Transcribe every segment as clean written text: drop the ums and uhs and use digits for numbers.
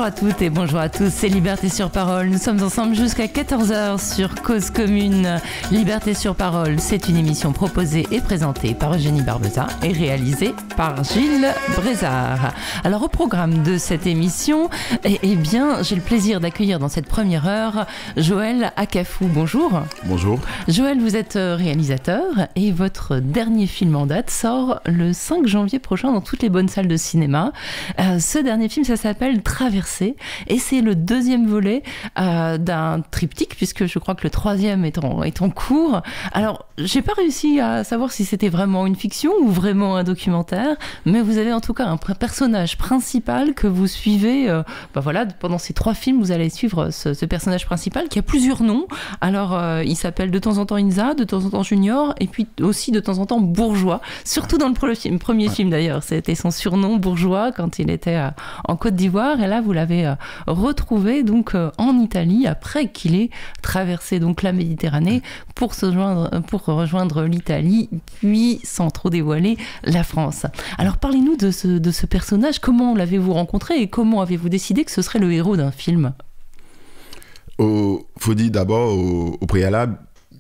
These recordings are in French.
Bonjour à toutes et bonjour à tous, c'est Liberté sur Parole. Nous sommes ensemble jusqu'à 14h sur Cause Commune. Liberté sur Parole, c'est une émission proposée et présentée par Eugénie Barbeza et réalisée par Gilles Brézard. Alors au programme de cette émission, eh bien, j'ai le plaisir d'accueillir dans cette première heure Joël Akafou. Bonjour. Bonjour. Joël, vous êtes réalisateur et votre dernier film en date sort le 5 janvier prochain dans toutes les bonnes salles de cinéma. Ce dernier film, ça s'appelle Traversée et c'est le deuxième volet d'un triptyque puisque je crois que le troisième est en cours. Alors, j'ai pas réussi à savoir si c'était vraiment une fiction ou vraiment un documentaire, mais vous avez en tout cas un personnage principal que vous suivez. Voilà, pendant ces 3 films, vous allez suivre ce personnage principal qui a plusieurs noms. Alors, il s'appelle de temps en temps Inza, de temps en temps Junior, et puis aussi de temps en temps Bourgeois. Surtout dans le premier film d'ailleurs, c'était son surnom Bourgeois quand il était en Côte d'Ivoire. Et là, vous l'avez retrouvé donc en Italie après qu'il ait traversé donc la Méditerranée pour rejoindre l'Italie, puis sans trop dévoiler la France. Alors parlez-nous de ce personnage. Comment l'avez-vous rencontré et comment avez-vous décidé que ce serait le héros d'un film ? Faut dire d'abord au préalable,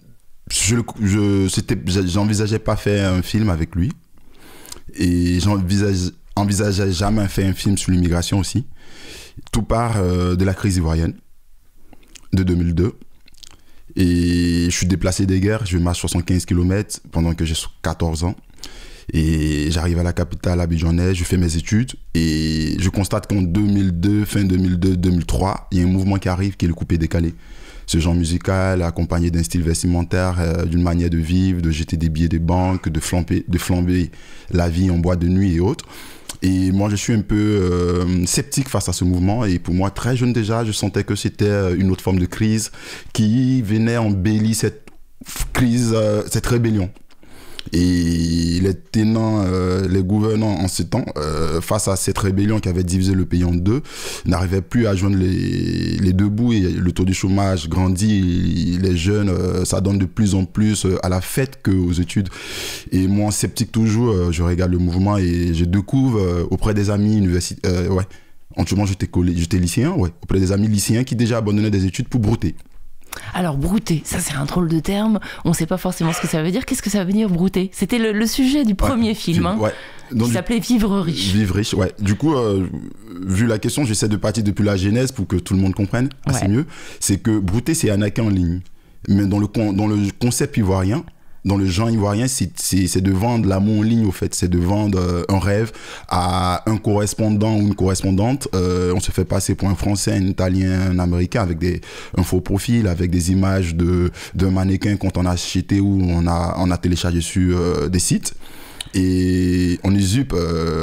j'envisageais pas faire un film avec lui et j'envisageais jamais faire un film sur l'immigration aussi. Tout part de la crise ivoirienne de 2002 et je suis déplacé des guerres, je marche 75 km pendant que j'ai 14 ans et j'arrive à la capitale abidjanaise, je fais mes études et je constate qu'en 2002, fin 2002-2003, il y a un mouvement qui arrive qui est le coupé-décalé. Ce genre musical accompagné d'un style vestimentaire, d'une manière de vivre, de jeter des billets de banque, de flamber la vie en boîte de nuit et autres. Et moi, je suis un peu sceptique face à ce mouvement. Et pour moi, très jeune déjà, je sentais que c'était une autre forme de crise qui venait embellir cette crise, cette rébellion. Et les tenants, les gouvernants en ces temps, face à cette rébellion qui avait divisé le pays en deux, n'arrivaient plus à joindre les deux bouts et le taux de chômage grandit, les jeunes, ça donne de plus en plus à la fête qu'aux études. Et moi, sceptique toujours, je regarde le mouvement et je découvre auprès des amis universitaires, en tout cas j'étais lycéen, auprès des amis lycéens qui déjà abandonnaient des études pour brouter. Alors, brouter, ça c'est un drôle de terme, on ne sait pas forcément ce que ça veut dire. Qu'est-ce que ça veut dire brouter ? C'était le sujet du premier film, qui s'appelait Vivre riche. Vivre riche, ouais. Du coup, vu la question, j'essaie de partir depuis la genèse pour que tout le monde comprenne assez mieux. C'est que brouter, c'est arnaquer en ligne. Mais dans le concept ivoirien, dans le genre ivoirien, c'est de vendre l'amour en ligne, au fait. C'est de vendre un rêve à un correspondant ou une correspondante. On se fait passer pour un Français, un Italien, un Américain avec un faux profil, avec des images d'un mannequin qu'on a acheté ou on a téléchargé sur des sites. Et on usurpe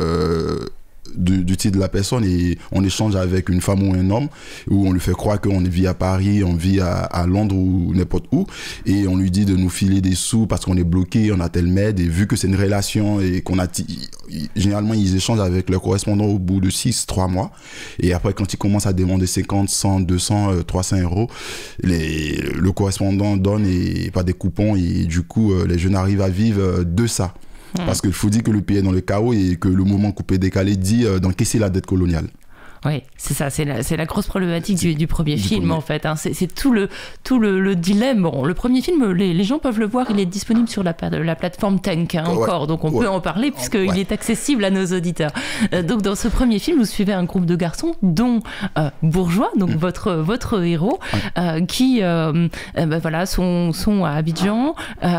du titre de la personne et on échange avec une femme ou un homme où on lui fait croire qu'on vit à Paris, on vit à Londres ou n'importe où et on lui dit de nous filer des sous parce qu'on est bloqué, on a tel maid et vu que c'est une relation et généralement ils échangent avec leur correspondant au bout de 3 mois et après quand ils commencent à demander 50, 100, 200, 300 euros le correspondant donne et pas des coupons et du coup les jeunes arrivent à vivre de ça. Parce qu'il faut dire que le pays est dans le chaos et que le mouvement coupé-décalé dit d'encaisser la dette coloniale. Oui, c'est ça, c'est la grosse problématique du premier film en fait. C'est tout le dilemme. Bon, le premier film, les gens peuvent le voir, il est disponible sur la plateforme Tank encore, donc on peut en parler puisqu'il est accessible à nos auditeurs. Donc dans ce premier film, vous suivez un groupe de garçons, dont Bourgeois, donc votre héros, qui sont à Abidjan.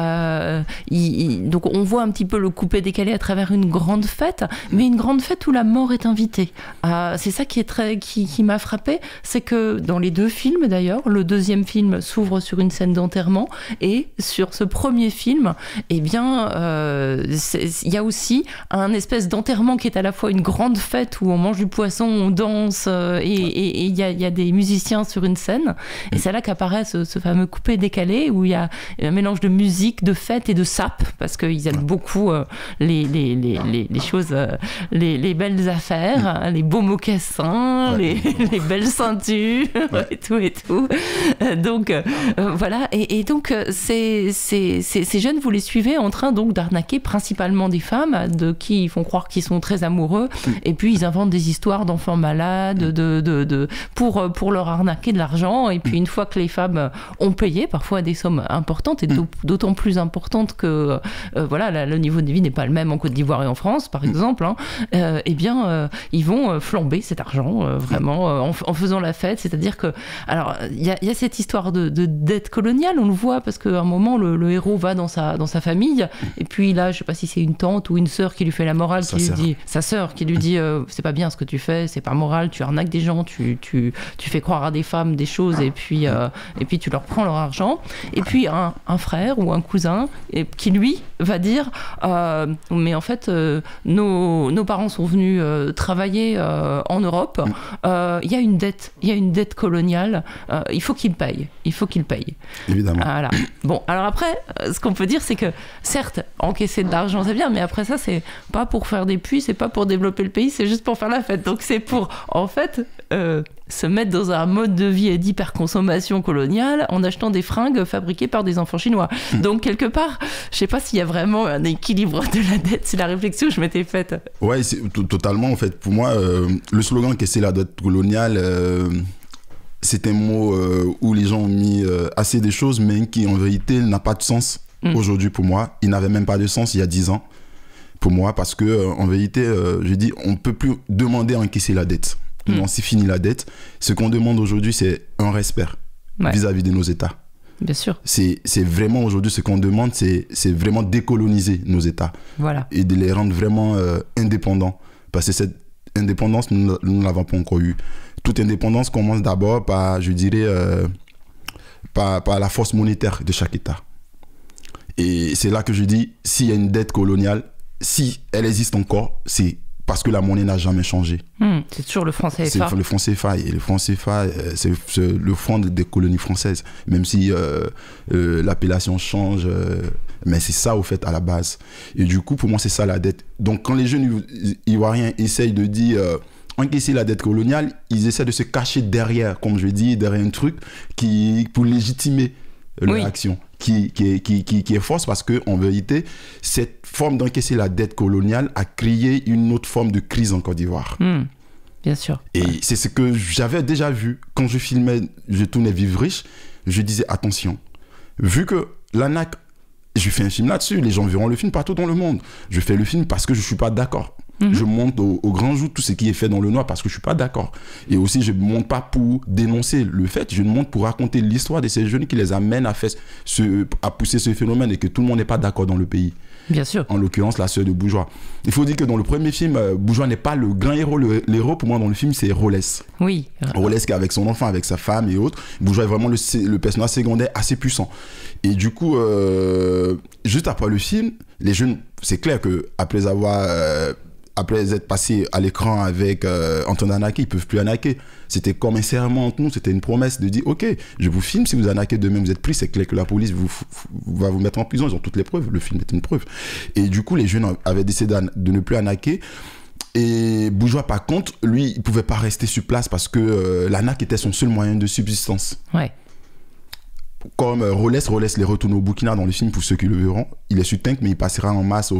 Donc on voit un petit peu le coupé-décalé à travers une grande fête, mais une grande fête où la mort est invitée. C'est ça qui m'a frappé, c'est que dans les 2 films d'ailleurs, le deuxième film s'ouvre sur une scène d'enterrement et sur ce premier film, il y a aussi un espèce d'enterrement qui est à la fois une grande fête où on mange du poisson, on danse et il y a des musiciens sur une scène et c'est là qu'apparaît ce fameux coupé décalé où il y a un mélange de musique, de fête et de sap parce qu'ils aiment beaucoup les choses, les belles affaires, les beaux mocassins seins, Ouais. les belles ceintures Ouais. et tout. Donc voilà, et donc ces jeunes, vous les suivez en train donc d'arnaquer principalement des femmes de qui ils font croire qu'ils sont très amoureux, et puis ils inventent des histoires d'enfants malades pour leur arnaquer de l'argent, et puis une fois que les femmes ont payé, parfois des sommes importantes, et d'autant plus importantes que voilà, le niveau de vie n'est pas le même en Côte d'Ivoire et en France, par exemple, hein, eh bien, ils vont flamber cet argent, vraiment, en faisant la fête. C'est-à-dire que, alors, il y a cette histoire de dette coloniale, on le voit, parce qu'à un moment, le héros va dans sa famille, et puis là, je sais pas si c'est une tante ou une sœur qui lui fait la morale, sa sœur qui lui dit, c'est pas bien ce que tu fais, c'est pas moral, tu arnaques des gens, tu fais croire à des femmes des choses, et puis tu leur prends leur argent. Et puis un frère ou un cousin qui lui va dire mais en fait nos parents sont venus travailler en Europe, il y a une dette coloniale, il faut qu'ils payent. Évidemment. Voilà. Bon, alors après, ce qu'on peut dire, c'est que certes, encaisser de l'argent c'est bien, mais après ça, c'est pas pour faire des puits, c'est pas pour développer le pays, c'est juste pour faire la fête. Donc c'est pour en fait se mettre dans un mode de vie d'hyperconsommation coloniale en achetant des fringues fabriquées par des enfants chinois. Donc quelque part, je sais pas s'il y a vraiment un équilibre de la dette, c'est la réflexion que je m'étais faite. Ouais, c'est totalement en fait. Pour moi, le slogan "Casser la dette coloniale", c'est un mot où les gens ont mis assez des choses, mais qui en vérité n'a pas de sens aujourd'hui pour moi. Il n'avait même pas de sens il y a 10 ans pour moi, parce que en vérité, je dis, on peut plus demander à encaisser la dette. Non, c'est fini la dette. Ce qu'on demande aujourd'hui, c'est un respect vis-à-vis de nos États. Bien sûr. C'est vraiment aujourd'hui ce qu'on demande, c'est vraiment décoloniser nos États. Voilà. Et de les rendre vraiment indépendants. Parce que cette indépendance, nous ne l'avons pas encore eue. Toute indépendance commence d'abord par, je dirais, par la force monétaire de chaque État. Et c'est là que je dis, s'il y a une dette coloniale, si elle existe encore, c'est parce que la monnaie n'a jamais changé. C'est toujours le franc CFA. C'est le franc CFA. Et le franc CFA, c'est le franc des colonies françaises. Même si l'appellation change, mais c'est ça, au fait, à la base. Et du coup, pour moi, c'est ça la dette. Donc, quand les jeunes ivoiriens essayent de dire encaisser la dette coloniale, ils essaient de se cacher derrière, comme je dis, derrière un truc pour légitimer leur action. Qui est fausse, parce qu'en vérité, cette forme d'encaisser la dette coloniale a créé une autre forme de crise en Côte d'Ivoire. Bien sûr. Et c'est ce que j'avais déjà vu quand je filmais, je tournais Vivre riche, je disais attention, vu que l'ANAC, je fais un film là-dessus, les gens verront le film partout dans le monde. Je fais le film parce que je ne suis pas d'accord. Je monte au grand jour tout ce qui est fait dans le noir parce que je ne suis pas d'accord. Et aussi, je ne monte pas pour dénoncer le fait, je monte pour raconter l'histoire de ces jeunes qui les amènent à pousser ce phénomène et que tout le monde n'est pas d'accord dans le pays. Bien sûr. En l'occurrence, la sœur de Bourgeois. Il faut dire que dans le premier film, Bourgeois n'est pas le grand héros. L'héros, pour moi, dans le film, c'est Rolès. Oui. Rolès qui est avec son enfant, avec sa femme et autres. Bourgeois est vraiment le personnage secondaire assez puissant. Et du coup, juste après le film, les jeunes, c'est clair qu'après après être passé à l'écran avec Antoine Anaké, ils ne peuvent plus anaquer. C'était comme un serment entre nous, c'était une promesse de dire ok, je vous filme, si vous anaquez demain, vous êtes pris, c'est clair que la police va vous mettre en prison, ils ont toutes les preuves, le film est une preuve. Et du coup, les jeunes avaient décidé de ne plus anaquer. Et Bourgeois, par contre, lui, il ne pouvait pas rester sur place parce que l'ANAC était son seul moyen de subsistance. Ouais. Comme Rolès les retourne au Burkina dans le film, pour ceux qui le verront. Il est sur Tinc, mais il passera en masse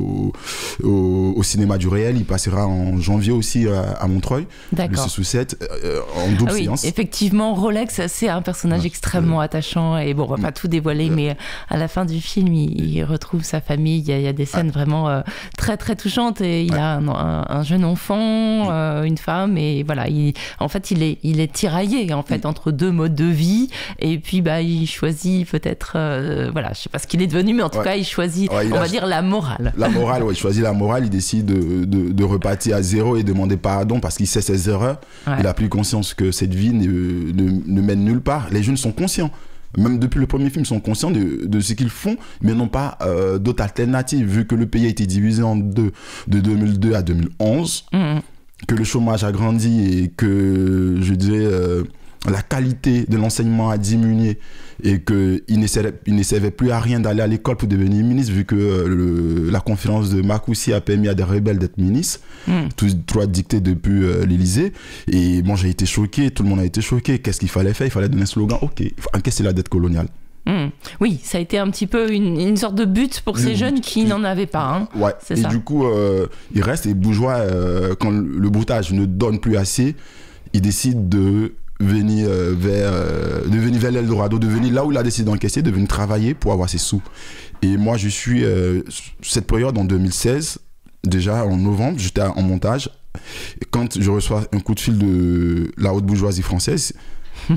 au cinéma du réel. Il passera en janvier aussi à Montreuil. D'accord. Le 6/7 en double séance. Effectivement, Rolex, c'est un personnage extrêmement attachant. Et bon, on va pas tout dévoiler, mais à la fin du film, il retrouve sa famille. Il y a des scènes vraiment très, très touchantes. Et il a un jeune enfant, une femme. Et voilà, en fait, il est tiraillé en fait, entre deux modes de vie. Et puis, il choisit peut-être, voilà, je sais pas ce qu'il est devenu, mais en tout cas, il choisit, on va dire, la morale. La morale, il choisit la morale, il décide de repartir à zéro et demander pardon parce qu'il sait ses erreurs. Il a plus conscience que cette vie ne mène nulle part. Les jeunes sont conscients. Même depuis le premier film, ils sont conscients de ce qu'ils font, mais n'ont pas d'autres alternatives, vu que le pays a été divisé en deux, de 2002 à 2011, que le chômage a grandi et que, je dirais... la qualité de l'enseignement a diminué et qu'il ne servait plus à rien d'aller à l'école pour devenir ministre, vu que la conférence de Marcoussis a permis à des rebelles d'être ministres, tout droit dicté depuis l'Élysée. Et moi, j'ai été choqué, tout le monde a été choqué. Qu'est-ce qu'il fallait faire? Il fallait donner un slogan, ok, il faut encaisser la dette coloniale. Oui, ça a été un petit peu une sorte de but pour ces jeunes qui n'en avaient pas. Hein. Ouais. Et ça. Du coup, il reste, et bourgeois, quand le broutage ne donne plus assez, il décide de venir vers l'Eldorado, de venir là où il a décidé d'encaisser, de venir travailler pour avoir ses sous. Et moi, je suis cette période en 2016, déjà en novembre, j'étais en montage. Et quand je reçois un coup de fil de la haute bourgeoisie française, il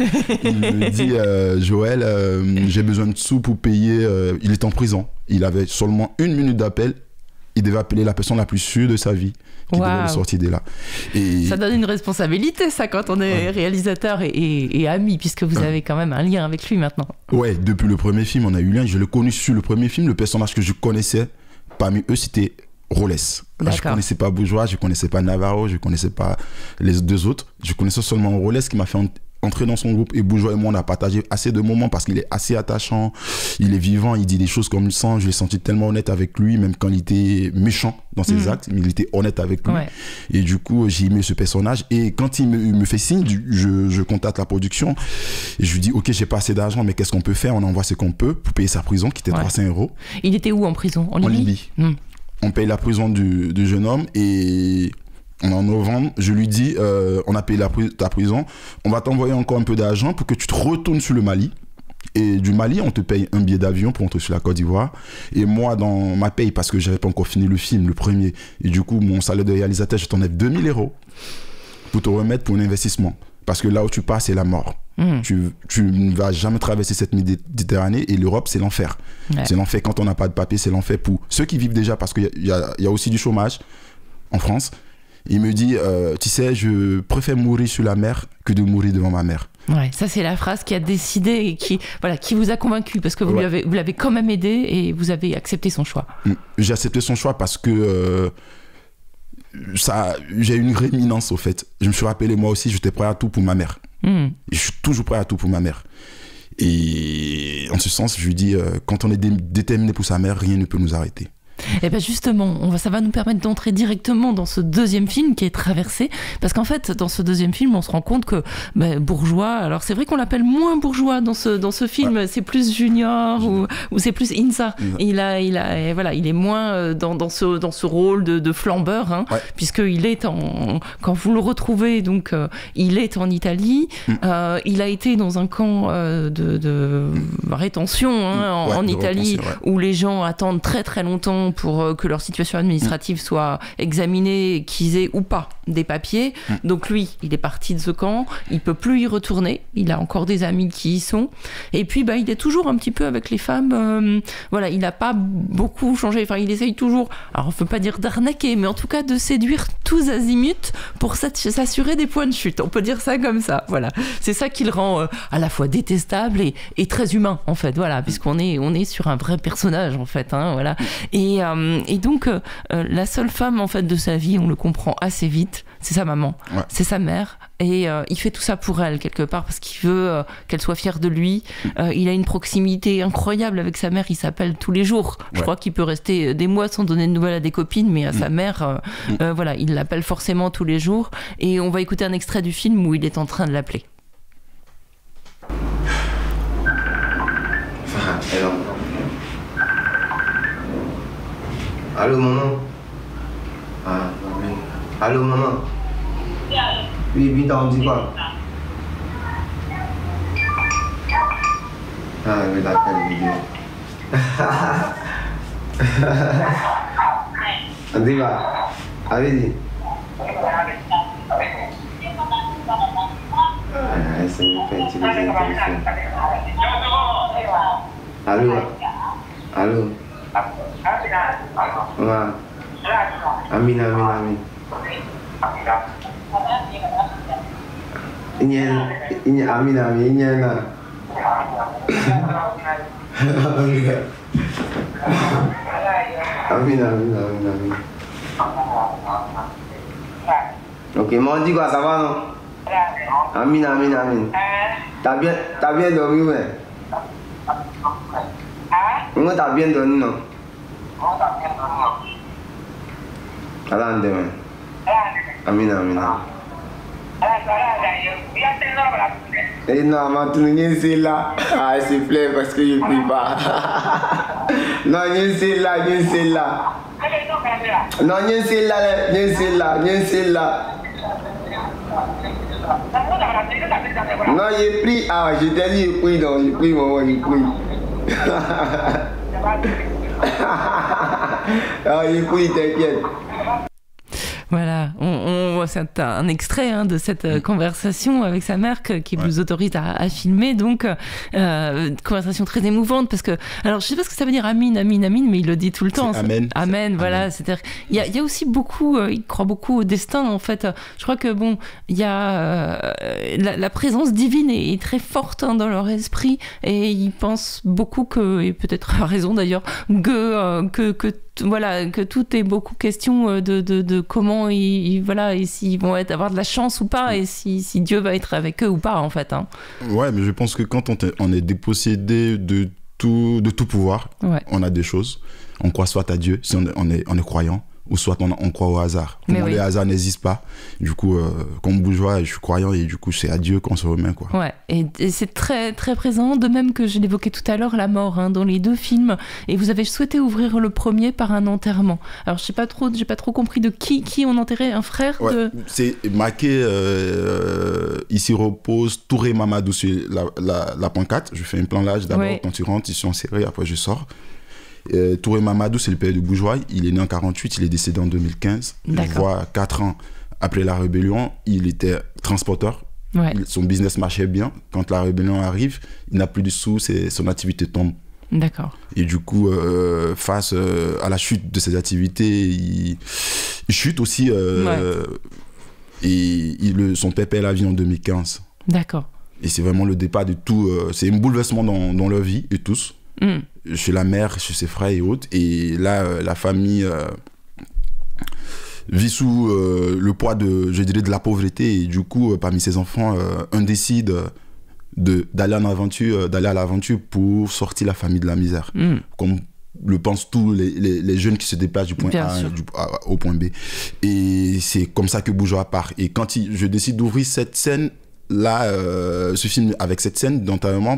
me dit Joël, j'ai besoin de sous pour payer. Il est en prison. Il avait seulement 1 minute d'appel. Il devait appeler la personne la plus sûre de sa vie qui devait le sortir de là. Et ça donne une responsabilité, ça, quand on est réalisateur et ami, puisque vous avez quand même un lien avec lui maintenant. Ouais, depuis le premier film, on a eu lien. Je l'ai connu sur le premier film. Le personnage que je connaissais, parmi eux, c'était Rolles. Je ne connaissais pas Bourgeois, je ne connaissais pas Navarro, je ne connaissais pas les deux autres. Je connaissais seulement Rolles qui m'a fait entrer dans son groupe. Et Bourgeois et moi, on a partagé assez de moments parce qu'il est assez attachant, il est vivant, il dit des choses comme il sent. Je l'ai senti tellement honnête avec lui, même quand il était méchant dans ses actes, mais il était honnête avec lui. Ouais. Et du coup, j'ai aimé ce personnage. Et quand il me fait signe, je contacte la production et je lui dis, ok, j'ai pas assez d'argent, mais qu'est-ce qu'on peut faire? On envoie ce qu'on peut pour payer sa prison, qui était 300 €. Il était où en prison? En Libye. On paye la prison du jeune homme et en novembre, je lui dis, on a payé ta prison, on va t'envoyer encore un peu d'argent pour que tu te retournes sur le Mali. Et du Mali, on te paye un billet d'avion pour entrer sur la Côte d'Ivoire. Et moi, dans ma paye, parce que j'avais pas encore fini le film, le premier, et du coup, mon salaire de réalisateur, je t'enlève 2 000 € pour te remettre pour un investissement. Parce que là où tu pars, c'est la mort. Tu ne vas jamais traverser cette Méditerranée et l'Europe, c'est l'enfer. Ouais. C'est l'enfer quand on n'a pas de papier, c'est l'enfer pour ceux qui vivent déjà, parce qu'il y a aussi du chômage en France. Il me dit, tu sais, je préfère mourir sur la mer que de mourir devant ma mère. Ouais, ça c'est la phrase qui a décidé et qui vous a convaincu, parce que vous l'avez quand même aidé et vous avez accepté son choix. J'ai accepté son choix parce que j'ai une réminence au fait. Je me suis rappelé, moi aussi, j'étais prêt à tout pour ma mère. Je suis toujours prêt à tout pour ma mère. Et en ce sens, je lui dis, quand on est déterminé pour sa mère, rien ne peut nous arrêter. Et bien justement, ça va nous permettre d'entrer directement dans ce deuxième film qui est Traversée, parce qu'en fait, dans ce deuxième film, on se rend compte que Bourgeois, alors c'est vrai qu'on l'appelle moins Bourgeois dans ce film, c'est plus Junior ou c'est plus Insa. Il est moins dans ce rôle de flambeur, hein, puisqu'il est quand vous le retrouvez, donc il est en Italie, il a été dans un camp de rétention en Italie, où les gens attendent très très longtemps pour que leur situation administrative soit examinée, qu'ils aient ou pas des papiers. Donc lui, il est parti de ce camp, il peut plus y retourner, il a encore des amis qui y sont, et puis il est toujours un petit peu avec les femmes, il n'a pas beaucoup changé, enfin il essaye toujours, alors on ne peut pas dire d'arnaquer, mais en tout cas de séduire tous azimuts pour s'assurer des points de chute, on peut dire ça comme ça, voilà. C'est ça qui le rend à la fois détestable et très humain en fait, voilà, puisqu'on est sur un vrai personnage en fait, hein, voilà. Et donc, la seule femme en fait de sa vie, on le comprend assez vite, c'est sa maman, c'est sa mère. Et il fait tout ça pour elle, quelque part, parce qu'il veut qu'elle soit fière de lui. Il a une proximité incroyable avec sa mère, il s'appelle tous les jours. Je crois qu'il peut rester des mois sans donner de nouvelles à des copines, mais à sa mère, il l'appelle forcément tous les jours. Et on va écouter un extrait du film où il est en train de l'appeler. Allô maman. Allô maman. Oui, vite, on dit quoi? Oui, l'appel vidéo. On dit quoi? Allez-y. Ça me fait utiliser le téléphone. Allô? Allô? Amin. Ini amin ini na. Amin. Ok, mais on dit quoi, ça va non? Amine, Amine, Amine. T'as bien dormi, ouais? Comment t'as bien dormi, non? Allah demain. Amine, Amine. Et non, maintenant, c'est là. Ah, s'il te plaît, parce que je ne prie pas. Non, c'est là. Non, c'est là. Non, j'ai pris. Ah, je t'ai dit, je prie, donc je prie, maman, je prie. Ah, je prie, t'inquiète. Voilà, c'est un extrait de cette conversation avec sa mère qui vous autorise à filmer, donc conversation très émouvante parce que, alors je sais pas ce que ça veut dire Amine, mais il le dit tout le temps. Amen. Amen, voilà, c'est-à-dire il y a aussi beaucoup, il croit beaucoup au destin en fait. Je crois que bon, il y a la présence divine est très forte dans leur esprit et ils pensent beaucoup que, et peut-être à raison d'ailleurs, que tout est beaucoup question de comment voilà, et s'ils vont avoir de la chance ou pas, et si Dieu va être avec eux ou pas, en fait. Ouais, mais je pense que quand on est dépossédé de tout pouvoir, on a des choses. On croit soit à Dieu, si on est croyant, ou soit on croit au hasard. Comment les hasards n'existent pas. Du coup, comme bourgeois, je suis croyant et du coup, c'est à Dieu qu'on se remet, quoi. Ouais, et c'est très, très présent, de même que je l'évoquais tout à l'heure, la mort, dans les deux films. Et vous avez souhaité ouvrir le premier par un enterrement. Alors, j'ai pas trop compris de qui on enterrait, un frère de... C'est marqué, ici repose Touré Mamadou sur la pancarte. Je fais un plan large d'abord, quand tu rentres, ils sont serrés, après je sors. Touré Mamadou, c'est le père de Bourgeois. Il est né en 48, il est décédé en 2015. Je vois 4 ans après la rébellion, il était transporteur. Son business marchait bien. Quand la rébellion arrive, il n'a plus de sous, son activité tombe. D'accord. Et du coup, face à la chute de ses activités, il chute aussi. Et son père perd la vie en 2015. D'accord. Et c'est vraiment le départ de tout. C'est un bouleversement dans leur vie, et tous. Chez la mère, chez ses frères et autres. Et là, la famille vit sous le poids de la pauvreté. Et du coup, parmi ses enfants, un décide d'aller à l'aventure pour sortir la famille de la misère. Comme le pensent tous les jeunes qui se déplacent du point A au point B. Et c'est comme ça que Bourgeois part. Et quand je décide d'ouvrir cette scène, là, ce film avec cette scène d'enterrement,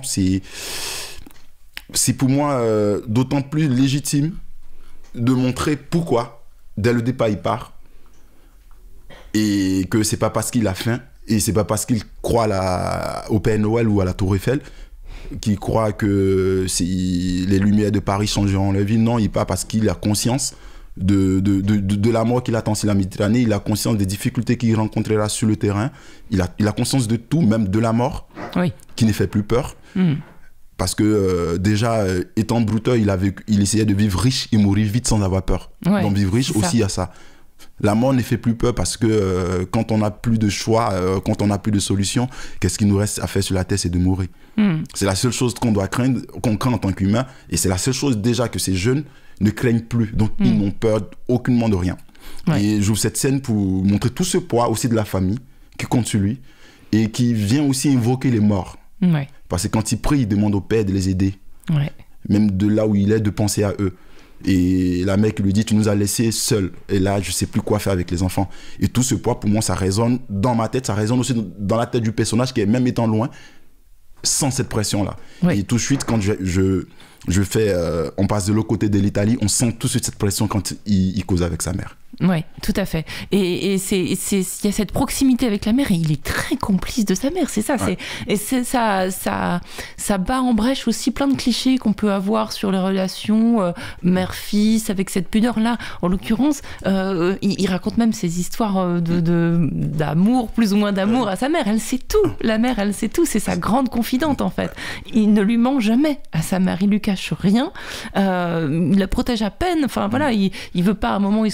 c'est pour moi d'autant plus légitime de montrer pourquoi, dès le départ, il part. Et que c'est pas parce qu'il a faim, et c'est pas parce qu'il croit au Père Noël ou à la Tour Eiffel, qu'il croit que les lumières de Paris changeront la ville. Non, il part parce qu'il a conscience de la mort qu'il attend sur la Méditerranée. Il a conscience des difficultés qu'il rencontrera sur le terrain. Il a conscience de tout, même de la mort, qui ne fait plus peur. Parce que déjà, étant brouteur, il essayait de vivre riche et mourir vite sans avoir peur. Donc vivre riche aussi, il y a ça. La mort ne fait plus peur parce que quand on n'a plus de choix, quand on n'a plus de solution, qu'est-ce qu'il nous reste à faire sur la terre, c'est de mourir. C'est la seule chose qu'on craint en tant qu'humain. Et c'est la seule chose déjà que ces jeunes ne craignent plus. Donc ils n'ont peur aucunement de rien. Et j'ouvre cette scène pour montrer tout ce poids aussi de la famille qui compte sur lui et qui vient aussi invoquer les morts. Parce que quand il prie, il demande au Père de les aider. Même de là où il est, de penser à eux. Et la mère qui lui dit, tu nous as laissés seuls. Et là, je ne sais plus quoi faire avec les enfants. Et tout ce poids, pour moi, ça résonne dans ma tête. Ça résonne aussi dans la tête du personnage qui est même étant loin, sans cette pression-là. Et tout de suite, quand je fais... on passe de l'autre côté de l'Italie, on sent tout de suite cette pression quand il cause avec sa mère. Oui, tout à fait. Et il y a cette proximité avec la mère et il est très complice de sa mère, c'est ça. Et ça bat en brèche aussi plein de clichés qu'on peut avoir sur les relations mère-fils avec cette pudeur-là. En l'occurrence, il raconte même ces histoires d'amour, plus ou moins d'amour à sa mère. Elle sait tout. La mère, elle sait tout. C'est sa grande confidente, en fait. Il ne lui ment jamais à sa mère. Il lui cache rien. Il la protège à peine. Enfin, voilà, il veut pas, à un moment, il se cache pour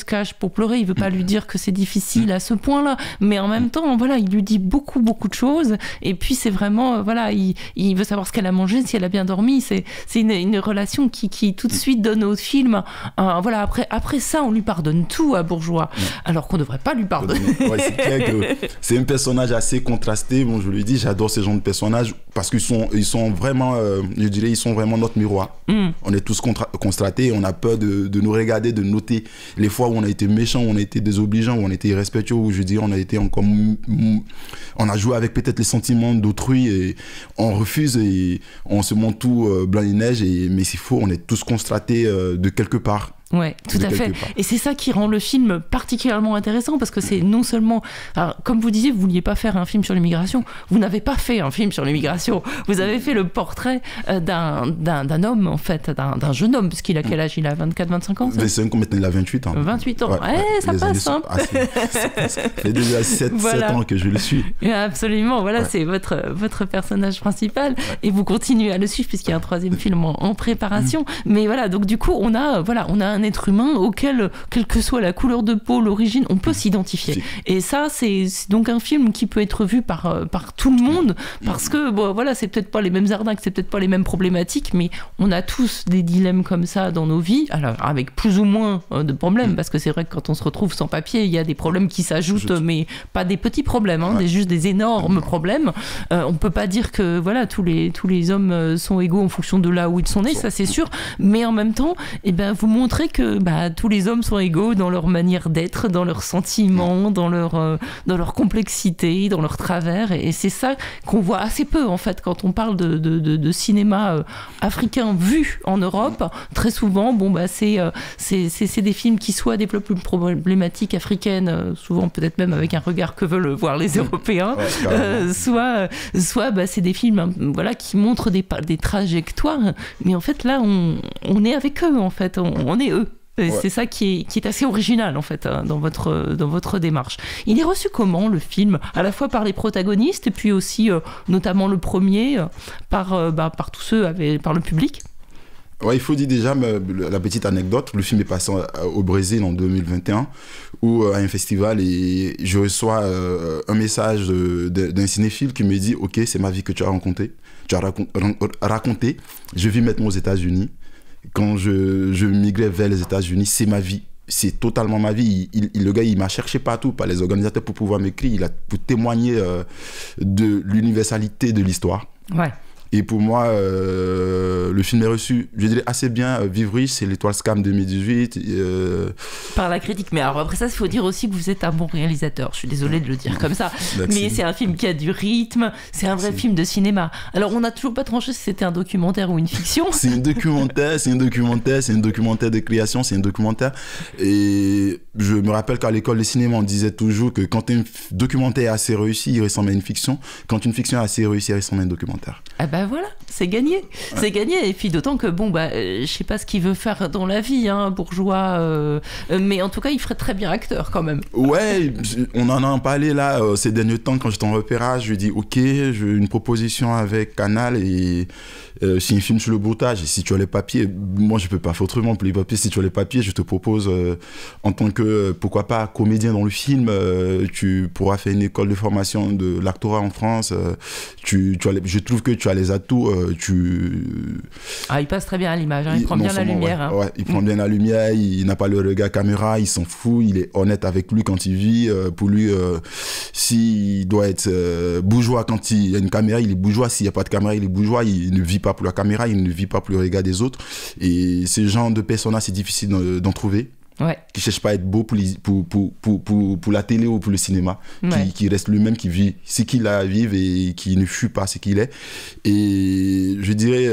pour pleurer, il veut pas lui dire que c'est difficile à ce point-là, mais en même temps, voilà, il lui dit beaucoup de choses, et puis c'est vraiment, voilà, il veut savoir ce qu'elle a mangé, si elle a bien dormi, c'est une relation qui tout de suite donne au film, voilà, après ça, on lui pardonne tout à Bourgeois, alors qu'on devrait pas lui pardonner. Ouais, c'est clair que c'est un personnage assez contrasté, bon, je le dis, j'adore ces genre de personnages, parce qu'ils sont vraiment, je dirais, ils sont vraiment notre miroir. On est tous constatés, on a peur de nous regarder, de noter les fois où on a été méchant, où on a été désobligeant, où on a été irrespectueux, où je dis on a été encore, on a joué avec peut-être les sentiments d'autrui et on refuse et on se montre tout blanc et neige, mais s'il faut, on est tous constatés de quelque part. Ouais, tout à fait. Et c'est ça qui rend le film particulièrement intéressant, parce que c'est non seulement, alors, comme vous disiez, vous vouliez pas faire un film sur l'immigration. Vous n'avez pas fait un film sur l'immigration. Vous avez fait le portrait d'un homme, en fait, d'un jeune homme, parce qu'il a quel âge? Il a 24-25 ans? Maintenant, il a 28 ans. 28 ans. Ouais, ça passe, hein. Ça fait déjà 7 ans que je le suis. Absolument. Voilà, c'est votre personnage principal. Et vous continuez à le suivre, puisqu'il y a un troisième film en préparation. Mais voilà, donc du coup, on a un être humain auquel, quelle que soit la couleur de peau, l'origine, on peut s'identifier. Et ça, c'est donc un film qui peut être vu par tout le monde, parce que, bon, voilà, c'est peut-être pas les mêmes arnaques, c'est peut-être pas les mêmes problématiques, mais on a tous des dilemmes comme ça dans nos vies, alors avec plus ou moins de problèmes, parce que c'est vrai que quand on se retrouve sans papier, il y a des problèmes qui s'ajoutent, mais pas des petits problèmes, hein, juste des énormes problèmes. On peut pas dire que, voilà, tous les hommes sont égaux en fonction de là où ils sont nés, ça c'est sûr, mais en même temps, eh ben, vous montrez que tous les hommes sont égaux dans leur manière d'être, dans leurs sentiments, dans leur complexité, dans leurs travers, et c'est ça qu'on voit assez peu en fait quand on parle de cinéma africain vu en Europe. Très souvent, c'est des films qui soit développent une problématique africaine, souvent peut-être même avec un regard que veulent voir les Européens, soit c'est des films voilà, qui montrent des trajectoires, mais en fait là on est avec eux, en fait, on est eux. C'est ça qui est assez original en fait dans votre démarche. Il est reçu comment le film, à la fois par les protagonistes et puis aussi notamment le premier par tous ceux, par le public? Ouais, il faut dire déjà la petite anecdote. Le film est passé au Brésil en 2021, où à un festival, et je reçois un message d'un cinéphile qui me dit « Ok, c'est ma vie que tu as racontée. Je vis maintenant aux États-Unis. Quand je migrais vers les États-Unis, c'est ma vie. C'est totalement ma vie. Le gars, il m'a cherché partout par les organisateurs pour pouvoir m'écrire. Pour témoigner de l'universalité de l'histoire. Ouais. Et pour moi, le film est reçu, je dirais, assez bien. Vivre riche, c'est l'Étoile Scam 2018. Par la critique. Mais alors après ça, il faut dire aussi que vous êtes un bon réalisateur. Je suis désolée de le dire comme ça. Merci. Mais c'est un film qui a du rythme. C'est un vrai film de cinéma. Alors on n'a toujours pas tranché si c'était un documentaire ou une fiction. C'est un documentaire de création, c'est un documentaire. Et je me rappelle qu'à l'école de cinéma, on disait toujours que quand un documentaire est assez réussi, il ressemble à une fiction. Quand une fiction est assez réussie, il ressemble à un documentaire. Ah bah voilà, c'est gagné. Ouais. C'est gagné. Et puis d'autant que, je sais pas ce qu'il veut faire dans la vie, hein, Bourgeois. Mais en tout cas, il ferait très bien acteur quand même. Ouais, on en a parlé là ces derniers temps quand j'étais en repérage. Je lui ai dit, ok, j'ai une proposition avec Canal et c'est un film sur le broutage. Et si tu as les papiers, moi je peux pas faire autrement pour les papiers. Si tu as les papiers, je te propose en tant que, pourquoi pas, comédien dans le film, tu pourras faire une école de formation de l'actorat en France. Je trouve que tu as les atouts. Il passe très bien à l'image, hein, il prend bien la lumière. Ouais, il prend bien la lumière, il n'a pas le regard caméra, il s'en fout, il est honnête avec lui quand il vit. Pour lui, s'il doit être bourgeois quand il y a une caméra, il est bourgeois. S'il n'y a pas de caméra, il est bourgeois. Il ne vit pas pour la caméra, il ne vit pas pour le regard des autres. Et ce genre de personnes-là, c'est difficile d'en trouver. Ouais. Qui ne cherche pas à être beau pour la télé ou pour le cinéma, qui reste lui-même, qui vit ce qu'il a à vivre et qui ne fuit pas ce qu'il est. Et je dirais,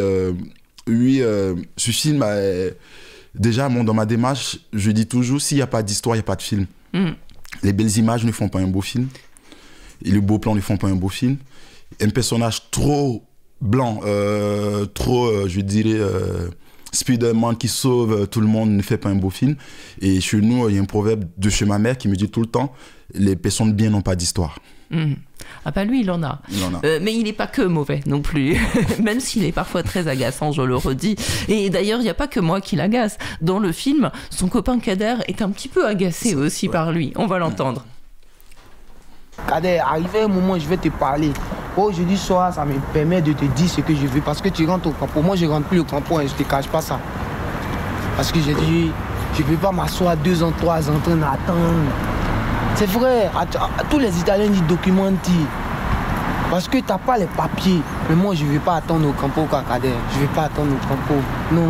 ce film, déjà, dans ma démarche, je dis toujours, s'il n'y a pas d'histoire, il n'y a pas de film. Les belles images ne font pas un beau film, et les beaux plans ne font pas un beau film. Un personnage trop blanc, trop, je dirais... Spider-Man qui sauve tout le monde ne fait pas un beau film. Et chez nous, il y a un proverbe de chez ma mère qui me dit tout le temps, les personnes bien n'ont pas d'histoire. Ah bah lui, il en a. Mais il n'est pas que mauvais non plus, même s'il est parfois très agaçant, je le redis. Et d'ailleurs, il n'y a pas que moi qui l'agace. Dans le film, son copain Kader est un petit peu agacé aussi par lui. On va l'entendre. Kader, arrivé un moment, je vais te parler. Aujourd'hui soir, ça me permet de te dire ce que je veux. Parce que tu rentres au campo. Moi, je rentre plus au campo et je te cache pas ça. Parce que j'ai dit, je ne peux pas m'asseoir 2 ans, 3 ans en train d'attendre. C'est vrai, tous les Italiens disent documenti. Parce que tu n'as pas les papiers. Mais moi, je ne vais pas attendre au campo, Kader. Je ne vais pas attendre au campo. Non.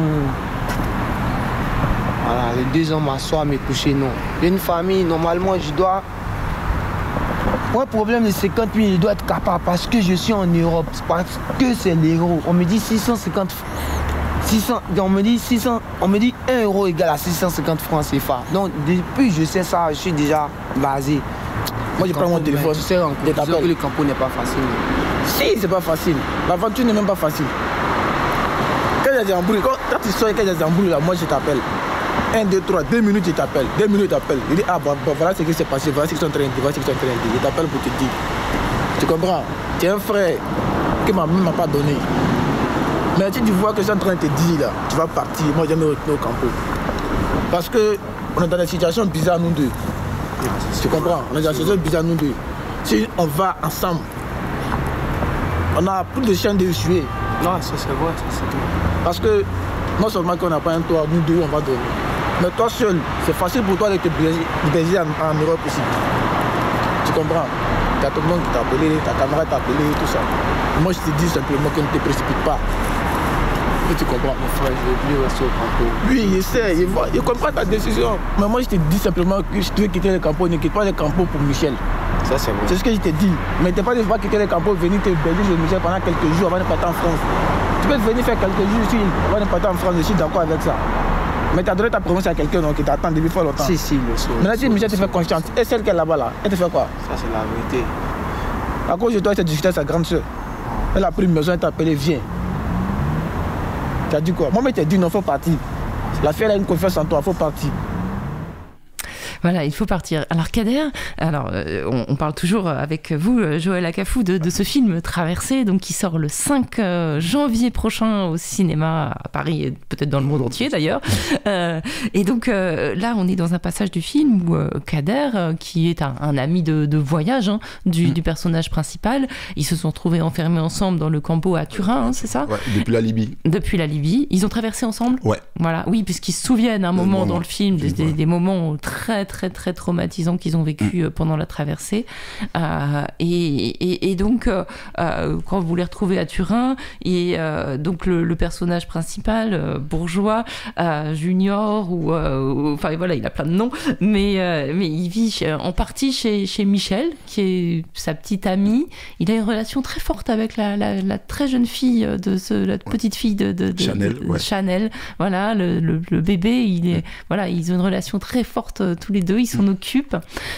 Voilà, les 2 ans m'asseoir, me coucher, non. J'ai une famille, normalement, je dois... Pour un problème de 50 000, je dois être capable parce que je suis en Europe, parce que c'est l'euro. On me dit 650 600, on me dit 600, on me dit 1 euro égale à 650 francs CFA. Donc depuis je sais ça, je suis déjà basé. Moi je prends mon téléphone, je sais que le campo n'est pas facile. Si, c'est pas facile. L'aventure n'est même pas facile. Quand il y a des embrouilles, quand tu sors et quand il y a des embrouilles là, moi je t'appelle. 1, 2, 3, 2 minutes je t'appelle. 2 minutes je t'appelle. Il dit ah bah, voilà ce qui s'est passé, voilà ce qu'ils sont en train de dire, voilà ce qu'ils sont en train de dire. Je t'appelle pour te dire. Tu comprends? Tu es un frère que ma mère m'a pas donné. Mais si tu vois que je suis en train de te dire là, tu vas partir, moi je vais me retourner au campo. Parce que on est dans des situations bizarres nous deux. Tu comprends? On est dans des situations bizarres nous deux. Si on va ensemble, on a plus de chances de tuer. Non, ça c'est vrai, ça c'est tout. Parce que non seulement qu'on n'a pas un toit, nous deux on va dormir. Mais toi seul, c'est facile pour toi de te baiser en Europe aussi. Tu comprends? T'as tout le monde qui t'a appelé, ta camarade t'a appelé, tout ça. Moi je te dis simplement que ne te précipite pas. Et tu comprends? Mon frère, je vais plus rester au campo. Oui, il essaie, il comprend ta décision. Mais moi je te dis simplement que si tu veux quitter le campo, ne quitte pas le campo pour Michel. Ça c'est vrai. C'est ce que je t'ai dit. Mais tu n'es pas de pas quitter le campo, venir te baiser chez Michel pendant quelques jours avant de partir en France. Tu peux venir faire quelques jours ici avant de partir en France, je suis d'accord avec ça. Mais tu as donné ta promesse à quelqu'un qui t'attend depuis fort longtemps. Si, le soir. Maintenant, si Michel te fait confiance, et celle qui est là-bas, là, elle te fait quoi? Ça, c'est la vérité. À cause de toi, elle t'a discuté à sa grande soeur. Elle a pris une maison, elle t'a appelé, viens. Tu as dit quoi? Moi, je t'ai dit, non, il faut partir. La fille, elle a une confiance en toi, il faut partir. Voilà, il faut partir. Alors Kader, on parle toujours avec vous, Joël Akafou, de ce film Traversée, donc qui sort le 5 janvier prochain au cinéma à Paris et peut-être dans le monde entier d'ailleurs. Et donc là, on est dans un passage du film où Kader, qui est un ami de voyage du personnage principal, ils se sont trouvés enfermés ensemble dans le campo à Turin, c'est ça? Ouais, depuis la Libye. Depuis la Libye. Ils ont traversé ensemble? Ouais. Voilà, oui, puisqu'ils se souviennent à un moment dans le film des moments très traumatisants qu'ils ont vécu pendant la traversée. Et donc, quand vous les retrouvez à Turin, et donc le personnage principal, bourgeois, junior, enfin voilà, il a plein de noms, mais il vit en partie chez Michel, qui est sa petite amie. Il a une relation très forte avec la très jeune fille, la petite fille de Chanel. Chanel. Voilà, le bébé, voilà, ils ont une relation très forte tous les deux. Ils s'en occupent.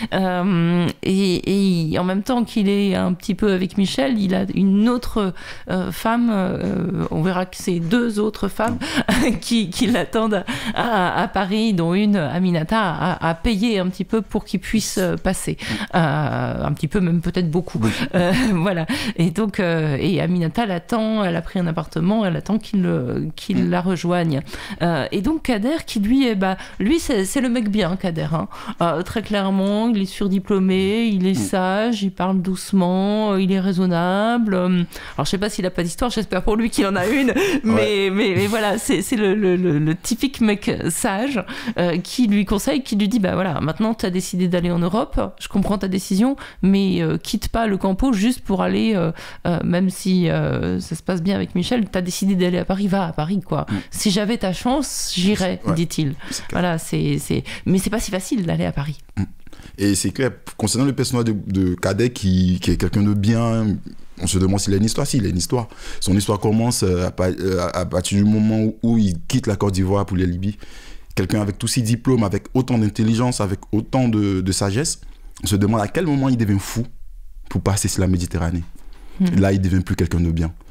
Et en même temps qu'il est un petit peu avec Michel, il a une autre femme, on verra que c'est 2 autres femmes qui l'attendent à Paris, dont une, Aminata, a payé un petit peu pour qu'il puisse passer. Un petit peu, même peut-être beaucoup. Voilà. Et donc, et Aminata l'attend, elle a pris un appartement, elle attend qu'il la rejoigne. Et donc Kader, qui lui, lui c'est le mec bien, Kader. Très clairement, il est surdiplômé, il est sage, il parle doucement, il est raisonnable. Alors je sais pas s'il a pas d'histoire, j'espère pour lui qu'il en a une, mais voilà, c'est le typique mec sage qui lui conseille, qui lui dit voilà, maintenant tu as décidé d'aller en Europe, je comprends ta décision, mais quitte pas le campo juste pour aller, même si ça se passe bien avec Michel, tu as décidé d'aller à Paris, va à Paris quoi. Si j'avais ta chance, j'irais, dit-il. Voilà, mais c'est pas si facile d'aller à Paris. Et c'est clair, concernant le personnage de Kader qui est quelqu'un de bien, on se demande s'il a une histoire. Si, il a une histoire. Son histoire commence à partir du moment où il quitte la Côte d'Ivoire pour la Libye. Quelqu'un avec tous ses diplômes, avec autant d'intelligence, avec autant de sagesse. On se demande à quel moment il devient fou pour passer sur la Méditerranée. Là, il devient plus quelqu'un de bien.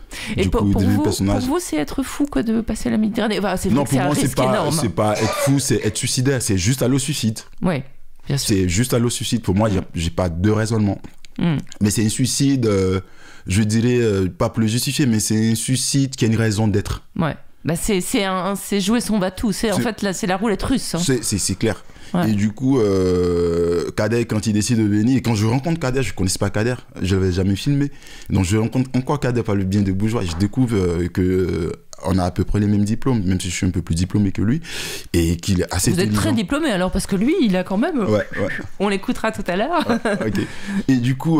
Et Du pour, coup, pour devenu vous, personnage. pour vous, c'est être fou quoi, de passer la Méditerranée. Enfin, c'est vrai Non, que pour c'est un moi, risque énorme. c'est pas être fou, c'est être suicidaire. C'est juste aller au suicide. Oui, bien sûr. C'est juste aller au suicide. Pour moi, j'ai pas de raisonnement. Mais c'est un suicide, je dirais, pas pour le justifier, mais c'est un suicide qui a une raison d'être. Ouais. Bah c'est jouer son va-tout. En fait, là, c'est la roulette russe. Hein. C'est clair. Ouais. Et du coup, Kader, quand il décide de venir, et quand je rencontre Kader, je ne connaissais pas Kader, je ne l'avais jamais filmé. Donc je rencontre encore Kader par le bien de Bourgeois. Je découvre qu'on a à peu près les mêmes diplômes, même si je suis un peu plus diplômé que lui, et qu'il est assez intelligent. Vous êtes très diplômé alors, parce que lui, il a quand même. Ouais. On l'écoutera tout à l'heure. Ok. Et du coup,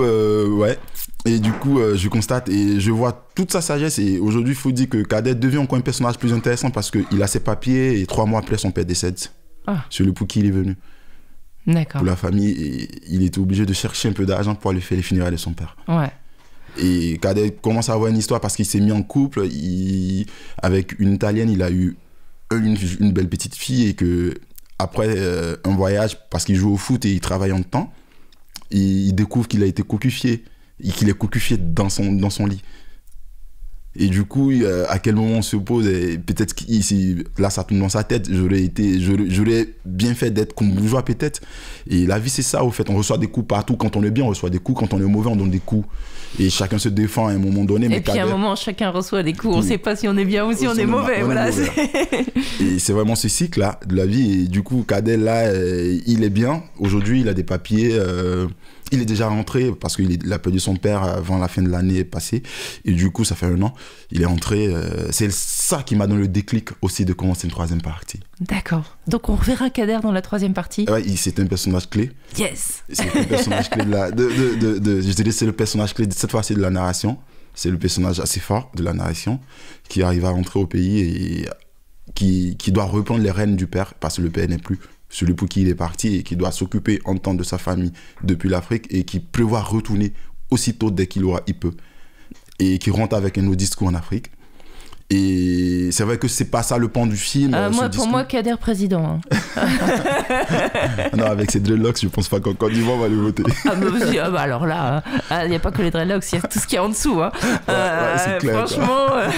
je constate et je vois toute sa sagesse. Et aujourd'hui, il faut dire que Kader devient encore un personnage plus intéressant parce qu'il a ses papiers et 3 mois après, son père décède. Sur le pour qui il est venu. D'accord. Pour la famille, et il était obligé de chercher un peu d'argent pour aller faire les funérailles de son père. Ouais. Et Kader commence à avoir une histoire parce qu'il s'est mis en couple. Avec une Italienne, il a eu une belle petite fille. Et que après un voyage, parce qu'il joue au foot et il travaille en temps, il découvre qu'il a été cocufié. Et qu'il est cocufié dans son lit. Et du coup, à quel moment on se pose, et peut-être que là ça tourne dans sa tête, j'aurais bien fait d'être comme Bourgeois peut-être. Et la vie c'est ça au fait, on reçoit des coups partout, quand on est bien on reçoit des coups, quand on est mauvais on donne des coups. Et chacun se défend à un moment donné. Et puis à un moment chacun reçoit des coups, on sait pas si on est bien ou si on est mauvais. Voilà. Et c'est vraiment ce cycle là de la vie. Et du coup Kader là, il est bien, aujourd'hui il a des papiers. Il est déjà rentré parce qu'il a perdu son père avant la fin de l'année passée. Et du coup, ça fait 1 an. Il est rentré. C'est ça qui m'a donné le déclic aussi de commencer une 3e partie. D'accord. Donc on reverra Kader dans la 3e partie. Ouais, c'est un personnage clé. Yes. C'est un personnage clé je dirais c'est le personnage clé de cette fois-ci de la narration. C'est le personnage assez fort de la narration qui arrive à rentrer au pays et qui doit reprendre les rênes du père parce que le père n'est plus. Celui pour qui il est parti et qui doit s'occuper en temps de sa famille depuis l'Afrique et qui prévoit retourner aussitôt dès qu'il peut et qui rentre avec un autre discours en Afrique. Et c'est vrai que c'est pas ça le pan du film. Pour moi, Kader président. Hein. Non, avec ces dreadlocks, je pense pas qu'en Côte d'Ivoire on va le voter. Alors là, il n'y a pas que les dreadlocks, il y a tout ce qu'il y a en dessous. Hein. C'est clair, franchement.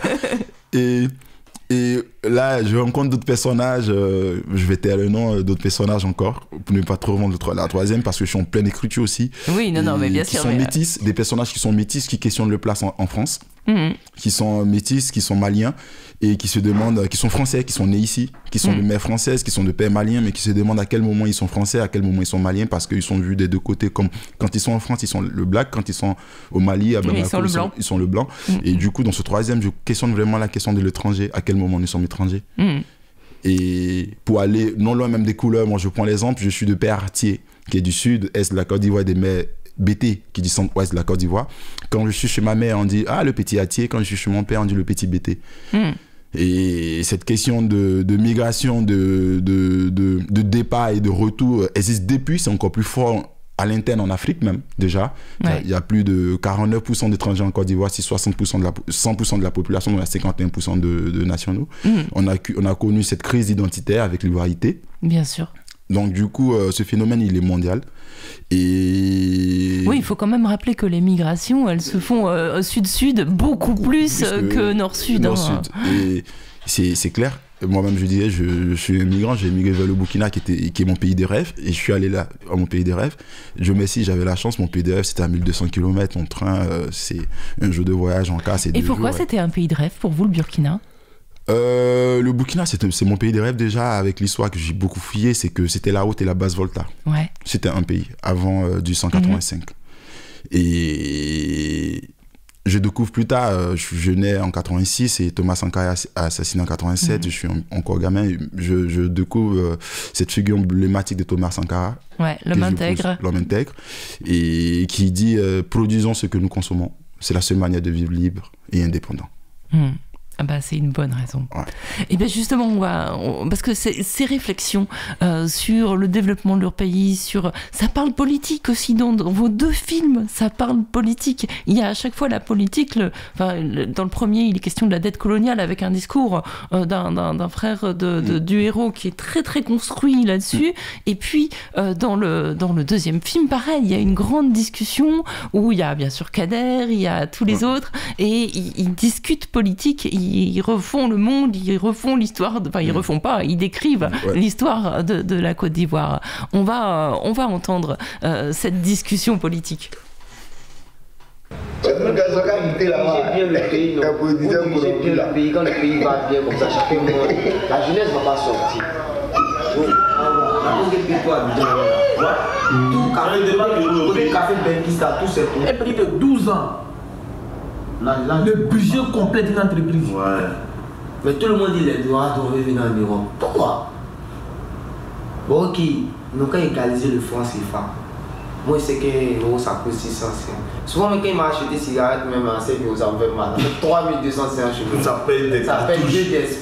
Et là, je rencontre d'autres personnages, je vais taire le nom d'autres personnages encore, pour ne pas trop vendre la 3e, parce que je suis en pleine écriture aussi. Oui, non, mais bien sûr. Qui sont métis, des personnages qui sont métis, qui questionnent le place en France, qui sont métis, qui sont maliens, et qui se demandent, qui sont français, qui sont nés ici, qui sont de mère française, qui sont de père malien, mais qui se demandent à quel moment ils sont français, à quel moment ils sont maliens, parce qu'ils sont vus des deux côtés, comme quand ils sont en France, ils sont le black, quand ils sont au Mali, à Bamako, ils sont le blanc. Et du coup, dans ce 3e, je questionne vraiment la question de l'étranger, à quel moment nous sommes étrangers. Et pour aller non loin même des couleurs, moi je prends l'exemple, je suis de père Artier, qui est du sud-est de la Côte d'Ivoire, des mères BT, qui dit centre-ouest de la Côte d'Ivoire. Quand je suis chez ma mère, on dit le petit Artier, quand je suis chez mon père, on dit le petit BT. Et cette question de migration, de départ et de retour existe depuis, c'est encore plus fort à l'interne en Afrique même, déjà. Ouais. Il y a plus de 49% d'étrangers en Côte d'Ivoire, c'est 100% de la population, donc il y a 51% de nationaux. On a connu cette crise identitaire avec l'ivoirité. Bien sûr. Donc du coup, ce phénomène, il est mondial. Et... Oui, il faut quand même rappeler que les migrations, elles se font sud-sud beaucoup plus que nord-sud. Nord-sud. Et c'est clair. Moi-même, je disais, je suis un migrant, j'ai émigré vers le Burkina, qui est mon pays des rêves, et je suis allé là, à mon pays des rêves. Je me suis dit, j'avais la chance, mon pays des rêves, c'était à 1200 km en train, c'est un jour de voyage en cas, c'est 2 jours. Et pourquoi c'était un pays de rêve pour vous, le Burkina ? Le Burkina, c'est mon pays des rêves déjà, avec l'histoire que j'ai beaucoup fouillé, c'est que c'était la haute et la basse Volta. Ouais. C'était un pays, avant du 185. Et... je découvre plus tard, je nais en 86 et Thomas Sankara a assassiné en 87, je suis encore gamin, je découvre cette figure emblématique de Thomas Sankara. Ouais, l'homme intègre. L'homme intègre, et qui dit produisons ce que nous consommons. C'est la seule manière de vivre libre et indépendant. Ah bah, c'est une bonne raison. Ouais. Et bien justement, parce que ces réflexions sur le développement de leur pays, ça parle politique aussi dans vos deux films, ça parle politique. Il y a à chaque fois la politique, dans le premier, il est question de la dette coloniale avec un discours d'un frère du héros qui est très très construit là-dessus. Et puis dans le deuxième film, pareil, il y a une grande discussion où il y a bien sûr Kader, il y a tous les autres, et ils discutent politique. Ils refont le monde, ils refont l'histoire, ils refont pas, ils décrivent l'histoire de la Côte d'Ivoire. On va entendre cette discussion politique. Quand le pays va bien comme ça, chacun la jeunesse va pas sortir. Tout café Benquista, tout c'est Et plus de 12 ans. Le budget complet d'une entreprise. Ouais. Mais tout le monde dit les droits doivent venir en Europe. Pourquoi? Bon, ok, nous avons égalisé le franc CFA. Moi, je sais que l'euro ça coûte 600. Souvent, quand il m'a acheté des cigarettes, même à 5 euros, ça me fait mal. 3200, c'est un cheveu. Ça paye 2 DSP.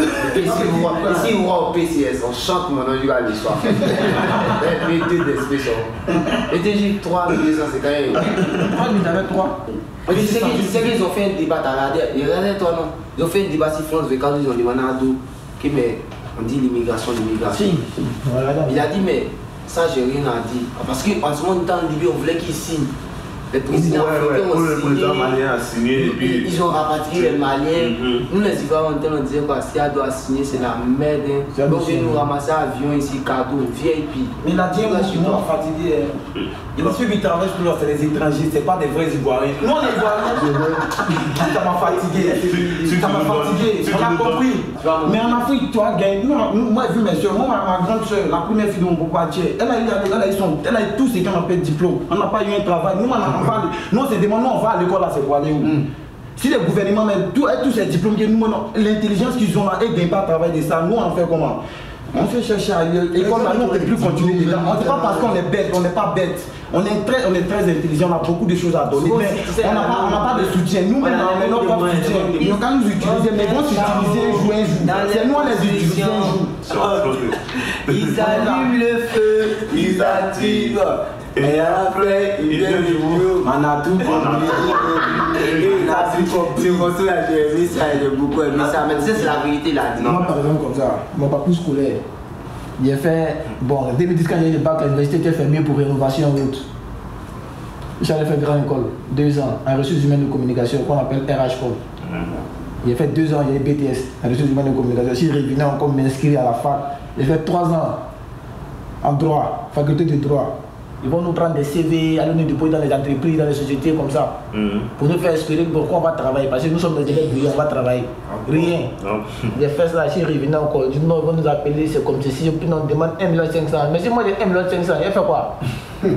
Ici, on va au PCS, on chante mon nom du gars le soir. Et 2 DSP sont. Et déjà 3200, c'est quand même. 3003. Tu sais qu'ils ont fait un débat, regardez toi non. Ils ont fait un débat sur France quand ils ont demandé à Ado que mais on dit l'immigration. Si. Il a dit mais ça j'ai rien à dire. Parce qu'en ce moment en Libye on voulait qu'ils signent. Les présidents africains ont signé. Ils ont rapatrié les Maliens. Nous les Ivoiriens on disait quoi, si elle doit signer c'est la merde. Donc ils nous ramasser un avion ici, cadeau, VIP. Mais la diable, je suis pas fatigué. Ceux qui travaillent pour nous, c'est les étrangers, c'est pas des vrais Ivoiriens. Nous on est Ivoiriens. Ça m'a fatigué. Ça m'a fatigué. On a compris. Mais en Afrique, tu as gagné. Moi j'ai vu mes soeurs, moi ma grande soeur, la première fille de mon papa, elle a eu tout ce qu'on appelle diplôme. On n'a pas eu un travail. Nous on se demande, on va à l'école là, c'est quoi aller où? Si le gouvernement met tous ces diplômes, l'intelligence qu'ils ont là, ils ne gagnent pas travail de ça, nous on fait comment? On fait chercher ailleurs. L'école là, nous on ne peut plus continuer dedans. On ne sait pas parce qu'on est bête, on n'est pas bête. On est très intelligent, on a beaucoup de choses à donner, mais on n'a pas de soutien. Nous, maintenant, on n'a pas de soutien. Ils ont qu'à nous utiliser, mais ils vont s'utiliser un jour. C'est nous, on les utilise un jour. Ils allument le feu, ils attirent. Et après, il vient du boulot. On a tout compris. C'est pour ça que j'ai aimé ça, j'ai beaucoup aimé ça. Mais c'est la vérité là. Moi, par exemple, comme ça, mon parcours scolaire, j'ai fait, en 2010, quand j'ai eu le bac à l'université, j'étais fermé pour rénovation en route. J'allais faire grande école, 2 ans, en ressources humaines de communication, qu'on appelle RH-Com. J'ai fait 2 ans, j'ai eu BTS, en ressources humaines de communication. Si je revenais encore m'inscrire à la fac, j'ai fait 3 ans en droit, faculté de droit. Ils vont nous prendre des CV, aller nous déposer dans les entreprises, dans les sociétés comme ça. Pour nous faire espérer pourquoi on va travailler. Parce que nous sommes des élèves brillants, on va travailler. Rien. J'ai fait ça, si je revenais encore, ils vont nous appeler, c'est comme ceci. Et puis on demande 1 500 000. Mais si moi j'ai 1 500 000, il fait quoi? Non,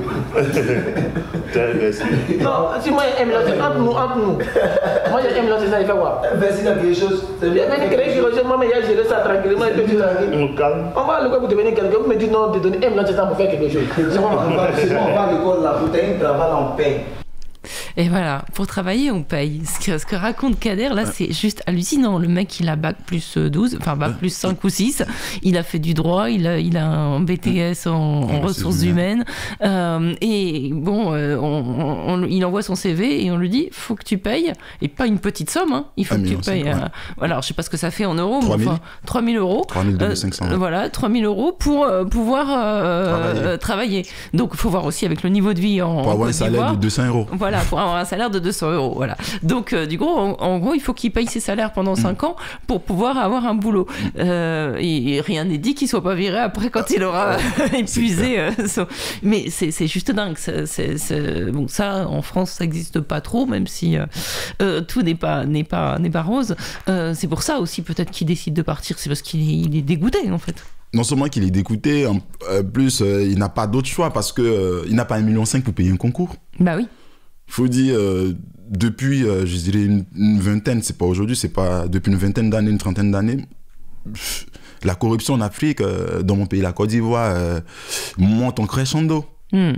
si moi j'ai 1 500 000, entre nous. Moi j'ai 1 500 000, il fait quoi? Merci dans quelque chose. Il y a quelque chose, moi j'ai géré ça tranquillement. On va à l'école pour devenir quelqu'un. Vous me dites non, de donner 1 500 000 pour faire quelque chose. On va à l'école là, pour t'aider, travail là, on paye. Et voilà, pour travailler, on paye. Ce que raconte Kader, là, c'est juste hallucinant. Le mec, il a bac plus 12, enfin bac plus 5 ou 6. Il a fait du droit, il a un BTS en ressources humaines. Et bon, il envoie son CV et on lui dit, faut que tu payes. Et pas une petite somme, hein. Il faut que tu payes. Alors, je sais pas ce que ça fait en euros, mais enfin, 3 000 euros. 3 500. Voilà, 3 000 euros pour pouvoir travailler. Donc, il faut voir aussi avec le niveau de vie en pour avoir un salaire de 200 euros. Voilà, pour avoir un salaire de 200 euros. Voilà. Donc, du coup, en gros, il faut qu'il paye ses salaires pendant 5 ans pour pouvoir avoir un boulot. Et rien n'est dit qu'il ne soit pas viré après quand il aura épuisé. Mais c'est juste dingue. Bon, ça, en France, ça n'existe pas trop, même si tout n'est pas rose. C'est pour ça aussi, peut-être, qu'il décide de partir. C'est parce qu'il est dégoûté, en fait. Non seulement qu'il est dégoûté, en plus, il n'a pas d'autre choix parce qu'il n'a pas 1,5 million pour payer un concours. Bah oui. Il faut dire, depuis, je dirais, une vingtaine, c'est pas aujourd'hui, c'est pas depuis une vingtaine d'années, une trentaine d'années, la corruption en Afrique, dans mon pays, la Côte d'Ivoire, monte en crescendo.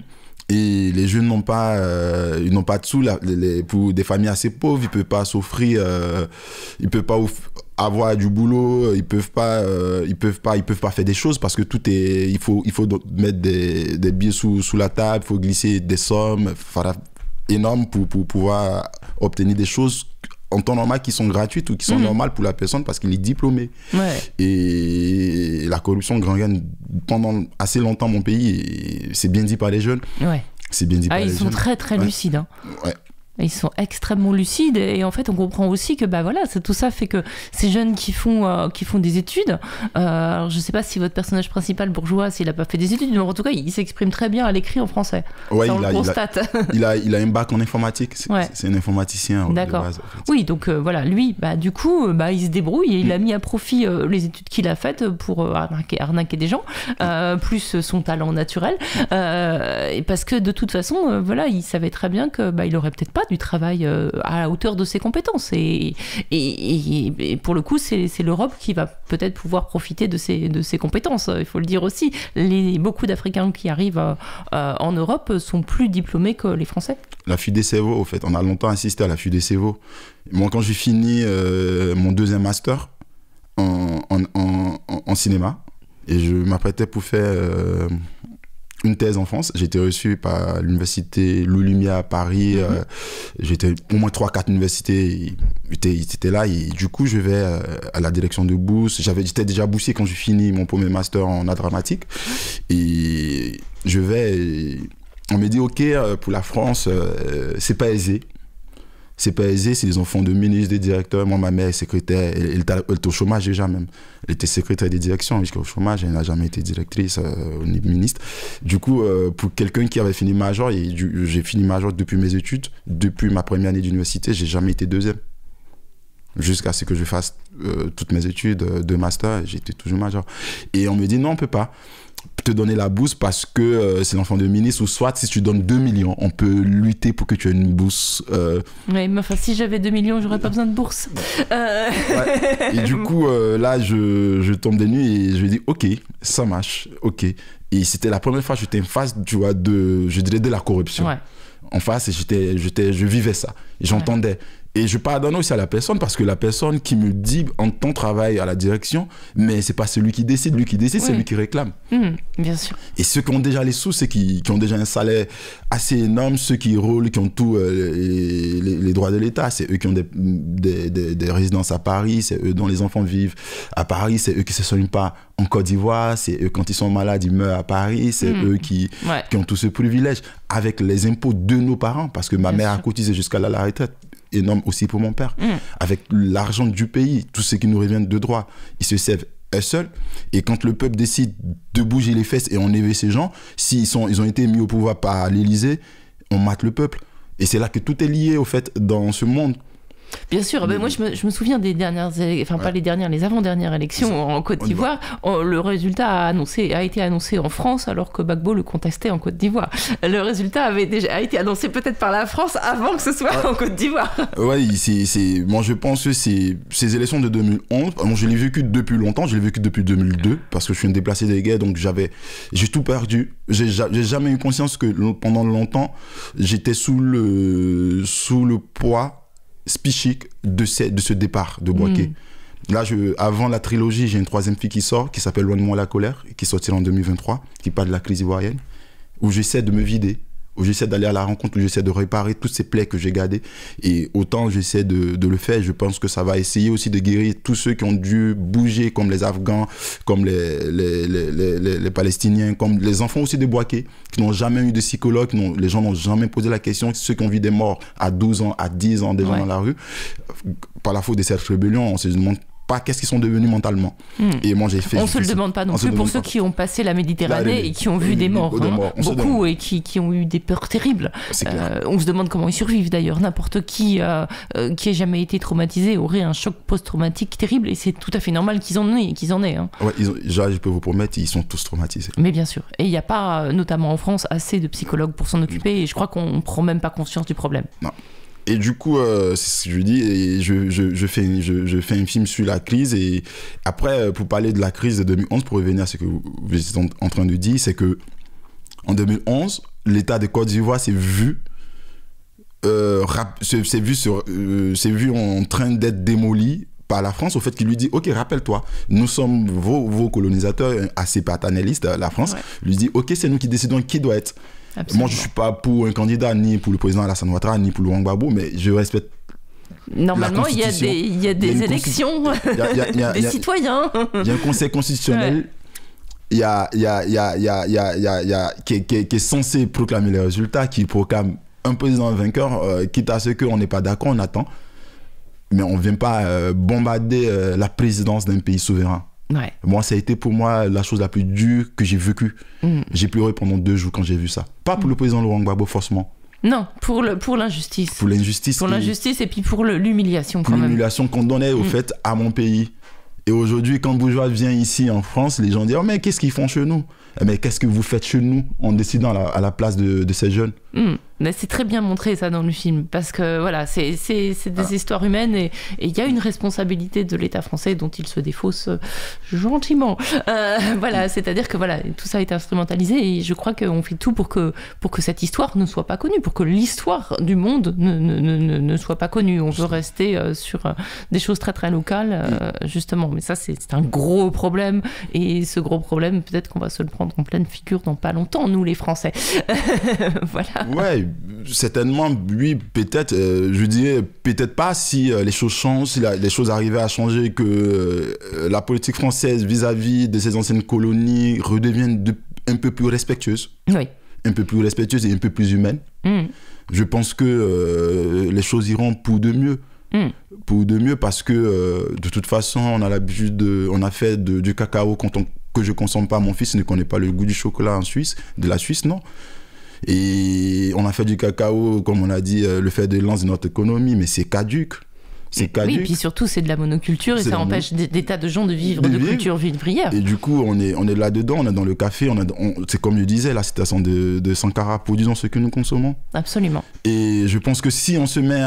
Et les jeunes n'ont pas de sous. Pour des familles assez pauvres, ils peuvent pas s'offrir, ils peuvent pas avoir du boulot, ils peuvent pas faire des choses parce que il faut mettre des billets sous la table, il faut glisser des sommes énormes pour pouvoir obtenir des choses en temps normal qui sont gratuites ou qui sont normales pour la personne parce qu'il est diplômé. Ouais. Et la corruption gangrène pendant assez longtemps mon pays, et c'est bien dit par les jeunes. Ouais. C'est bien dit par les jeunes. Ils sont très très lucides. Hein. Ouais. Ils sont extrêmement lucides et en fait on comprend aussi que tout ça fait que ces jeunes qui font des études, alors je sais pas si votre personnage principal bourgeois s'il a pas fait des études, mais en tout cas il s'exprime très bien à l'écrit en français. Ouais, ça, on le constate. Il a un bac en informatique, c'est un informaticien. D'accord. De base, en fait. Oui, donc voilà, lui du coup il se débrouille et il a mis à profit les études qu'il a faites pour arnaquer des gens, plus son talent naturel, et parce que de toute façon il savait très bien que il aurait peut-être pas du travail à la hauteur de ses compétences et pour le coup c'est l'Europe qui va peut-être pouvoir profiter de ses compétences, il faut le dire aussi. Beaucoup d'Africains qui arrivent en Europe sont plus diplômés que les Français. La fuite des cerveaux, au fait, on a longtemps assisté à la fuite des cerveaux. Moi, quand j'ai fini mon deuxième master en cinéma et je m'apprêtais pour faire une thèse en France. J'ai été reçu par l'université Louis Lumière à Paris. J'étais au moins 3-4 universités. J'étais là et du coup, je vais à la direction de bourse. J'étais déjà boursier quand j'ai fini mon premier master en art dramatique. Et je vais... on me dit, OK, pour la France, c'est pas aisé. C'est pas aisé, c'est les enfants de ministres, des directeurs. Moi, ma mère est secrétaire, elle était au chômage déjà même. Elle était secrétaire des directions, jusqu'au chômage, elle n'a jamais été directrice ni ministre. Du coup, pour quelqu'un qui avait fini major, et j'ai fini major depuis mes études, depuis ma première année d'université, j'ai jamais été deuxième. Jusqu'à ce que je fasse toutes mes études de master, j'étais toujours major. Et on me dit, non, on peut pas te donner la bourse parce que c'est l'enfant de ministre, ou soit si tu donnes 2 millions, on peut lutter pour que tu aies une bourse. Oui, mais enfin, si j'avais 2 millions, j'aurais pas besoin de bourse. Ouais. Et du coup, là, je tombe des nues et je dis, OK, ça marche, OK. Et c'était la première fois que j'étais en face, tu vois, je dirais de la corruption. Ouais. En face, et je vivais ça. Et j'entendais. Ouais. Et je pardonne aussi à la personne parce que la personne qui me dit en ton travail à la direction, mais c'est pas celui qui décide. Lui qui décide, oui. C'est lui qui réclame. Bien sûr. Et ceux qui ont déjà les sous, ceux qui ont déjà un salaire assez énorme, ceux qui roulent, qui ont tous les droits de l'État, c'est eux qui ont des résidences à Paris, c'est eux dont les enfants vivent à Paris, c'est eux qui ne se soignent pas en Côte d'Ivoire, c'est eux quand ils sont malades, ils meurent à Paris, c'est eux qui ont tout ce privilège avec les impôts de nos parents, parce que ma mère a cotisé jusqu'à la retraite. Énorme aussi pour mon père, avec l'argent du pays, tout ce qui nous revient de droit, ils se servent eux seuls. Et quand le peuple décide de bouger les fesses et enlever ces gens, ils ont été mis au pouvoir par l'Élysée, on mate le peuple. Et c'est là que tout est lié, au fait, dans ce monde. Bien sûr, moi je me souviens des dernières, pas les dernières, les avant-dernières élections en Côte d'Ivoire. Le résultat a été annoncé en France alors que Gbagbo le contestait en Côte d'Ivoire. Le résultat a été annoncé peut-être par la France avant que ce soit en Côte d'Ivoire. Oui, moi je pense que ces élections de 2011, je l'ai vécu depuis longtemps, je l'ai vécu depuis 2002 parce que je suis un déplacé des guerres, donc j'ai tout perdu. J'ai jamais eu conscience que pendant longtemps j'étais sous le poids psychique de ce départ de Bouaké. Là, avant la trilogie, j'ai une troisième fille qui sort, qui s'appelle Loin de moi la colère, qui sortira en 2023, qui parle de la crise ivoirienne, où j'essaie de me vider, où j'essaie d'aller à la rencontre, où j'essaie de réparer toutes ces plaies que j'ai gardées. Et autant j'essaie de le faire, je pense que ça va essayer aussi de guérir tous ceux qui ont dû bouger, comme les Afghans, comme les Palestiniens, comme les enfants aussi de Bouaké, qui n'ont jamais eu de psychologue, les gens n'ont jamais posé la question, ceux qui ont vu des morts à 12 ans, à 10 ans, des gens dans la rue, par la faute de cette rébellion, on se demande pas qu'est-ce qu'ils sont devenus mentalement. Et moi j'ai fait. On se le demande pas non plus pour ceux qui ont passé la Méditerranée et qui ont vu des morts, beaucoup, et qui ont eu des peurs terribles. On se demande comment ils survivent d'ailleurs. N'importe qui ait jamais été traumatisé aurait un choc post-traumatique terrible et c'est tout à fait normal qu'ils en aient. Hein. Ouais, je peux vous promettre, ils sont tous traumatisés. Mais bien sûr. Et il n'y a pas, notamment en France, assez de psychologues pour s'en occuper et je crois qu'on ne prend même pas conscience du problème. Non. Et du coup, c'est ce que je dis, et je fais un film sur la crise. Et après, pour parler de la crise de 2011, pour revenir à ce que vous êtes en train de dire, c'est que en 2011, l'État de Côte d'Ivoire s'est vu en train d'être démoli par la France, au fait qu'il lui dit ok, rappelle-toi, nous sommes vos colonisateurs assez paternalistes, la France lui dit ok, c'est nous qui décidons qui doit être. Absolument. Moi je suis pas pour un candidat ni pour le président Alassane Ouattara ni pour Laurent Gbagbo, mais je respecte. Normalement, il y a des élections, des citoyens. Il y a un conseil constitutionnel qui est censé proclamer les résultats, qui proclame un président vainqueur, quitte à ce qu'on n'est pas d'accord, on attend. Mais on ne vient pas bombarder la présidence d'un pays souverain. Ouais. Moi, ça a été pour moi la chose la plus dure que j'ai vécue. J'ai pleuré pendant 2 jours quand j'ai vu ça. Pas pour le président Laurent Gbagbo, forcément. Non, pour l'injustice. Pour l'injustice. Pour l'injustice et puis pour l'humiliation quand même. L'humiliation qu'on donnait au fait à mon pays. Et aujourd'hui, quand Bourgeois vient ici en France, les gens disent « Oh, mais qu'est-ce qu'ils font chez nous ?» Mais qu'est-ce que vous faites chez nous en décidant à la place de ces jeunes? Mais c'est très bien montré ça dans le film, parce que voilà, c'est des histoires humaines et il y a une responsabilité de l'État français dont il se défausse gentiment. Voilà, c'est-à-dire que voilà, tout ça est instrumentalisé et je crois qu'on fait tout pour que cette histoire ne soit pas connue, pour que l'histoire du monde ne soit pas connue. On veut rester sur des choses très très locales, justement. Mais ça, c'est un gros problème et ce gros problème, peut-être qu'on va se le prendre en pleine figure dans pas longtemps, nous les Français. Voilà. Ouais, certainement, oui, peut-être, je dirais peut-être pas si les choses changent, si les choses arrivaient à changer, que la politique française vis-à-vis de ces anciennes colonies redevienne un peu plus respectueuse. Oui. Un peu plus respectueuse et un peu plus humaine. Je pense que les choses iront pour de mieux. Pour de mieux parce que de toute façon, on a l'habitude on a fait du cacao que je consomme pas. Mon fils ne connaît pas le goût du chocolat en Suisse, de la Suisse, non. Et on a fait du cacao, comme on a dit, le fer de lance de notre économie, mais c'est caduque. C'est caduque. Oui, et puis surtout, c'est de la monoculture et ça empêche des tas de gens de vivre de culture vivrière. Et du coup, on est là-dedans, on est dans le café, c'est comme je disais, la citation de Sankara, produisons ce que nous consommons. Absolument. Et je pense que si on se met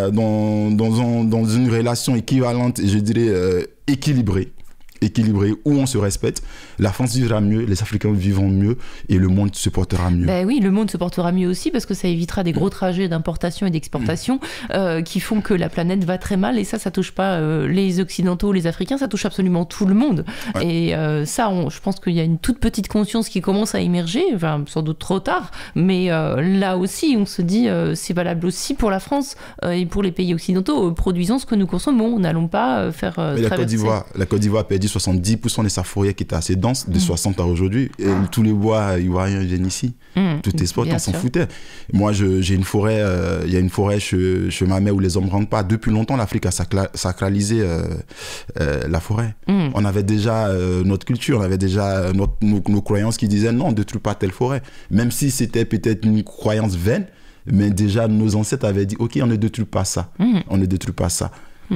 dans une relation équivalente, je dirais équilibrée, où on se respecte, la France vivra mieux, les Africains vivront mieux et le monde se portera mieux. Ben oui, le monde se portera mieux aussi parce que ça évitera des gros trajets d'importation et d'exportation qui font que la planète va très mal et ça touche pas les Occidentaux, les Africains, ça touche absolument tout le monde. Ouais. Et ça, je pense qu'il y a une toute petite conscience qui commence à émerger, enfin, sans doute trop tard, mais là aussi, on se dit c'est valable aussi pour la France et pour les pays occidentaux. Produisons ce que nous consommons, n'allons pas faire mais traverser. La Côte d'Ivoire a perdu 70% de sa forêt qui était assez dense, de 60 à aujourd'hui. Et tous les bois ivoiriens viennent ici. Tout est sport, on s'en foutait. Moi, j'ai une forêt, il y a une forêt chez ma mère où les hommes ne rentrent pas. Depuis longtemps, l'Afrique a sacralisé la forêt. On avait déjà notre culture, on avait déjà nos croyances qui disaient non, on ne détruit pas telle forêt. Même si c'était peut-être une croyance vaine, mais déjà nos ancêtres avaient dit ok, on ne détruit pas ça. On ne détruit pas ça.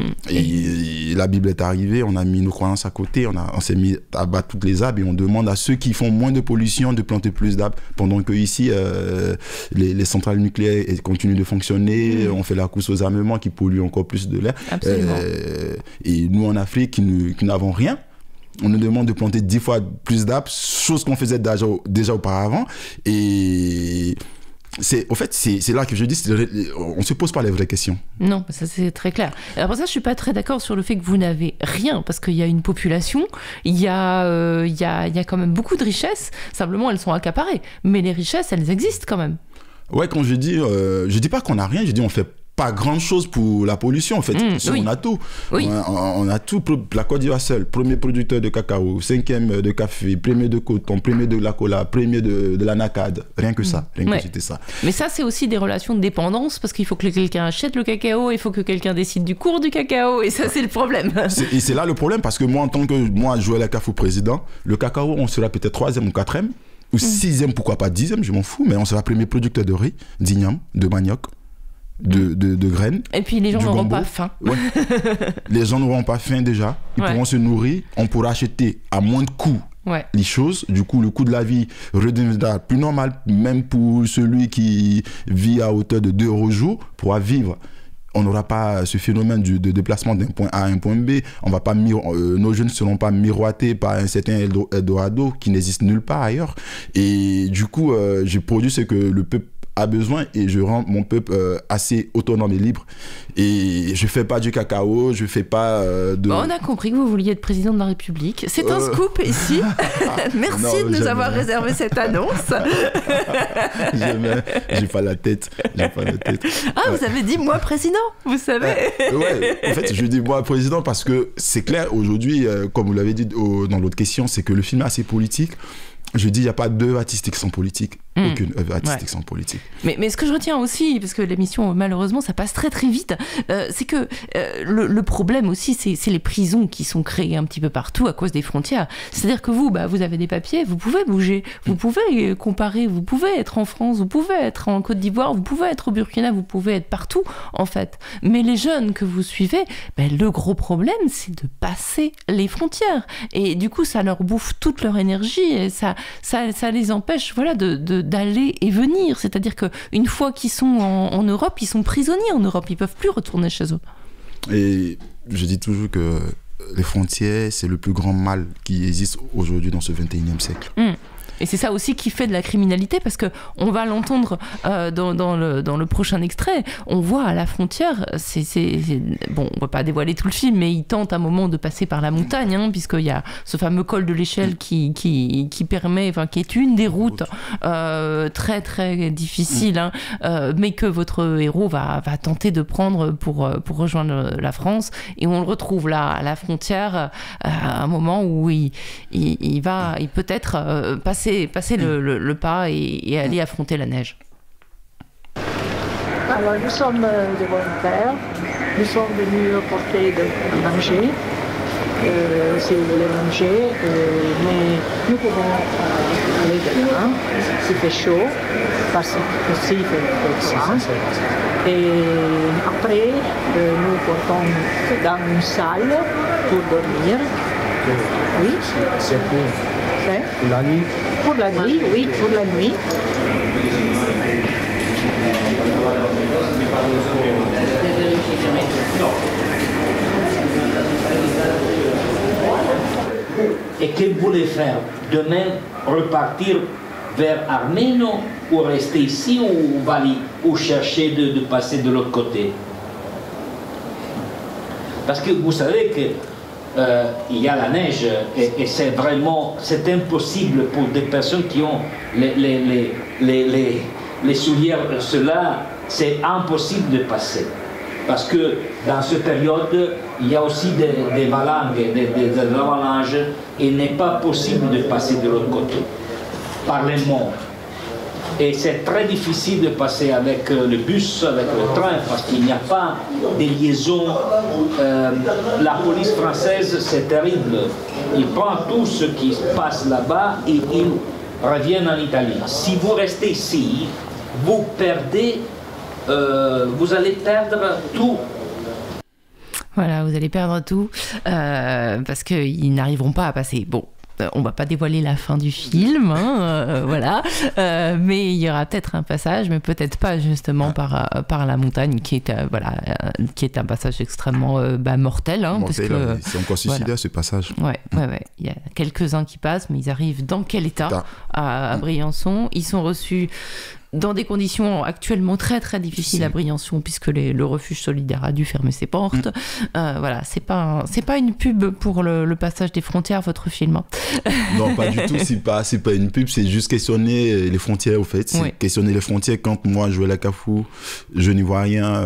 Et la Bible est arrivée, on a mis nos croyances à côté, on s'est mis à battre toutes les arbres et on demande à ceux qui font moins de pollution de planter plus d'arbres, pendant que ici les centrales nucléaires continuent de fonctionner, on fait la course aux armements qui polluent encore plus de l'air. Et nous en Afrique qui n'avons rien, on nous demande de planter 10 fois plus d'arbres, chose qu'on faisait déjà auparavant. Et c'est là que je dis, on ne se pose pas les vraies questions. Non, ça c'est très clair. Alors pour ça, je ne suis pas très d'accord sur le fait que vous n'avez rien, parce qu'il y a une population, il y a quand même beaucoup de richesses, simplement elles sont accaparées. Mais les richesses, elles existent quand même. Ouais, quand je dis pas qu'on n'a rien, je dis on fait pas grand chose pour la pollution en fait. On a tout. Oui. On a tout. La Côte d'Ivoire seule, premier producteur de cacao, 5e de café, premier de coton, premier de la cola, premier de l'anacade. Rien que ça. Rien que c'était ça. Mais ça, c'est aussi des relations de dépendance parce qu'il faut que quelqu'un achète le cacao, il faut que quelqu'un décide du cours du cacao et ça, c'est le problème. Et c'est là le problème parce que moi, Joël Akafou président, le cacao, on sera peut-être 3e ou 4e ou 6e, pourquoi pas 10e, je m'en fous, mais on sera premier producteur de riz, d'igname, de manioc. De graines. Et puis les gens n'auront pas faim. Ouais. Les gens n'auront pas faim déjà. Ils pourront se nourrir. On pourra acheter à moins de coûts les choses. Du coup, le coût de la vie redeviendra plus normal. Même pour celui qui vit à hauteur de 2 € au jour, pourra vivre. on n'aura pas ce phénomène de déplacement d'un point A à un point B. On va pas nos jeunes ne seront pas miroités par un certain Eldorado qui n'existe nulle part ailleurs. Et du coup, je produis ce que le peuple a besoin et je rends mon peuple assez autonome et libre. Et je fais pas du cacao, je fais pas de... Bon, on a compris que vous vouliez être président de la République. C'est un scoop ici. Merci non, de nous avoir réservé cette annonce. J'ai pas la tête. Ah, vous avez dit moi président, vous savez. Ouais, en fait, je dis moi président parce que c'est clair aujourd'hui, comme vous l'avez dit dans l'autre question, c'est que le film est assez politique. Je dis, il n'y a pas d'œuvre artistique sans politique. Aucune œuvre artistique sans politique. Mais ce que je retiens aussi, parce que l'émission, malheureusement, ça passe très très vite, c'est que le problème aussi, c'est les prisons qui sont créées un petit peu partout à cause des frontières. C'est-à-dire que vous avez des papiers, vous pouvez bouger, vous pouvez comparer, vous pouvez être en France, vous pouvez être en Côte d'Ivoire, vous pouvez être au Burkina, vous pouvez être partout, en fait. Mais les jeunes que vous suivez, le gros problème, c'est de passer les frontières. Et du coup, ça leur bouffe toute leur énergie et ça les empêche d'aller et venir. C'est-à-dire qu'une fois qu'ils sont en Europe, ils sont prisonniers en Europe. Ils ne peuvent plus retourner chez eux. Et je dis toujours que les frontières, c'est le plus grand mal qui existe aujourd'hui dans ce 21e siècle. Et c'est ça aussi qui fait de la criminalité, parce qu'on va l'entendre dans le prochain extrait. On voit à la frontière, bon, on ne va pas dévoiler tout le film, mais il tente à un moment de passer par la montagne, puisqu'il y a ce fameux col de l'échelle qui permet, qui est une des routes très très difficiles, mais que votre héros va tenter de prendre pour rejoindre la France. Et on le retrouve là, à la frontière, à un moment où il peut-être passer le pas et aller affronter la neige. Alors, nous sommes des volontaires. Nous sommes venus porter de manger, si vous voulez manger, mais nous pouvons aller dedans, s'il fait chaud, parce que s'il fait froid. Et après, nous portons dans une salle pour dormir. Oui. C'est pour la nuit. Pour la nuit, oui, pour la nuit. Et que vous voulez faire? Demain, repartir vers Arménie ou rester ici ou chercher de passer de l'autre côté? Parce que vous savez que il y a la neige et c'est impossible pour des personnes qui ont les souliers, cela, c'est impossible de passer. Parce que dans cette période, il y a aussi des valanges, des avalanches, et il n'est pas possible de passer de l'autre côté, par les monts. Et c'est très difficile de passer avec le bus, avec le train, parce qu'il n'y a pas de liaison. La police française, c'est terrible. Ils prennent tout ce qui se passe là-bas et ils reviennent en Italie. Si vous restez ici, vous perdez, vous allez perdre tout. Voilà, vous allez perdre tout, parce qu'ils n'arriveront pas à passer. Bon. On va pas dévoiler la fin du film, voilà. Mais il y aura peut-être un passage, mais peut-être pas justement par la montagne, qui est un passage extrêmement mortel. Mortel, parce que, c'est encore suicidaire ce passage. Ouais. Il y a quelques-uns qui passent, mais ils arrivent dans quel état à Briançon? Ils sont reçus dans des conditions actuellement très très difficiles à Briançon, puisque le refuge solidaire a dû fermer ses portes. Voilà, c'est pas une pub pour le passage des frontières, votre film. Non, pas du tout, c'est pas une pub, c'est juste questionner les frontières, au fait. C'est questionner les frontières. Quand moi, je jouais la Cafou, je n'y vois rien,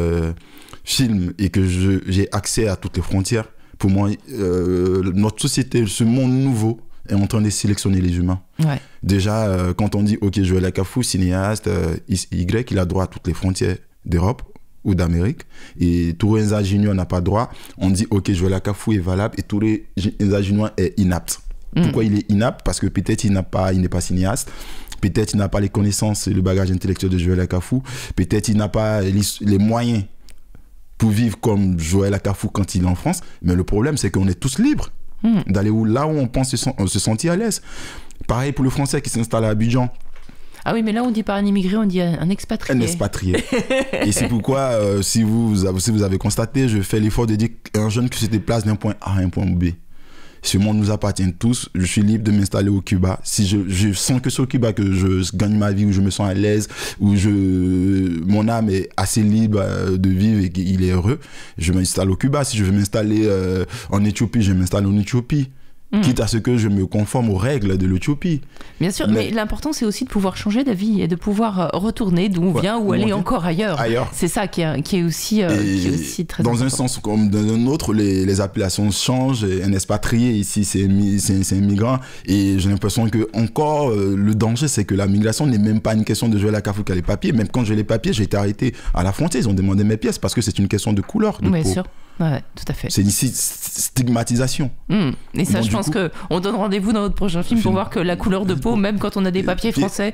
film, et que j'ai accès à toutes les frontières, pour moi, notre société, ce monde nouveau, est en train de sélectionner les humains. Ouais. Déjà, quand on dit, ok, Joël Akafou, cinéaste, Y, il a droit à toutes les frontières d'Europe ou d'Amérique, et Tourenza Junior n'a pas droit. On dit, ok, Joël Akafou est valable, et Tourenza Junior est inapte. Pourquoi il est inapte? Parce que peut-être il n'est pas cinéaste, peut-être il n'a pas les connaissances et le bagage intellectuel de Joël Akafou, peut-être il n'a pas les moyens pour vivre comme Joël Akafou quand il est en France, mais le problème, c'est qu'on est tous libres d'aller là où on pense se sentir à l'aise. Pareil pour le Français qui s'installe à Abidjan. Ah oui, mais là, on dit pas un immigré, on dit un expatrié. Un expatrié. Et c'est pourquoi, si vous avez constaté, je fais l'effort de dire qu'un jeune qui se déplace d'un point A à un point B. Ce monde nous appartient tous. Je suis libre de m'installer au Cuba. Si je sens que c'est au Cuba que je gagne ma vie, où je me sens à l'aise, où mon âme est assez libre de vivre et qu'il est heureux, je m'installe au Cuba. Si je veux m'installer en Éthiopie, je m'installe en Éthiopie. Quitte à ce que je me conforme aux règles de l'Éthiopie. Bien sûr, mais l'important c'est aussi de pouvoir changer d'avis et de pouvoir retourner d'où on vient ou aller encore ailleurs. C'est ça qui est aussi très important. Dans un sens comme dans un autre, les appellations changent. Un expatrié ici, c'est un migrant. Et j'ai l'impression que encore le danger, c'est que la migration n'est même pas une question de jouer la cafou qu'à les papiers. Même quand j'ai les papiers, j'ai été arrêté à la frontière. Ils ont demandé mes pièces parce que c'est une question de couleur de peau. Bien sûr. Ouais, tout à fait. C'est une stigmatisation. Et ça, je pense qu'on donne rendez-vous dans notre prochain film pour voir que la couleur de peau, même quand on a des papiers français,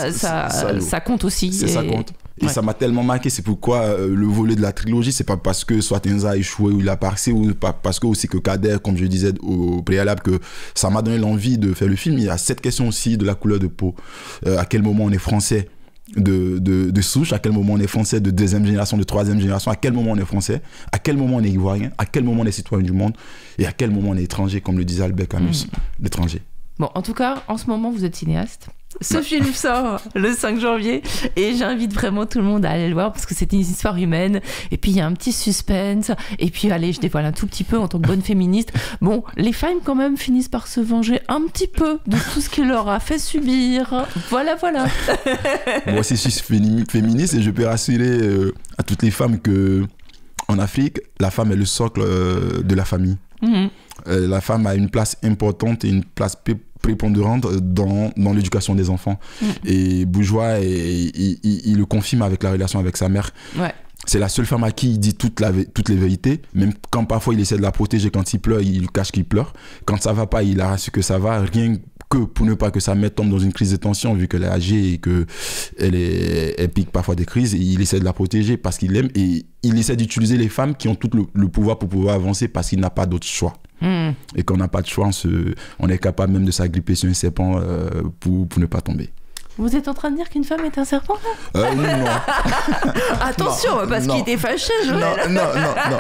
ça compte aussi. Ça compte. Et ça m'a tellement marqué. C'est pourquoi le volet de la trilogie, c'est pas parce que soit Enza a échoué ou il a passé, ou parce que aussi que Kader, comme je disais au préalable, que ça m'a donné l'envie de faire le film. Il y a cette question aussi de la couleur de peau. À quel moment on est français de souche, à quel moment on est français de deuxième génération, de troisième génération, à quel moment on est français, à quel moment on est ivoirien, à quel moment on est citoyen du monde et à quel moment on est étranger, comme le disait Albert Camus, l'étranger. Bon, en tout cas, en ce moment, vous êtes cinéaste. Ce film sort le 5 janvier et j'invite vraiment tout le monde à aller le voir parce que c'est une histoire humaine et puis il y a un petit suspense et puis allez, je dévoile un tout petit peu en tant que bonne féministe. Bon, les femmes quand même finissent par se venger un petit peu de tout ce qu'il leur a fait subir. Voilà. Moi aussi je suis féministe et je peux rassurer à toutes les femmes que en Afrique, la femme est le socle de la famille. La femme a une place importante et une place prépondérante dans l'éducation des enfants. Et Bourgeois, il le confirme avec la relation avec sa mère. Ouais. C'est la seule femme à qui il dit toutes les vérités, même quand parfois il essaie de la protéger. Quand il pleure, il cache qu'il pleure. Quand ça va pas, il a su que ça va, rien que pour ne pas que sa mère tombe dans une crise de tension, vu qu'elle est âgée et qu'elle pique parfois des crises. Et il essaie de la protéger parce qu'il l'aime et il essaie d'utiliser les femmes qui ont tout le pouvoir pour pouvoir avancer parce qu'il n'a pas d'autre choix. Et quand on n'a pas de choix, on est capable même de s'agripper sur un serpent pour ne pas tomber. Vous êtes en train de dire qu'une femme est un serpent là Non. Attention, parce qu'il était fâché, Joël. Non,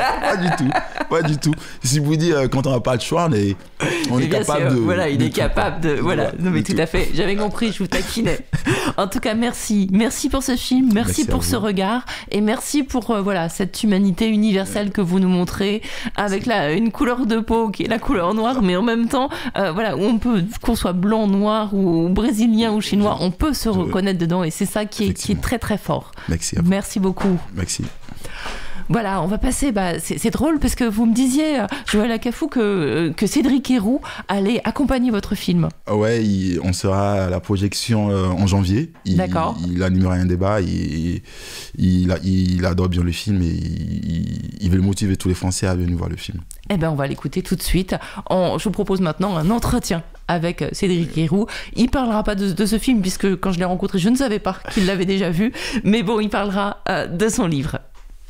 pas du tout. Si vous dites quand on n'a pas de choix, on est capable de. Voilà, il est capable de. Voilà, non mais tout à fait. J'avais compris, je vous taquinais. En tout cas, merci pour ce film, merci pour ce regard et merci pour cette humanité universelle que vous nous montrez avec une couleur de peau qui est la couleur noire, mais en même temps, où on peut, qu'on soit blanc, noir ou brésilien ou chinois, on peut se reconnaître dedans et c'est ça qui est très très fort. Merci beaucoup. Merci. Voilà, on va passer. C'est drôle parce que vous me disiez, Joël Akafou, que Cédric Héroux allait accompagner votre film. Ouais, on sera à la projection en janvier. D'accord. Il animera un débat. Il adore bien le film et il veut motiver tous les Français à venir voir le film. Eh bien, on va l'écouter tout de suite. Je vous propose maintenant un entretien avec Cédric Héroux. Il ne parlera pas de ce film puisque quand je l'ai rencontré, je ne savais pas qu'il l'avait déjà vu. Mais bon, il parlera de son livre.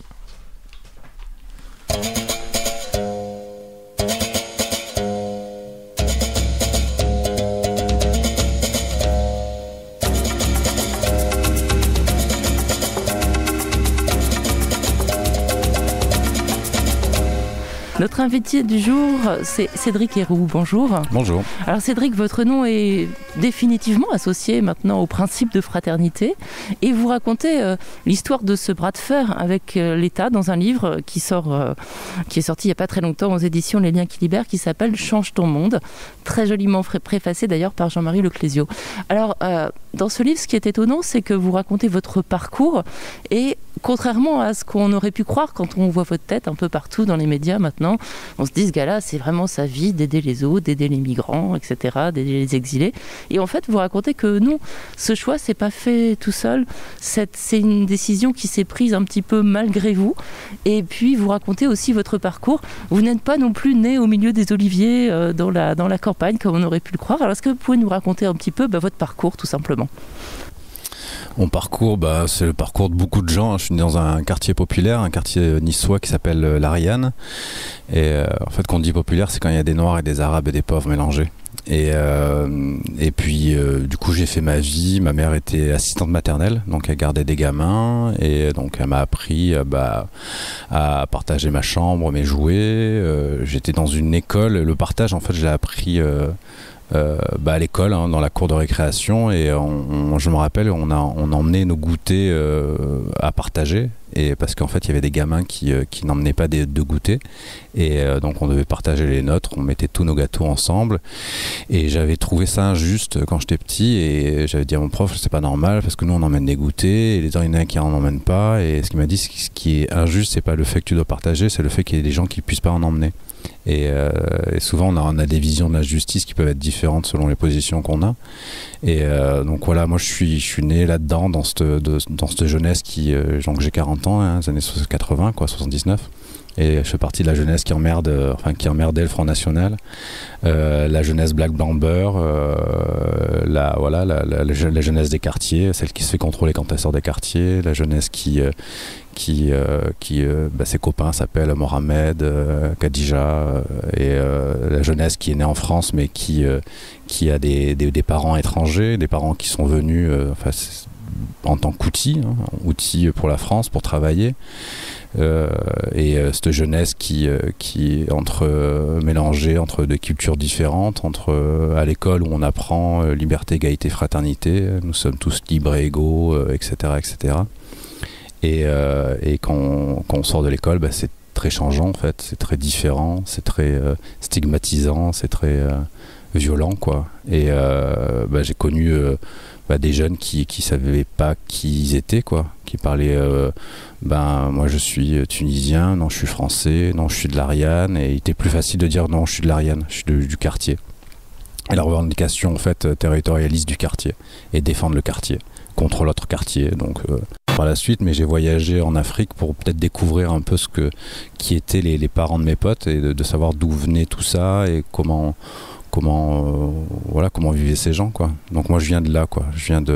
Notre invité du jour, c'est Cédric Héroux. Bonjour. Bonjour. Alors Cédric, votre nom est définitivement associé maintenant au principe de fraternité et vous racontez l'histoire de ce bras de fer avec l'État dans un livre qui est sorti il n'y a pas très longtemps aux éditions Les Liens qui libèrent, qui s'appelle « Change ton monde », très joliment préfacé d'ailleurs par Jean-Marie Leclésio. Alors dans ce livre, ce qui est étonnant, c'est que vous racontez votre parcours et contrairement à ce qu'on aurait pu croire quand on voit votre tête un peu partout dans les médias maintenant, on se dit ce gars-là, c'est vraiment sa vie d'aider les autres, d'aider les migrants, etc., d'aider les exilés. Et en fait, vous racontez que non, ce choix s'est pas fait tout seul. C'est une décision qui s'est prise un petit peu malgré vous. Et puis, vous racontez aussi votre parcours. Vous n'êtes pas non plus né au milieu des oliviers dans la campagne, comme on aurait pu le croire. Alors, est-ce que vous pouvez nous raconter un petit peu votre parcours, tout simplement ? Mon parcours, c'est le parcours de beaucoup de gens. Je suis né dans un quartier populaire, un quartier niçois qui s'appelle l'Ariane. Et en fait, quand on dit populaire, c'est quand il y a des Noirs et des Arabes et des pauvres mélangés. Et puis, du coup, j'ai fait ma vie. Ma mère était assistante maternelle, donc elle gardait des gamins. Et donc, elle m'a appris à partager ma chambre, mes jouets. J'étais dans une école. Le partage, en fait, je l'ai appris... à l'école, hein, dans la cour de récréation, et je me rappelle, on emmenait nos goûters à partager, et parce qu'en fait il y avait des gamins qui n'emmenaient pas de goûter, et donc on devait partager les nôtres, on mettait tous nos gâteaux ensemble, et j'avais trouvé ça injuste quand j'étais petit, et j'avais dit à mon prof, c'est pas normal parce que nous on emmène des goûters et les gens il y en a qui en emmènent pas, et ce qu'il m'a dit, ce qui est injuste, c'est pas le fait que tu dois partager, c'est le fait qu'il y ait des gens qui puissent pas en emmener. Et souvent on a des visions de la justice qui peuvent être différentes selon les positions qu'on a, et donc voilà, moi je suis né là-dedans, dans cette jeunesse qui donc j'ai 40 ans, hein, les années 80 quoi, 79, et je fais partie de la jeunesse qui emmerdait le Front National, la jeunesse Black Blanc Beurre, la jeunesse des quartiers, celle qui se fait contrôler quand elle sort des quartiers, la jeunesse ses copains s'appellent Mohamed, Khadija, et la jeunesse qui est née en France mais qui a des parents étrangers, des parents qui sont venus en tant qu'outils, outils pour la France, pour travailler, et cette jeunesse qui est mélangée entre des cultures différentes, à l'école où on apprend liberté, égalité, fraternité, nous sommes tous libres et égaux, etc., etc. Et quand on sort de l'école, c'est très changeant en fait, c'est très différent, c'est très stigmatisant, c'est très violent quoi. Et j'ai connu des jeunes qui savaient pas qui ils étaient quoi, qui parlaient moi je suis tunisien, non je suis français, non je suis de l'Ariane, et il était plus facile de dire non je suis de l'Ariane, je suis du quartier. Et la revendication en fait territorialiste du quartier et défendre le quartier contre l'autre quartier, donc par la suite, mais j'ai voyagé en Afrique pour peut-être découvrir un peu qui étaient les parents de mes potes, et de savoir d'où venait tout ça et comment vivaient ces gens quoi. Donc moi je viens de là quoi, je viens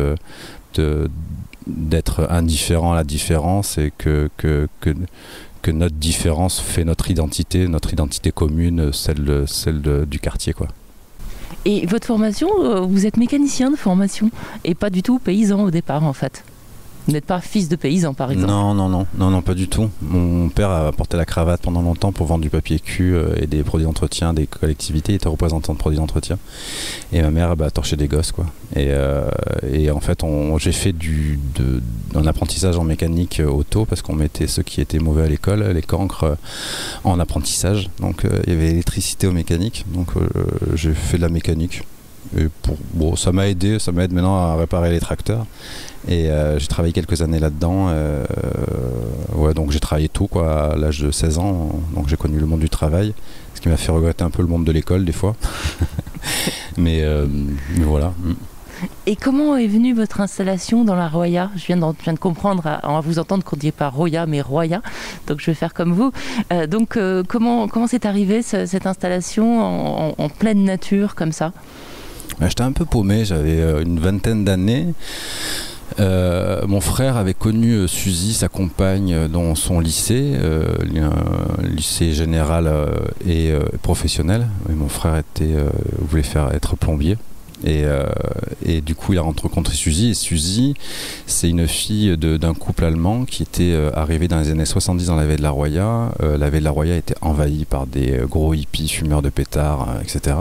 d'être indifférent à la différence, et que notre différence fait notre identité commune, celle du quartier quoi. Et votre formation, vous êtes mécanicien de formation et pas du tout paysan au départ en fait. Vous n'êtes pas fils de paysan par exemple? Non, pas du tout. Mon père a porté la cravate pendant longtemps pour vendre du papier cul et des produits d'entretien des collectivités. Il était représentant de produits d'entretien. Et ma mère a torché des gosses quoi. Et en fait j'ai fait un apprentissage en mécanique auto, parce qu'on mettait ceux qui étaient mauvais à l'école, les cancres, en apprentissage. Donc il y avait électricité au mécanique. Donc j'ai fait de la mécanique. Et ça m'aide maintenant à réparer les tracteurs, et j'ai travaillé quelques années là-dedans, donc j'ai travaillé tout quoi, à l'âge de 16 ans, donc j'ai connu le monde du travail, ce qui m'a fait regretter un peu le monde de l'école des fois. mais voilà. Et comment est venue votre installation dans la Roya? Je viens de comprendre à vous entendre qu'on ne dit pas Roya mais Roya, donc je vais faire comme vous. Comment c'est arrivé cette installation en pleine nature comme ça? J'étais un peu paumé, j'avais une vingtaine d'années. Mon frère avait connu Suzy, sa compagne, dans son lycée, lycée général et professionnel. Et mon frère voulait être plombier. Et du coup il a rencontré Suzy, et Suzy c'est une fille d'un couple allemand qui était arrivé dans les années 70 dans la baie de la Roya. La baie de la Roya était envahie par des gros hippies fumeurs de pétards, etc.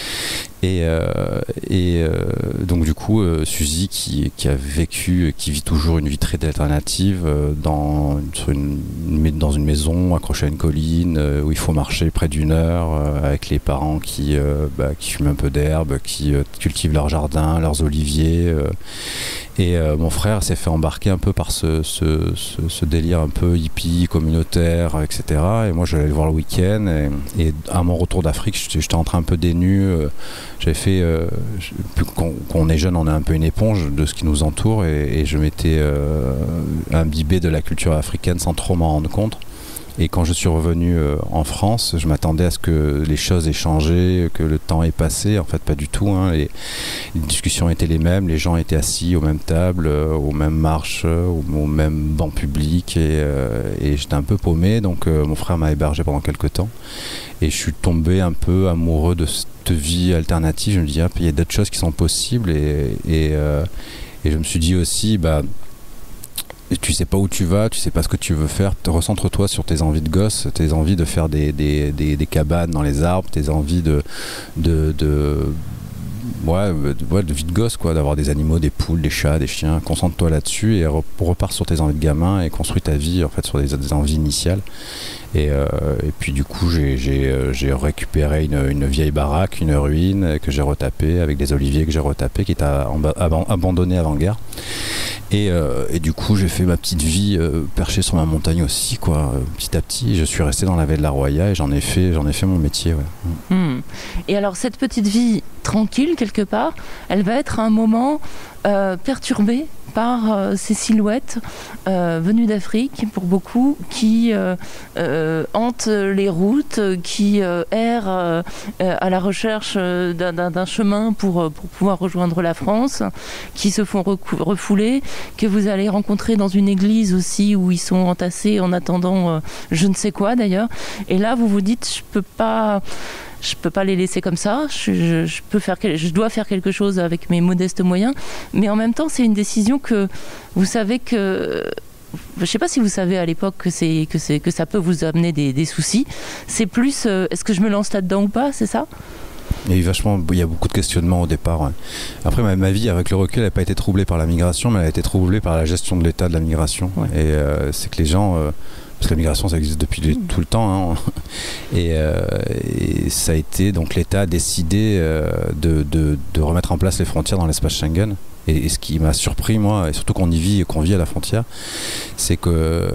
Donc du coup Suzy qui a vécu, qui vit toujours une vie très alternative dans une maison accrochée à une colline où il faut marcher près d'1 heure, avec les parents qui fument un peu d'herbe, qui cultivent leur jardin, leurs oliviers, et mon frère s'est fait embarquer un peu par ce délire un peu hippie, communautaire, etc. Et moi j'allais le voir le week-end, et à mon retour d'Afrique j'étais rentré un peu dénu. J'avais fait, quand on est jeune on est un peu une éponge de ce qui nous entoure, et je m'étais imbibé de la culture africaine sans trop m'en rendre compte. Et quand je suis revenu en France, je m'attendais à ce que les choses aient changé, que le temps ait passé. En fait, pas du tout. Hein. Les discussions étaient les mêmes, les gens étaient assis aux mêmes tables, aux mêmes marches, au même banc public. Et j'étais un peu paumé, donc mon frère m'a hébergé pendant quelques temps. Et je suis tombé un peu amoureux de cette vie alternative. Je me dis, il y a d'autres choses qui sont possibles. Et je me suis dit aussi, tu sais pas où tu vas, tu sais pas ce que tu veux faire, recentre-toi sur tes envies de gosse, tes envies de faire des cabanes dans les arbres, tes envies de vie de gosse, quoi, d'avoir des animaux, des poules, des chats, des chiens. Concentre-toi là-dessus et repars sur tes envies de gamin et construis ta vie en fait sur des envies initiales. Et puis du coup j'ai récupéré une vieille baraque, une ruine que j'ai retapée avec des oliviers que j'ai retapés qui étaient abandonnés avant-guerre. Et du coup j'ai fait ma petite vie perchée sur ma montagne aussi, quoi. Petit à petit je suis resté dans la vallée de la Roya et j'en ai fait mon métier, ouais. Et alors cette petite vie tranquille quelque part, elle va être un moment perturbée par ces silhouettes venues d'Afrique pour beaucoup qui hantent les routes, qui errent à la recherche d'un chemin pour pouvoir rejoindre la France, qui se font refouler, que vous allez rencontrer dans une église aussi où ils sont entassés en attendant je ne sais quoi d'ailleurs. Et là vous vous dites je peux pas les laisser comme ça, je dois faire quelque chose avec mes modestes moyens, mais en même temps c'est une décision que vous savez que, je ne sais pas si vous savez à l'époque que ça peut vous amener des soucis, c'est plus est-ce que je me lance là-dedans ou pas, c'est ça ? Il y a beaucoup de questionnements au départ. Ouais. Après, ma vie, avec le recul, elle n'a pas été troublée par la migration, mais elle a été troublée par la gestion de l'état de la migration. Ouais. Et c'est que les gens... parce que la migration ça existe depuis tout le temps, hein. Et ça a été, donc l'État a décidé de remettre en place les frontières dans l'espace Schengen. Et ce qui m'a surpris, moi, et surtout qu'on vit à la frontière, c'est que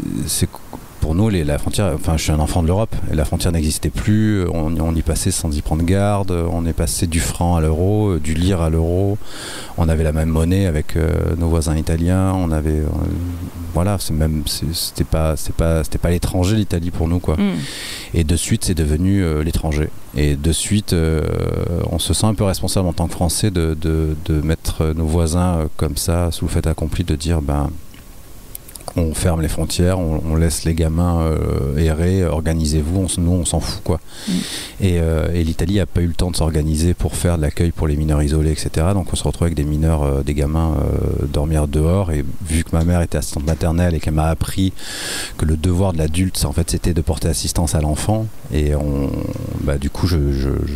pour nous, la frontière, enfin je suis un enfant de l'Europe, et la frontière n'existait plus, on y passait sans y prendre garde, on est passé du franc à l'euro, du lire à l'euro, on avait la même monnaie avec nos voisins italiens, on avait... voilà, c'était pas l'étranger, l'Italie pour nous, quoi. Et de suite c'est devenu l'étranger, et de suite on se sent un peu responsable en tant que Français de mettre nos voisins comme ça sous le fait accompli, de dire on ferme les frontières, on laisse les gamins errer, organisez-vous, nous on s'en fout, quoi. Et l'Italie n'a pas eu le temps de s'organiser pour faire de l'accueil pour les mineurs isolés, etc. Donc on se retrouve avec des mineurs, des gamins dormir dehors, et vu que ma mère était assistante maternelle et qu'elle m'a appris que le devoir de l'adulte, en fait, c'était de porter assistance à l'enfant, et du coup je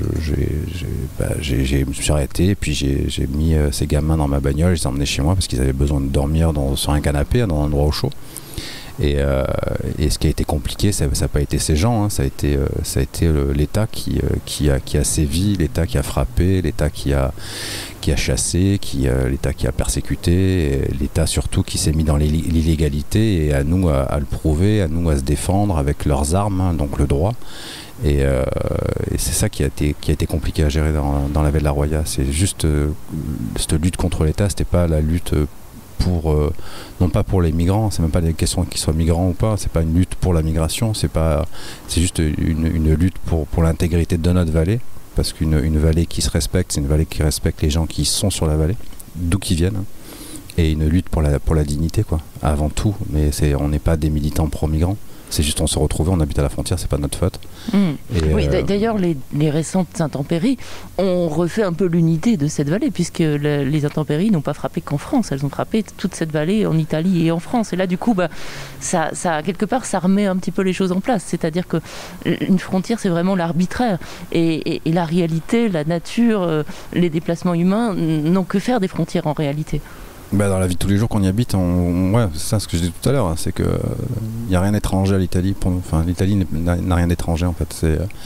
me suis arrêté, et puis j'ai mis ces gamins dans ma bagnole, je les ai emmenés chez moi parce qu'ils avaient besoin de dormir sur un canapé, dans un endroit au chaud. Et ce qui a été compliqué, ça n'a pas été ces gens, hein, ça a été l'État qui a sévi, l'État qui a frappé, l'État qui a chassé, l'État qui a persécuté, l'État surtout qui s'est mis dans l'illégalité, et à nous à le prouver, à nous à se défendre avec leurs armes, hein, donc le droit. Et c'est ça qui a été compliqué à gérer dans la vallée de la Roya. C'est juste cette lutte contre l'État, c'était pas la lutte non pas pour les migrants, c'est même pas des questions qu'ils soient migrants ou pas, c'est pas une lutte pour la migration, c'est juste une lutte pour l'intégrité de notre vallée, parce qu'une vallée qui se respecte, c'est une vallée qui respecte les gens qui sont sur la vallée, d'où qu'ils viennent, et une lutte pour la dignité, quoi, avant tout. Mais on n'est pas des militants pro-migrants. C'est juste on se retrouvait, on habite à la frontière, c'est pas notre faute. Oui, d'ailleurs les récentes intempéries ont refait un peu l'unité de cette vallée, puisque les intempéries n'ont pas frappé qu'en France, elles ont frappé toute cette vallée en Italie et en France. Et là du coup, ça quelque part, ça remet un petit peu les choses en place. C'est-à-dire qu'une frontière, c'est vraiment l'arbitraire. Et la réalité, la nature, les déplacements humains n'ont que faire des frontières en réalité. Dans la vie de tous les jours qu'on y habite, c'est ça ce que je disais tout à l'heure, c'est qu'il n'y a rien d'étranger à l'Italie pour nous. Enfin, l'Italie n'a rien d'étranger, en fait.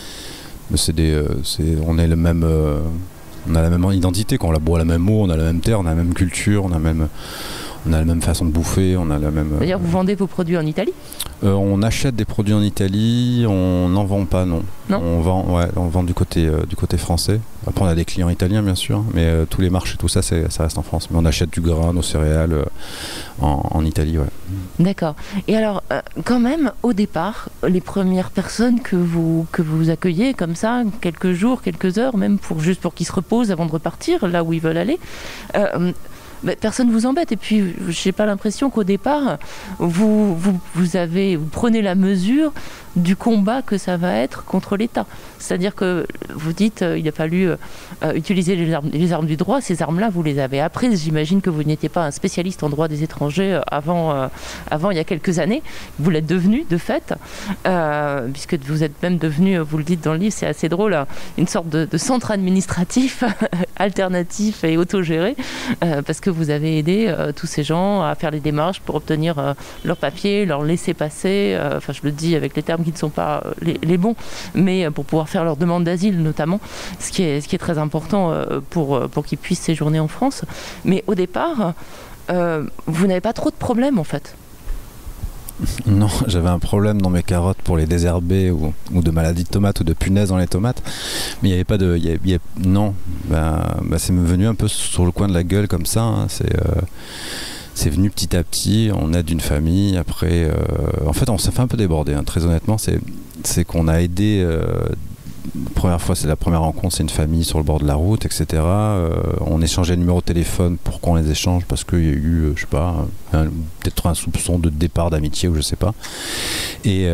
On est on a la même identité, on boit la même eau, on a la même terre, on a la même culture, on On a la même façon de bouffer, on a la même... C'est-à-dire vous vendez vos produits en Italie? On achète des produits en Italie, on n'en vend pas, non. On vend du côté français. Après on a des clients italiens bien sûr, mais tous les marchés, tout ça, ça reste en France. Mais on achète du grain, nos céréales en Italie, ouais. D'accord. Et alors, quand même, au départ, les premières personnes que vous accueillez comme ça, quelques jours, quelques heures, même juste pour qu'ils se reposent avant de repartir là où ils veulent aller, personne ne vous embête. Et puis, je n'ai pas l'impression qu'au départ, vous prenez la mesure du combat que ça va être contre l'État. C'est-à-dire que vous dites il a fallu utiliser les armes du droit. Ces armes-là, vous les avez apprises. J'imagine que vous n'étiez pas un spécialiste en droit des étrangers avant il y a quelques années. Vous l'êtes devenu, de fait, puisque vous êtes même devenu, vous le dites dans le livre, c'est assez drôle, une sorte de centre administratif alternatif et autogéré, parce que vous avez aidé tous ces gens à faire les démarches pour obtenir leurs papiers, leur laisser passer, je le dis avec les termes qui ne sont pas les bons, mais pour pouvoir faire leur demande d'asile notamment, ce qui est très important pour qu'ils puissent séjourner en France. Mais au départ, vous n'avez pas trop de problèmes en fait. Non, j'avais un problème dans mes carottes pour les désherber ou de maladies de tomates ou de punaises dans les tomates, mais il n'y avait pas de... non, c'est venu un peu sur le coin de la gueule comme ça, hein. C'est venu petit à petit, on aide une famille, après... en fait, on s'est fait un peu déborder, hein, très honnêtement, c'est qu'on a aidé... première fois, c'est la première rencontre, c'est une famille sur le bord de la route, etc. On échangeait le numéro de téléphone pour qu'on les échange parce qu'il y a eu, je sais pas, peut-être un soupçon de départ d'amitié ou je sais pas. Et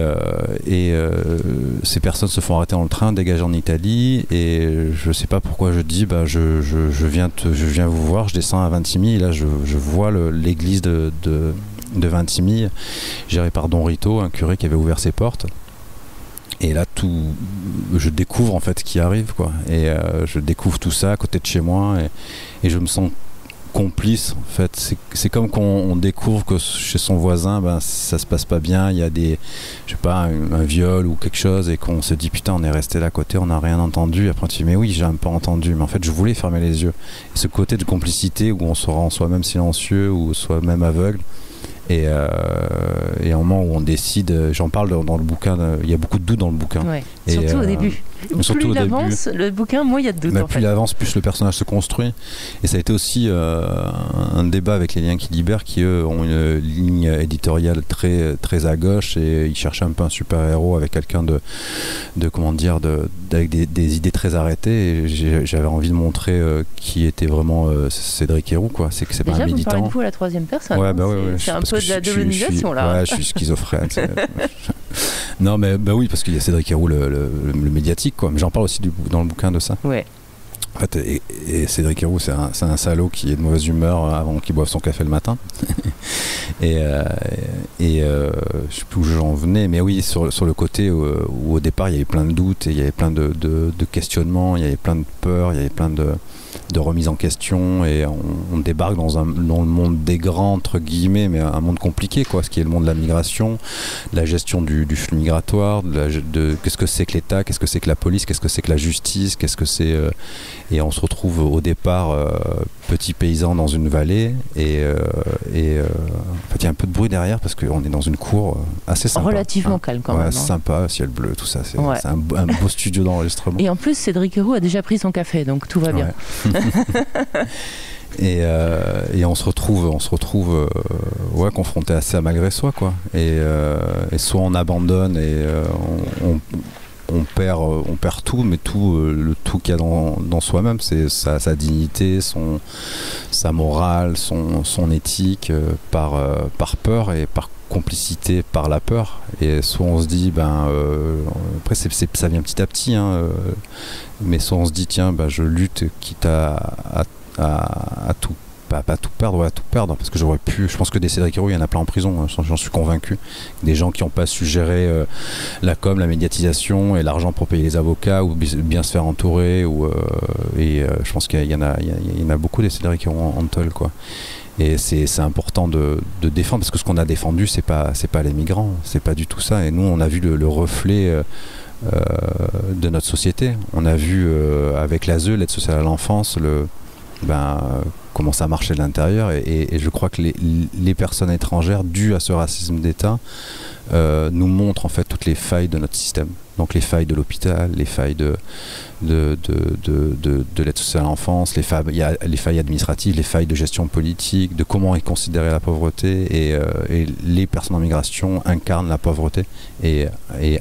ces personnes se font arrêter dans le train, dégagées en Italie, et je sais pas pourquoi je dis, je viens vous voir, je descends à Ventimille, et là je vois l'église de Ventimille, gérée par Don Rito, un curé qui avait ouvert ses portes. Et là, je découvre en fait ce qui arrive, quoi. Et je découvre tout ça à côté de chez moi, et je me sens complice, en fait. C'est comme quand on découvre que chez son voisin, ça se passe pas bien, il y a je sais pas, un viol ou quelque chose, et qu'on se dit putain, on est resté là à côté, on n'a rien entendu. Après, tu dis mais oui, j'ai un peu entendu, mais en fait, je voulais fermer les yeux. Et ce côté de complicité où on se rend soi-même silencieux ou soi-même aveugle. Et un moment où on décide, j'en parle dans le bouquin, il y a beaucoup de doutes dans le bouquin. Ouais, surtout au début. Plus il avance, le bouquin, moins il y a de doutes. Plus il avance, plus le personnage se construit. Et ça a été aussi un débat avec les Liens qui libèrent, qui eux ont une ligne éditoriale très, très à gauche, et ils cherchaient un peu un super-héros avec quelqu'un avec des idées très arrêtées. Et j'avais envie de montrer qui était vraiment Cédric Héroux, quoi. C'est que c'est pas un militant. Déjà, vous parlez de vous à la troisième personne. Ouais, c'est un peu de la démonisation là. Ouais, je suis schizophrène. Non, mais oui, parce qu'il y a Cédric Héroux, le médiatique, quoi. Mais j'en parle aussi dans le bouquin de ça. Ouais. En fait, et Cédric Héroux, c'est un salaud qui est de mauvaise humeur avant qu'il boive son café le matin. et je sais plus où j'en venais, mais oui, sur le côté où au départ il y avait plein de doutes, et il y avait plein de questionnements, il y avait plein de peurs, il y avait plein de remise en question, et on débarque dans le monde des grands entre guillemets, mais un monde compliqué, quoi, ce qui est le monde de la migration, la gestion du flux migratoire, qu'est-ce que c'est que l'État, qu'est-ce que c'est que la police, qu'est-ce que c'est que la justice, qu'est-ce que c'est et on se retrouve au départ petit paysan dans une vallée, et en fait il y a un peu de bruit derrière parce qu'on est dans une cour assez sympa, relativement calme quand même, sympa, ciel bleu, tout ça, c'est un beau studio d'enregistrement. Et en plus Cédric Héroux a déjà pris son café, donc tout va bien. Et on se retrouve confronté à ça malgré soi, quoi. Et soit on abandonne et on perd tout, mais le tout qu'il y a dans soi-même, c'est sa dignité, sa morale, son éthique, par peur et par complicité par la peur. Et soit on se dit après ça vient petit à petit, hein, mais soit on se dit tiens, je lutte quitte à tout, pas tout perdre, à tout perdre, parce que je pense que des Cédric Héroux, il y en a plein en prison, j'en suis convaincu, des gens qui n'ont pas su gérer la com, la médiatisation et l'argent pour payer les avocats ou bien se faire entourer, et je pense qu'il y en a beaucoup des Cédric Héroux en tôle, quoi. Et c'est important de défendre, parce que ce qu'on a défendu, c'est pas les migrants, c'est pas du tout ça. Et nous, on a vu le reflet de notre société. On a vu avec l'ASE, l'aide sociale à l'enfance, comment ça marchait de l'intérieur. Et je crois que les personnes étrangères, dues à ce racisme d'État, nous montrent en fait toutes les failles de notre système. Donc les failles de l'hôpital, les failles de l'aide sociale à l'enfance, les failles administratives, les failles de gestion politique, de comment est considérée la pauvreté. Et les personnes en migration incarnent la pauvreté et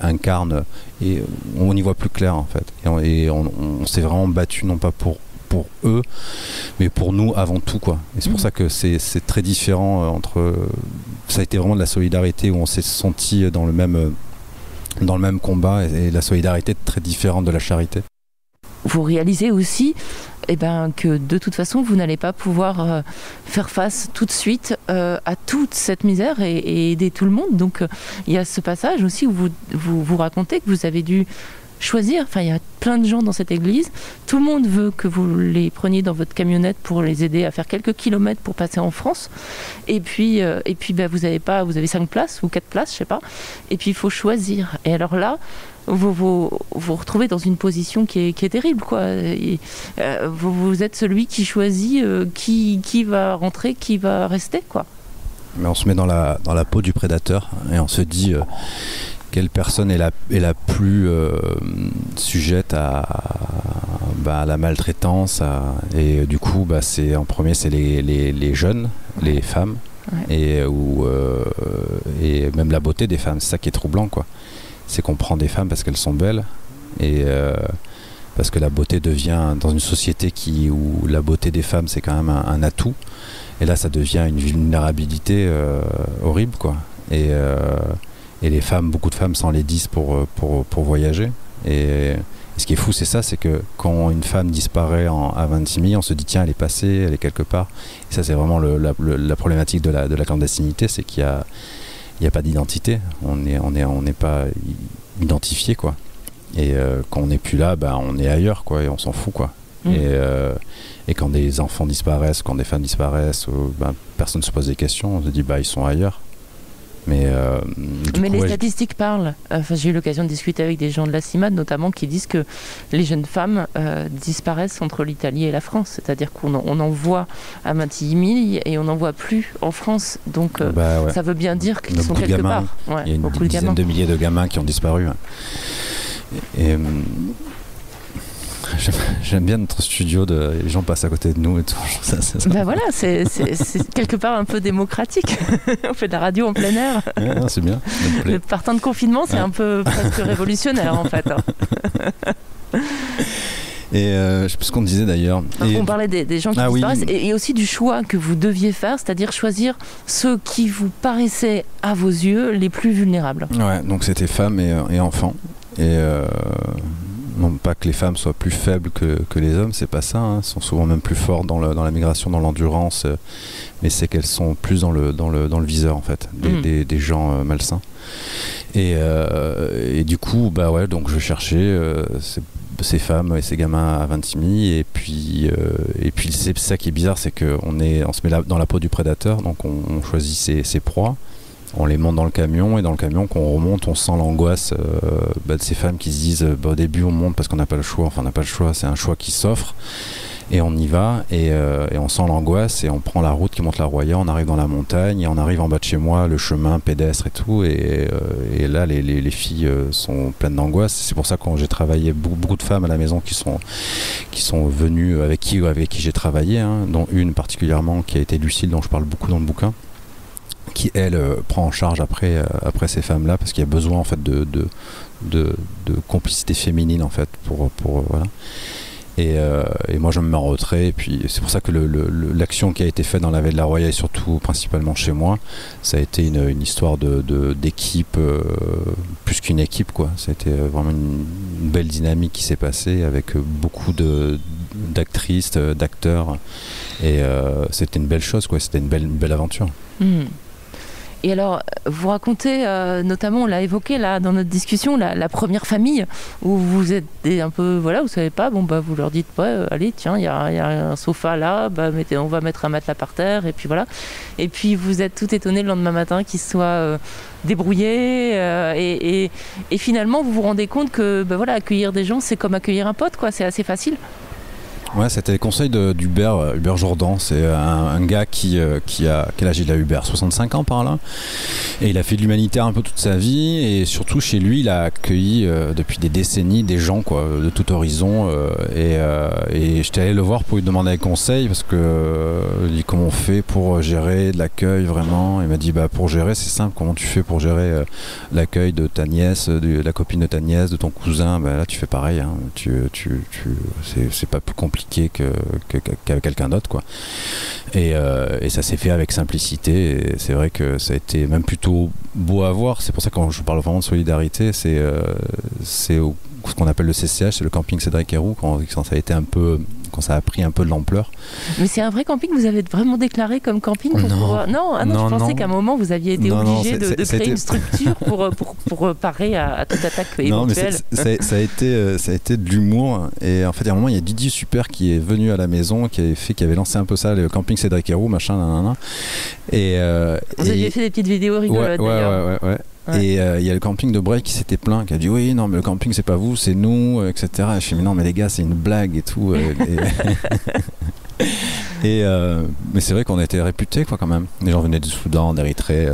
on y voit plus clair en fait. Et on s'est vraiment battu non pas pour eux, mais pour nous avant tout, quoi. Et c'est pour ça que c'est très différent ça a été vraiment de la solidarité où on s'est senti dans le même combat, et la solidarité est très différente de la charité. Vous réalisez aussi que de toute façon vous n'allez pas pouvoir faire face tout de suite à toute cette misère et aider tout le monde. Donc il y a ce passage aussi où vous racontez que vous avez dû choisir, il y a plein de gens dans cette église, tout le monde veut que vous les preniez dans votre camionnette pour les aider à faire quelques kilomètres pour passer en France, et puis vous avez 5 places ou 4 places, je sais pas, et puis il faut choisir. Et alors là vous retrouvez dans une position qui est terrible, quoi. Vous êtes celui qui choisit qui va rentrer, qui va rester, quoi. Mais on se met dans la peau du prédateur et on se dit quelle personne est la plus sujette à la maltraitance, et du coup en premier c'est les jeunes, les femmes, ouais. Et même la beauté des femmes, c'est ça qui est troublant, quoi. C'est qu'on prend des femmes parce qu'elles sont belles, et parce que la beauté devient, dans une société où la beauté des femmes c'est quand même un atout, et là ça devient une vulnérabilité horrible, quoi. Et les femmes, beaucoup de femmes s'enlaidissent pour voyager. Et ce qui est fou, c'est que quand une femme disparaît à 26 000, on se dit tiens, elle est passée, elle est quelque part. Et ça, c'est vraiment la problématique de la clandestinité, c'est qu'il n'y a pas d'identité. On n'est pas identifié, quoi. Et quand on n'est plus là, on est ailleurs, quoi, et on s'en fout, quoi. Et quand des enfants disparaissent, quand des femmes disparaissent, personne ne se pose des questions, on se dit ils sont ailleurs. Mais les statistiques parlent. J'ai eu l'occasion de discuter avec des gens de la CIMAD notamment, qui disent que les jeunes femmes disparaissent entre l'Italie et la France. C'est-à-dire qu'on en voit à Matigny et on n'en voit plus en France. Donc ouais. Ça veut bien dire qu'ils sont quelque part. Ouais, il y a une dizaine de milliers de gamins qui ont disparu. Et j'aime bien notre studio, les gens passent à côté de nous et tout. Voilà, c'est quelque part un peu démocratique. On fait de la radio en plein air. Ouais, c'est bien. Le partant de confinement, c'est un peu presque révolutionnaire en fait. Et je sais plus ce qu'on disait d'ailleurs. On parlait des gens qui disparaissent, et aussi du choix que vous deviez faire, c'est-à-dire choisir ceux qui vous paraissaient à vos yeux les plus vulnérables. Ouais, donc c'était femmes et enfants. Et non pas que les femmes soient plus faibles que les hommes, c'est pas ça, hein. Elles sont souvent même plus fortes dans la migration, dans l'endurance, mais c'est qu'elles sont plus dans le viseur en fait, des gens malsains. Et du coup, donc je cherchais ces femmes et ces gamins à 26 000, et puis c'est ça qui est bizarre, c'est qu'on se met dans la peau du prédateur, donc on choisit ses proies. On les monte dans le camion, et dans le camion, quand on remonte, on sent l'angoisse de ces femmes qui se disent au début on monte parce qu'on n'a pas le choix, enfin on n'a pas le choix, c'est un choix qui s'offre, et on y va, et on sent l'angoisse, et on prend la route qui monte la Roya, on arrive dans la montagne, et on arrive en bas de chez moi, le chemin pédestre et tout, et là les filles sont pleines d'angoisse. C'est pour ça que quand j'ai travaillé, beaucoup de femmes à la maison qui sont venues, avec qui j'ai travaillé, hein, dont une particulièrement qui a été Lucille, dont je parle beaucoup dans le bouquin, qui elle prend en charge après ces femmes-là, parce qu'il y a besoin en fait de complicité féminine en fait pour voilà. Et moi je me mets en retrait, et puis c'est pour ça que l'action qui a été faite dans la Vallée de la Roya, et surtout principalement chez moi, ça a été une histoire d'équipe, plus qu'une équipe, quoi. Ça a été vraiment une belle dynamique qui s'est passée avec beaucoup d'actrices, d'acteurs, et c'était une belle chose, quoi. C'était une belle aventure. Et alors, vous racontez, notamment, on l'a évoqué là dans notre discussion, la première famille, où vous êtes un peu, voilà, vous savez pas, vous leur dites, allez, tiens, il y a un sofa là, on va mettre un matelas par terre, et puis voilà. Et puis vous êtes tout étonné le lendemain matin qu'ils soient débrouillés, et finalement vous vous rendez compte que, accueillir des gens, c'est comme accueillir un pote, quoi, c'est assez facile. Ouais, c'était les conseils d'Hubert Jourdan. C'est un gars qui a... Quel âge il a, Hubert? 65 ans par là. Et il a fait de l'humanitaire un peu toute sa vie. Et surtout, chez lui, il a accueilli depuis des décennies des gens quoi, de tout horizon. Et j'étais allé le voir pour lui demander des conseils parce que il dit comment on fait pour gérer de l'accueil vraiment. Il m'a dit pour gérer, c'est simple. Comment tu fais pour gérer l'accueil de ta nièce, de la copine de ta nièce, de ton cousin? Là, tu fais pareil. Hein. C'est pas plus compliqué qu'avec quelqu'un d'autre quoi. Et ça s'est fait avec simplicité et c'est vrai que ça a été même plutôt beau à voir. C'est pour ça que quand je parle vraiment de solidarité, c'est ce qu'on appelle le CCH, c'est le camping Cédric Héroux, quand ça a pris un peu de l'ampleur. Mais c'est un vrai camping que vous avez vraiment déclaré comme camping pour pouvoir... Non, je pensais qu'à un moment vous aviez été obligé de créer une structure pour parer à toute attaque éventuelle. Non, mais ça a été de l'humour. Et en fait, il y a un moment, il y a Didier Super qui est venu à la maison, qui avait lancé un peu ça, le camping Cédric Héroux, machin, nanana. Vous aviez fait des petites vidéos rigolotes d'ailleurs. Ouais. Et il y a le camping de Bray qui s'était plaint, qui a dit oui, non, mais le camping c'est pas vous, c'est nous, etc. Et je suis mais non, mais les gars, c'est une blague et tout. Mais c'est vrai qu'on était réputés quoi quand même. Les gens venaient du Soudan, d'Érythrée.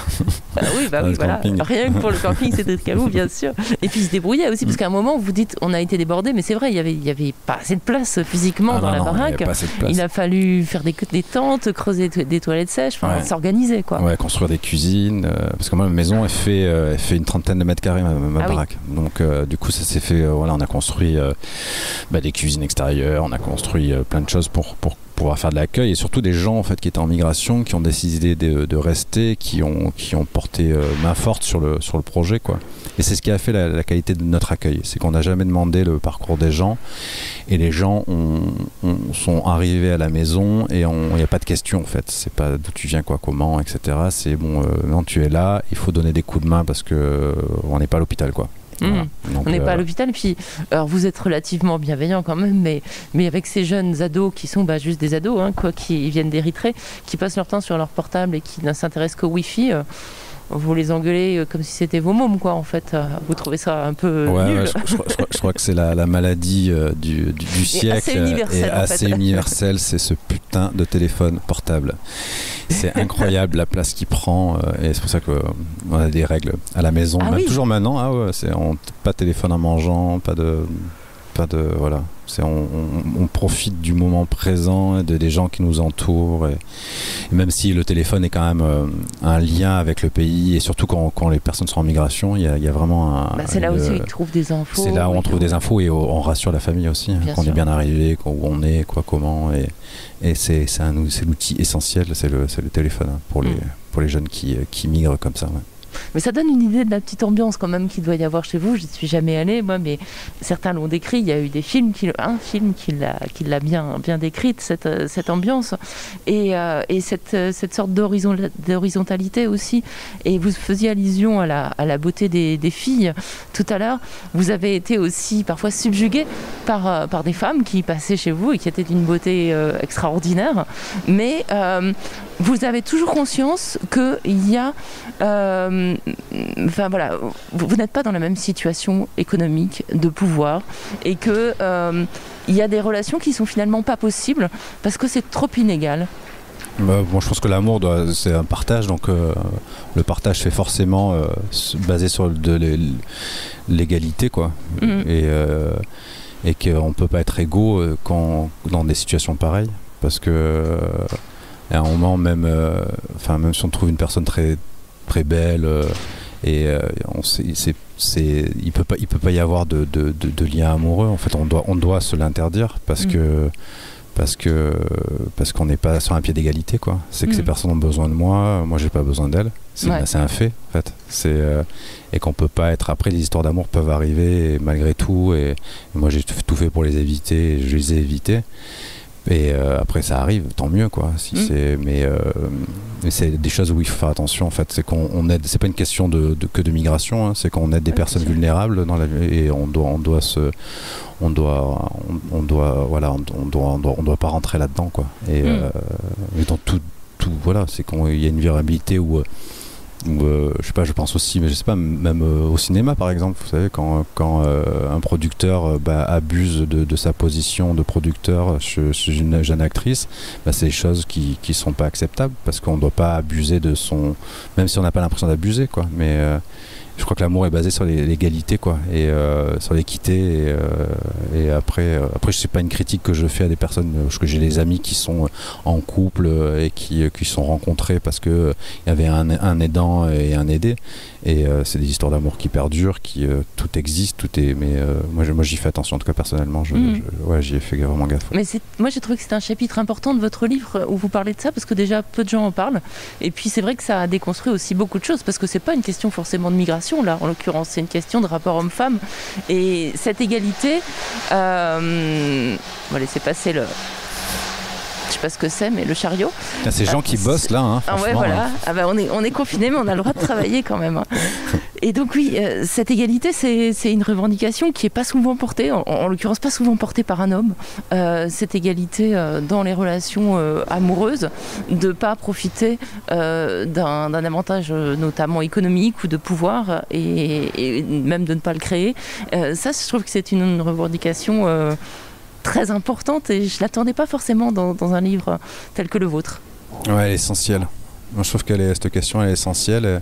Oui, voilà. Rien que pour le camping, c'était de vous, bien sûr. Et puis ils se débrouillaient aussi, parce qu'à un moment, vous dites, on a été débordé, mais c'est vrai, il y avait pas assez de place physiquement dans la baraque. Il a fallu faire des tentes, creuser des toilettes sèches, s'organiser quoi. Ouais, construire des cuisines, parce que moi, ma maison, elle fait une trentaine de mètres carrés, ma baraque. Donc du coup, ça s'est fait. On a construit des cuisines extérieures, on a construit plein de choses pour pouvoir faire de l'accueil et surtout des gens en fait qui étaient en migration, qui ont décidé de rester, qui ont porté main forte sur le projet quoi. Et c'est ce qui a fait la qualité de notre accueil, c'est qu'on n'a jamais demandé le parcours des gens et les gens sont arrivés à la maison et il n'y a pas de question en fait, c'est pas d'où tu viens quoi, comment, etc. C'est bon, non tu es là, il faut donner des coups de main parce que on n'est pas à l'hôpital quoi. Voilà. Donc, on n'est pas à l'hôpital, puis alors vous êtes relativement bienveillant quand même, mais avec ces jeunes ados qui sont juste des ados, qui viennent d'Érythrée, qui passent leur temps sur leur portable et qui ne s'intéressent qu'au Wi-Fi, vous les engueulez comme si c'était vos mômes quoi en fait. Vous trouvez ça un peu nul. Je crois que c'est la maladie du siècle et assez universelle, c'est ce putain de téléphone portable. C'est incroyable la place qu'il prend et c'est pour ça qu'on a des règles à la maison, même toujours maintenant. Pas de téléphone en mangeant, pas de voilà. On profite du moment présent, des gens qui nous entourent et même si le téléphone est quand même un lien avec le pays et surtout quand les personnes sont en migration, il y a vraiment c'est là aussi où ils trouvent des infos. C'est là où on trouve des infos et on rassure la famille aussi, qu'on est bien arrivé, où on est, comment et c'est l'outil essentiel, c'est le téléphone pour les jeunes qui migrent comme ça. Ouais. Mais ça donne une idée de la petite ambiance quand même qu'il doit y avoir chez vous. Je n'y suis jamais allée, moi, mais certains l'ont décrit. Il y a eu des films, un film qui l'a bien décrite, cette ambiance. Et cette sorte d'horizontalité aussi. Et vous faisiez allusion à la beauté des filles tout à l'heure. Vous avez été aussi parfois subjugué par des femmes qui passaient chez vous et qui étaient d'une beauté extraordinaire. Mais vous avez toujours conscience qu'il y a... vous n'êtes pas dans la même situation économique, de pouvoir, et que il y a des relations qui sont finalement pas possibles parce que c'est trop inégal. Je pense que l'amour c'est un partage, donc le partage fait forcément basé sur l'égalité quoi. Et qu'on peut pas être égaux dans des situations pareilles parce que à un moment même si on trouve une personne très très belle il peut pas y avoir de lien amoureux en fait, on doit se l'interdire parce qu'on n'est pas sur un pied d'égalité quoi. C'est que ces personnes ont besoin de moi j'ai pas besoin d'elles, c'est un fait en fait. Et qu'on peut pas être, après les histoires d'amour peuvent arriver malgré tout et moi j'ai tout fait pour les éviter et je les ai évités. Et après ça arrive, tant mieux quoi. Mais c'est des choses où il faut faire attention en fait. C'est qu'on aide, c'est pas une question que de migration, c'est qu'on aide des personnes vulnérables dans la vie et on doit pas rentrer là-dedans quoi. Et dans tout voilà, c'est qu'il y a une vulnérabilité où je sais pas, je pense aussi, mais je sais pas, même au cinéma par exemple, vous savez, quand un producteur abuse de sa position de producteur chez une jeune actrice, c'est des choses qui sont pas acceptables, parce qu'on doit pas abuser de son, même si on n'a pas l'impression d'abuser, quoi, mais je crois que l'amour est basé sur l'égalité, quoi, et sur l'équité, et après je sais pas une critique que je fais à des personnes, parce que j'ai des amis qui sont en couple et qui sont rencontrés parce que il y avait un aidant et un aidé, et c'est des histoires d'amour qui perdurent, tout existe, tout est, mais moi j'y fais attention, en tout cas personnellement, j'y ai fait vraiment gaffe. Mais moi j'ai trouvé que c'était un chapitre important de votre livre où vous parlez de ça, parce que déjà peu de gens en parlent, et puis c'est vrai que ça a déconstruit aussi beaucoup de choses, parce que c'est pas une question forcément de migration là, en l'occurrence, c'est une question de rapport homme-femme, et cette égalité, on va laisser passer le... Je sais pas ce que c'est, mais le chariot. Ces gens qui bossent là, hein, ouais, voilà. On est confinés, mais on a le droit de travailler quand même. Et donc oui, cette égalité, c'est une revendication qui est pas souvent portée, en l'occurrence pas souvent portée par un homme. Cette égalité dans les relations amoureuses, de pas profiter d'un avantage notamment économique ou de pouvoir, et même de ne pas le créer. Ça, je trouve que c'est une revendication très importante, et je l'attendais pas forcément dans un livre tel que le vôtre. Ouais, elle est essentielle. Moi, je trouve cette question elle est essentielle.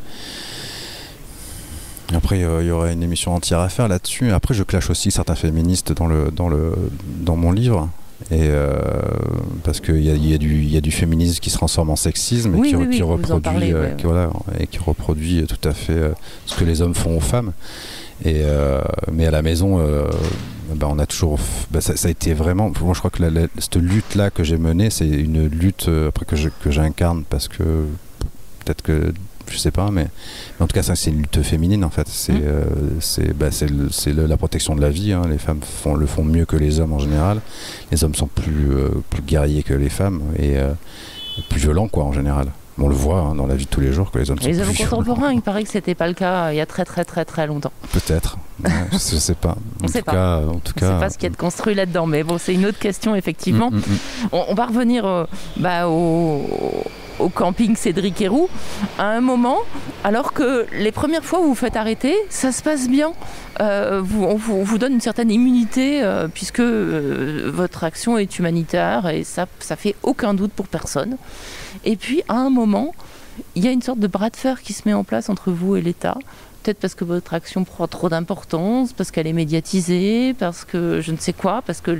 Après, il y aurait une émission entière à faire là-dessus. Après, je clash aussi certains féministes dans mon livre. Et parce qu'il y a du féminisme qui se transforme en sexisme, et qui reproduit, et qui reproduit tout à fait ce que les hommes font aux femmes. Mais à la maison, on a toujours, ça a été vraiment, moi je crois que cette lutte là que j'ai menée, c'est une lutte après que j'incarne, parce que peut-être que je sais pas, mais en tout cas ça, c'est une lutte féminine en fait. C'est la protection de la vie, hein. Les femmes le font mieux que les hommes en général. Les hommes sont plus guerriers que les femmes, et plus violents, quoi, en général. On le voit, hein, dans la vie de tous les jours, que les hommes sont les plus hommes contemporains, il paraît que c'était pas le cas il y a très très très très longtemps. Peut-être, je sais pas. En tout cas, on sait pas ce qu'il y a de construit là-dedans, mais bon, c'est une autre question effectivement. On va revenir au camping Cédric Héroux à un moment, alors que les premières fois où vous vous faites arrêter, ça se passe bien. On vous donne une certaine immunité, puisque votre action est humanitaire, et ça fait aucun doute pour personne. Et puis à un moment, il y a une sorte de bras de fer qui se met en place entre vous et l'État. Peut-être parce que votre action prend trop d'importance, parce qu'elle est médiatisée, parce que je ne sais quoi, parce que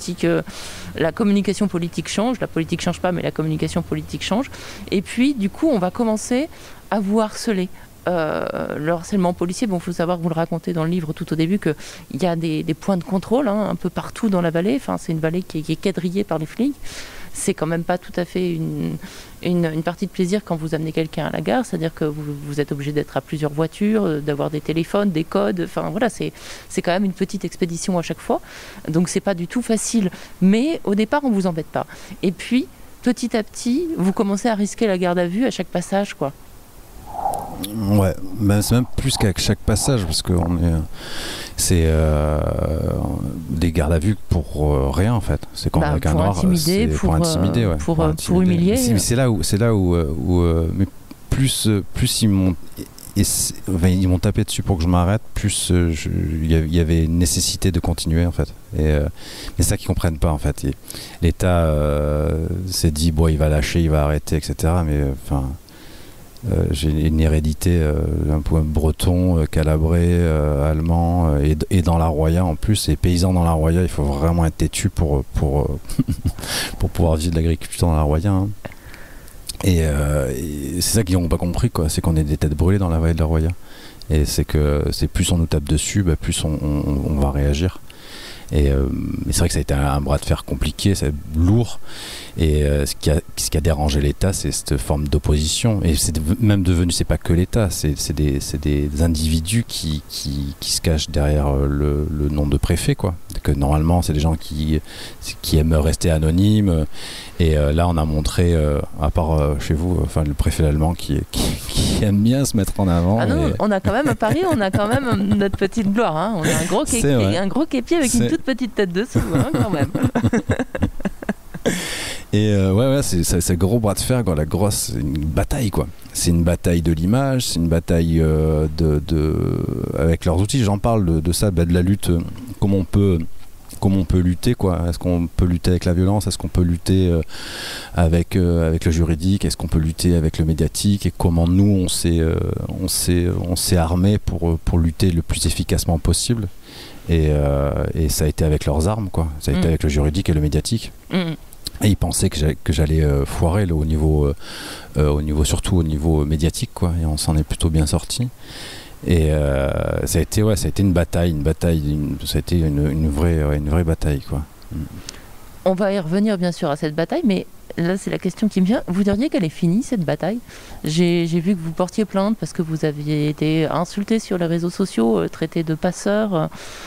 la communication politique change. La politique change pas, mais la communication politique change. Et puis, du coup, on va commencer à vous harceler. Le harcèlement policier, il faut savoir que vous le racontez dans le livre tout au début, qu'il y a des points de contrôle, hein, un peu partout dans la vallée. Enfin, c'est une vallée qui est quadrillée par les flics. C'est quand même pas tout à fait une partie de plaisir quand vous amenez quelqu'un à la gare, c'est-à-dire que vous êtes obligé d'être à plusieurs voitures, d'avoir des téléphones, des codes, enfin voilà, c'est quand même une petite expédition à chaque fois, donc c'est pas du tout facile, mais au départ on vous embête pas. Et puis petit à petit, vous commencez à risquer la garde à vue à chaque passage, quoi. Ouais, c'est même plus qu'à chaque passage, parce que c'est des gardes à vue pour rien en fait. C'est quand avec un noir, intimider, pour intimider, ouais, pour humilier. Mais c'est là où mais plus ils m'ont tapé dessus pour que je m'arrête, plus il y avait une nécessité de continuer en fait. Et c'est ça qu'ils comprennent pas en fait. L'État s'est dit il va lâcher, il va arrêter, etc. Mais enfin. J'ai une hérédité un peu breton, calabré, allemand, et dans la Roya en plus, et paysan dans la Roya, il faut vraiment être têtu pour pouvoir vivre de l'agriculture dans la Roya, hein. Et c'est ça qu'ils n'ont pas compris, quoi, c'est qu'on est des têtes brûlées dans la vallée de la Roya, et c'est que plus on nous tape dessus, plus on va réagir. Mais c'est vrai que ça a été un bras de fer compliqué, c'est lourd, et ce qui a dérangé l'État, c'est cette forme d'opposition, et c'est même devenu, c'est pas que l'État, c'est des individus qui se cachent derrière le nom de préfet, quoi. Que normalement c'est des gens qui aiment rester anonymes, et là on a montré, à part chez vous, enfin le préfet allemand qui aime bien se mettre en avant. Ah non, on a quand même à Paris, on a quand même notre petite gloire, hein. On a un gros képi avec une toute petite tête dessous, hein, quand même. Et ouais, c'est gros bras de fer, quoi. C'est une bataille, quoi. C'est une bataille de l'image, c'est une bataille avec leurs outils. J'en parle de ça, de la lutte, comment on peut lutter, quoi. Est-ce qu'on peut lutter avec la violence? Est-ce qu'on peut lutter avec le juridique? Est-ce qu'on peut lutter avec le médiatique? Et comment nous on s'est armé pour lutter le plus efficacement possible? Et ça a été avec leurs armes, quoi. Ça a été avec le juridique et le médiatique. Et ils pensaient que j'allais foirer là, surtout au niveau médiatique, quoi. Et on s'en est plutôt bien sorti. Et ça a été une bataille, ça a été une vraie bataille, quoi. On va y revenir bien sûr à cette bataille, mais là c'est la question qui me vient. Vous diriez qu'elle est finie, cette bataille? J'ai vu que vous portiez plainte parce que vous aviez été insulté sur les réseaux sociaux, traité de passeur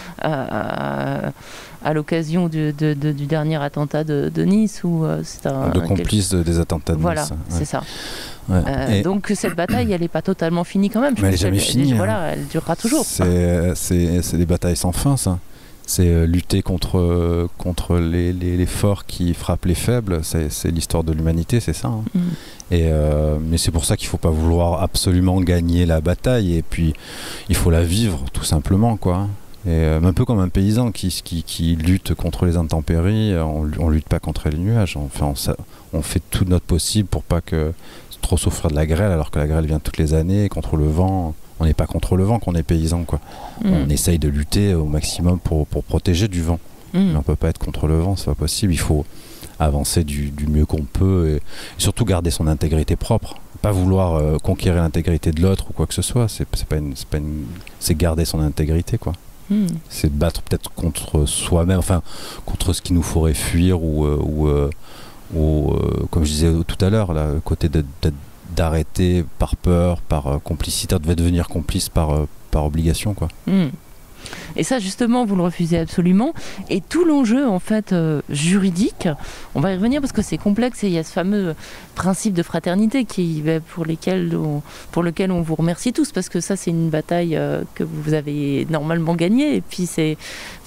à l'occasion du dernier attentat de Nice. De complice des attentats de Nice. Voilà, c'est ça. Ouais. Donc cette bataille, elle n'est pas totalement finie quand même. Mais elle n'est jamais finie. Voilà, elle durera toujours. C'est des batailles sans fin, ça. C'est lutter contre les forts qui frappent les faibles. C'est l'histoire de l'humanité, c'est ça. Mais c'est pour ça qu'il ne faut pas vouloir absolument gagner la bataille. Et puis, il faut la vivre, tout simplement, quoi. Et un peu comme un paysan qui lutte contre les intempéries. On ne lutte pas contre les nuages. On fait tout notre possible pour pas trop souffrir de la grêle, alors que la grêle vient toutes les années. Contre le vent, on n'est pas contre le vent qu'on est paysan, quoi. On essaye de lutter au maximum pour protéger du vent. Mais on peut pas être contre le vent, c'est pas possible. Il faut avancer du mieux qu'on peut et surtout garder son intégrité propre. Pas vouloir conquérir l'intégrité de l'autre ou quoi que ce soit. C'est garder son intégrité, quoi. C'est de battre peut-être contre soi-même, enfin contre ce qui nous ferait fuir ou comme je disais tout à l'heure, le côté d'arrêter par peur, par complicité, de devenir complice par obligation, quoi. Et ça, justement, vous le refusez absolument. Et tout l'enjeu, en fait, juridique, on va y revenir parce que c'est complexe et il y a ce fameux principe de fraternité pour lequel on vous remercie tous, parce que ça, c'est une bataille que vous avez normalement gagnée. Et puis, c'est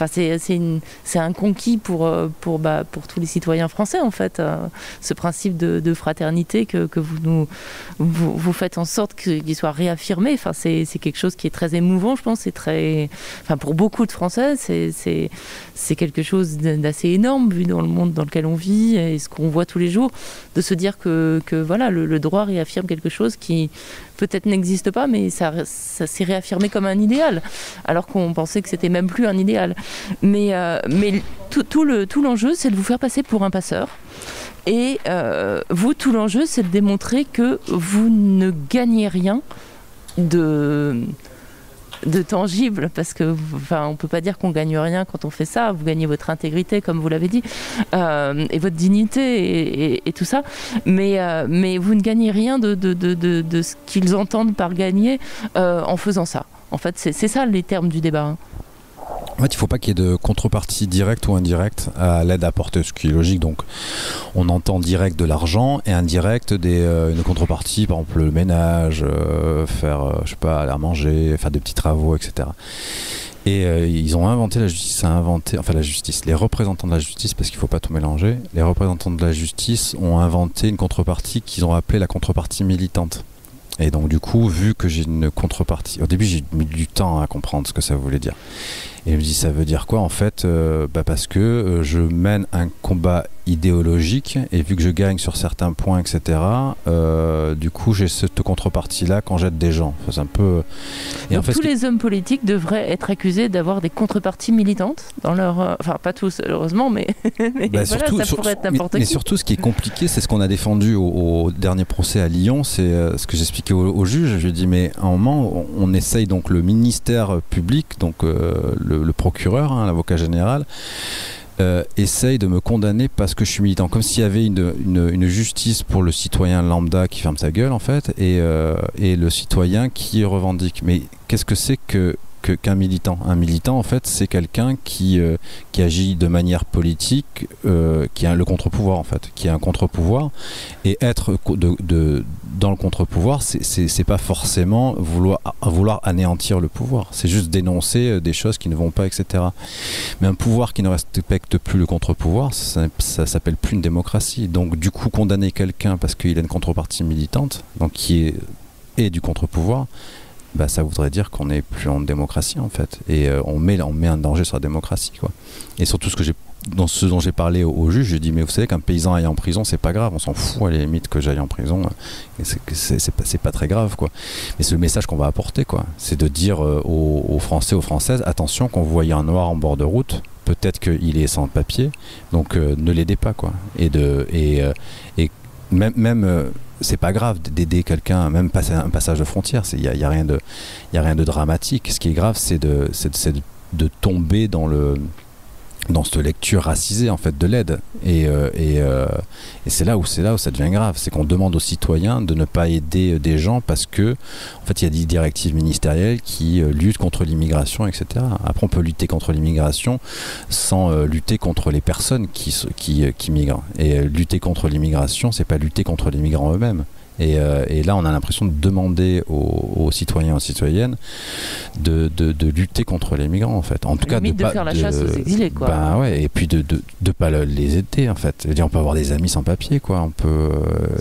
un conquis pour tous les citoyens français, en fait, ce principe de fraternité que vous faites en sorte qu'il soit réaffirmé. Enfin, c'est quelque chose qui est très émouvant, je pense. C'est très... pour beaucoup de Français, c'est quelque chose d'assez énorme vu dans le monde dans lequel on vit et ce qu'on voit tous les jours, de se dire que voilà, le droit réaffirme quelque chose qui peut-être n'existe pas, mais ça s'est réaffirmé comme un idéal, alors qu'on pensait que c'était même plus un idéal. Mais tout l'enjeu, c'est de vous faire passer pour un passeur. Et tout l'enjeu, c'est de démontrer que vous ne gagnez rien de tangible, parce que on peut pas dire qu'on gagne rien quand on fait ça. Vous gagnez votre intégrité, comme vous l'avez dit, et votre dignité et tout ça, mais vous ne gagnez rien de ce qu'ils entendent par gagner en faisant ça. En fait, c'est ça les termes du débat. En fait, il ne faut pas qu'il y ait de contrepartie directe ou indirecte à l'aide apportée, ce qui est logique. Donc, on entend direct de l'argent et indirect une contrepartie, par exemple le ménage, faire, je sais pas, aller à manger, faire des petits travaux, etc. Et ils ont inventé, la justice, les représentants de la justice, parce qu'il ne faut pas tout mélanger, les représentants de la justice ont inventé une contrepartie qu'ils ont appelée la contrepartie militante. Et donc du coup, vu que j'ai une contrepartie, au début j'ai mis du temps à comprendre ce que ça voulait dire. Et je me dis, ça veut dire quoi en fait? Parce que je mène un combat idéologique et vu que je gagne sur certains points, etc. Du coup, j'ai cette contrepartie-là quand j'aide des gens. C'est un peu. Et donc, en fait, tous les hommes politiques devraient être accusés d'avoir des contreparties militantes dans leur. Enfin, pas tous, heureusement, mais voilà, surtout, ça pourrait être n'importe qui. Mais surtout, ce qui est compliqué, c'est ce qu'on a défendu au dernier procès à Lyon. C'est ce que j'expliquais au juge. Je lui ai dit, mais à un moment, on essaye donc le ministère public, donc le procureur, l'avocat général, essaye de me condamner parce que je suis militant, comme s'il y avait une justice pour le citoyen lambda qui ferme sa gueule en fait, et le citoyen qui revendique. Mais qu'est-ce que c'est que qu'un militant. Un militant, en fait, c'est quelqu'un qui agit de manière politique, qui a le contre-pouvoir, en fait, qui a un contre-pouvoir. Et être dans le contre-pouvoir, c'est pas forcément vouloir anéantir le pouvoir. C'est juste dénoncer des choses qui ne vont pas, etc. Mais un pouvoir qui ne respecte plus le contre-pouvoir, ça s'appelle plus une démocratie. Donc, du coup, condamner quelqu'un parce qu'il a une contrepartie militante, donc qui est du contre-pouvoir, bah, ça voudrait dire qu'on n'est plus en démocratie, en fait. Et on met un danger sur la démocratie, quoi. Et surtout, dans ce dont j'ai parlé au juge, je dis, mais vous savez qu'un paysan aille en prison, c'est pas grave, on s'en fout à la limite que j'aille en prison, c'est pas très grave, quoi. Mais c'est le message qu'on va apporter, quoi. C'est de dire aux Français, aux Françaises, attention, quand vous voyez un noir en bord de route, peut-être qu'il est sans papier, donc ne l'aidez pas, quoi. Et même c'est pas grave d'aider quelqu'un, même passer un passage de frontière, il y a rien de dramatique. Ce qui est grave, c'est de tomber dans cette lecture racisée, en fait, de l'aide. Et c'est là où ça devient grave, c'est qu'on demande aux citoyens de ne pas aider des gens parce que, en fait, il y a des directives ministérielles qui luttent contre l'immigration, etc. Après, on peut lutter contre l'immigration sans lutter contre les personnes qui migrent. Et lutter contre l'immigration, c'est pas lutter contre les migrants eux-mêmes. Et là, on a l'impression de demander aux citoyens et aux citoyennes de lutter contre les migrants, en fait. En tout cas, de faire la chasse aux exilés, quoi. Ben ouais, et puis de pas les aider, en fait. C'est-à-dire, on peut avoir des amis sans papier, quoi. On peut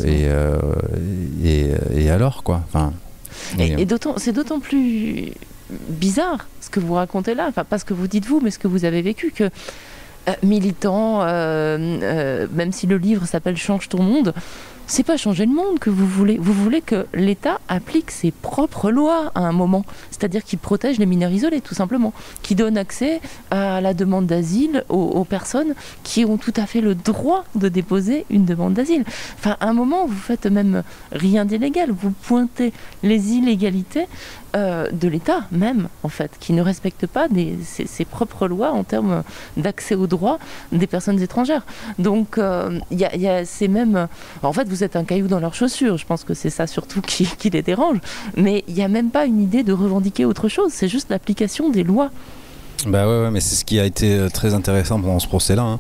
et alors, quoi. Enfin. C'est d'autant plus bizarre ce que vous racontez là, enfin pas ce que vous dites vous, mais ce que vous avez vécu, que militant, même si le livre s'appelle Change ton monde, c'est pas changer le monde que vous voulez. Vous voulez que l'État applique ses propres lois à un moment. C'est-à-dire qu'il protège les mineurs isolés, tout simplement. Qui donne accès à la demande d'asile aux personnes qui ont tout à fait le droit de déposer une demande d'asile. Enfin, à un moment, vous faites même rien d'illégal. Vous pointez les illégalités de l'État même, en fait, qui ne respecte pas ses propres lois en termes d'accès aux droits des personnes étrangères. Donc, c'est même... En fait, vous êtes un caillou dans leurs chaussures. Je pense que c'est ça surtout qui les dérange. Mais il n'y a même pas une idée de revendiquer autre chose. C'est juste l'application des lois. Bah ouais, mais c'est ce qui a été très intéressant pendant ce procès-là. Hein.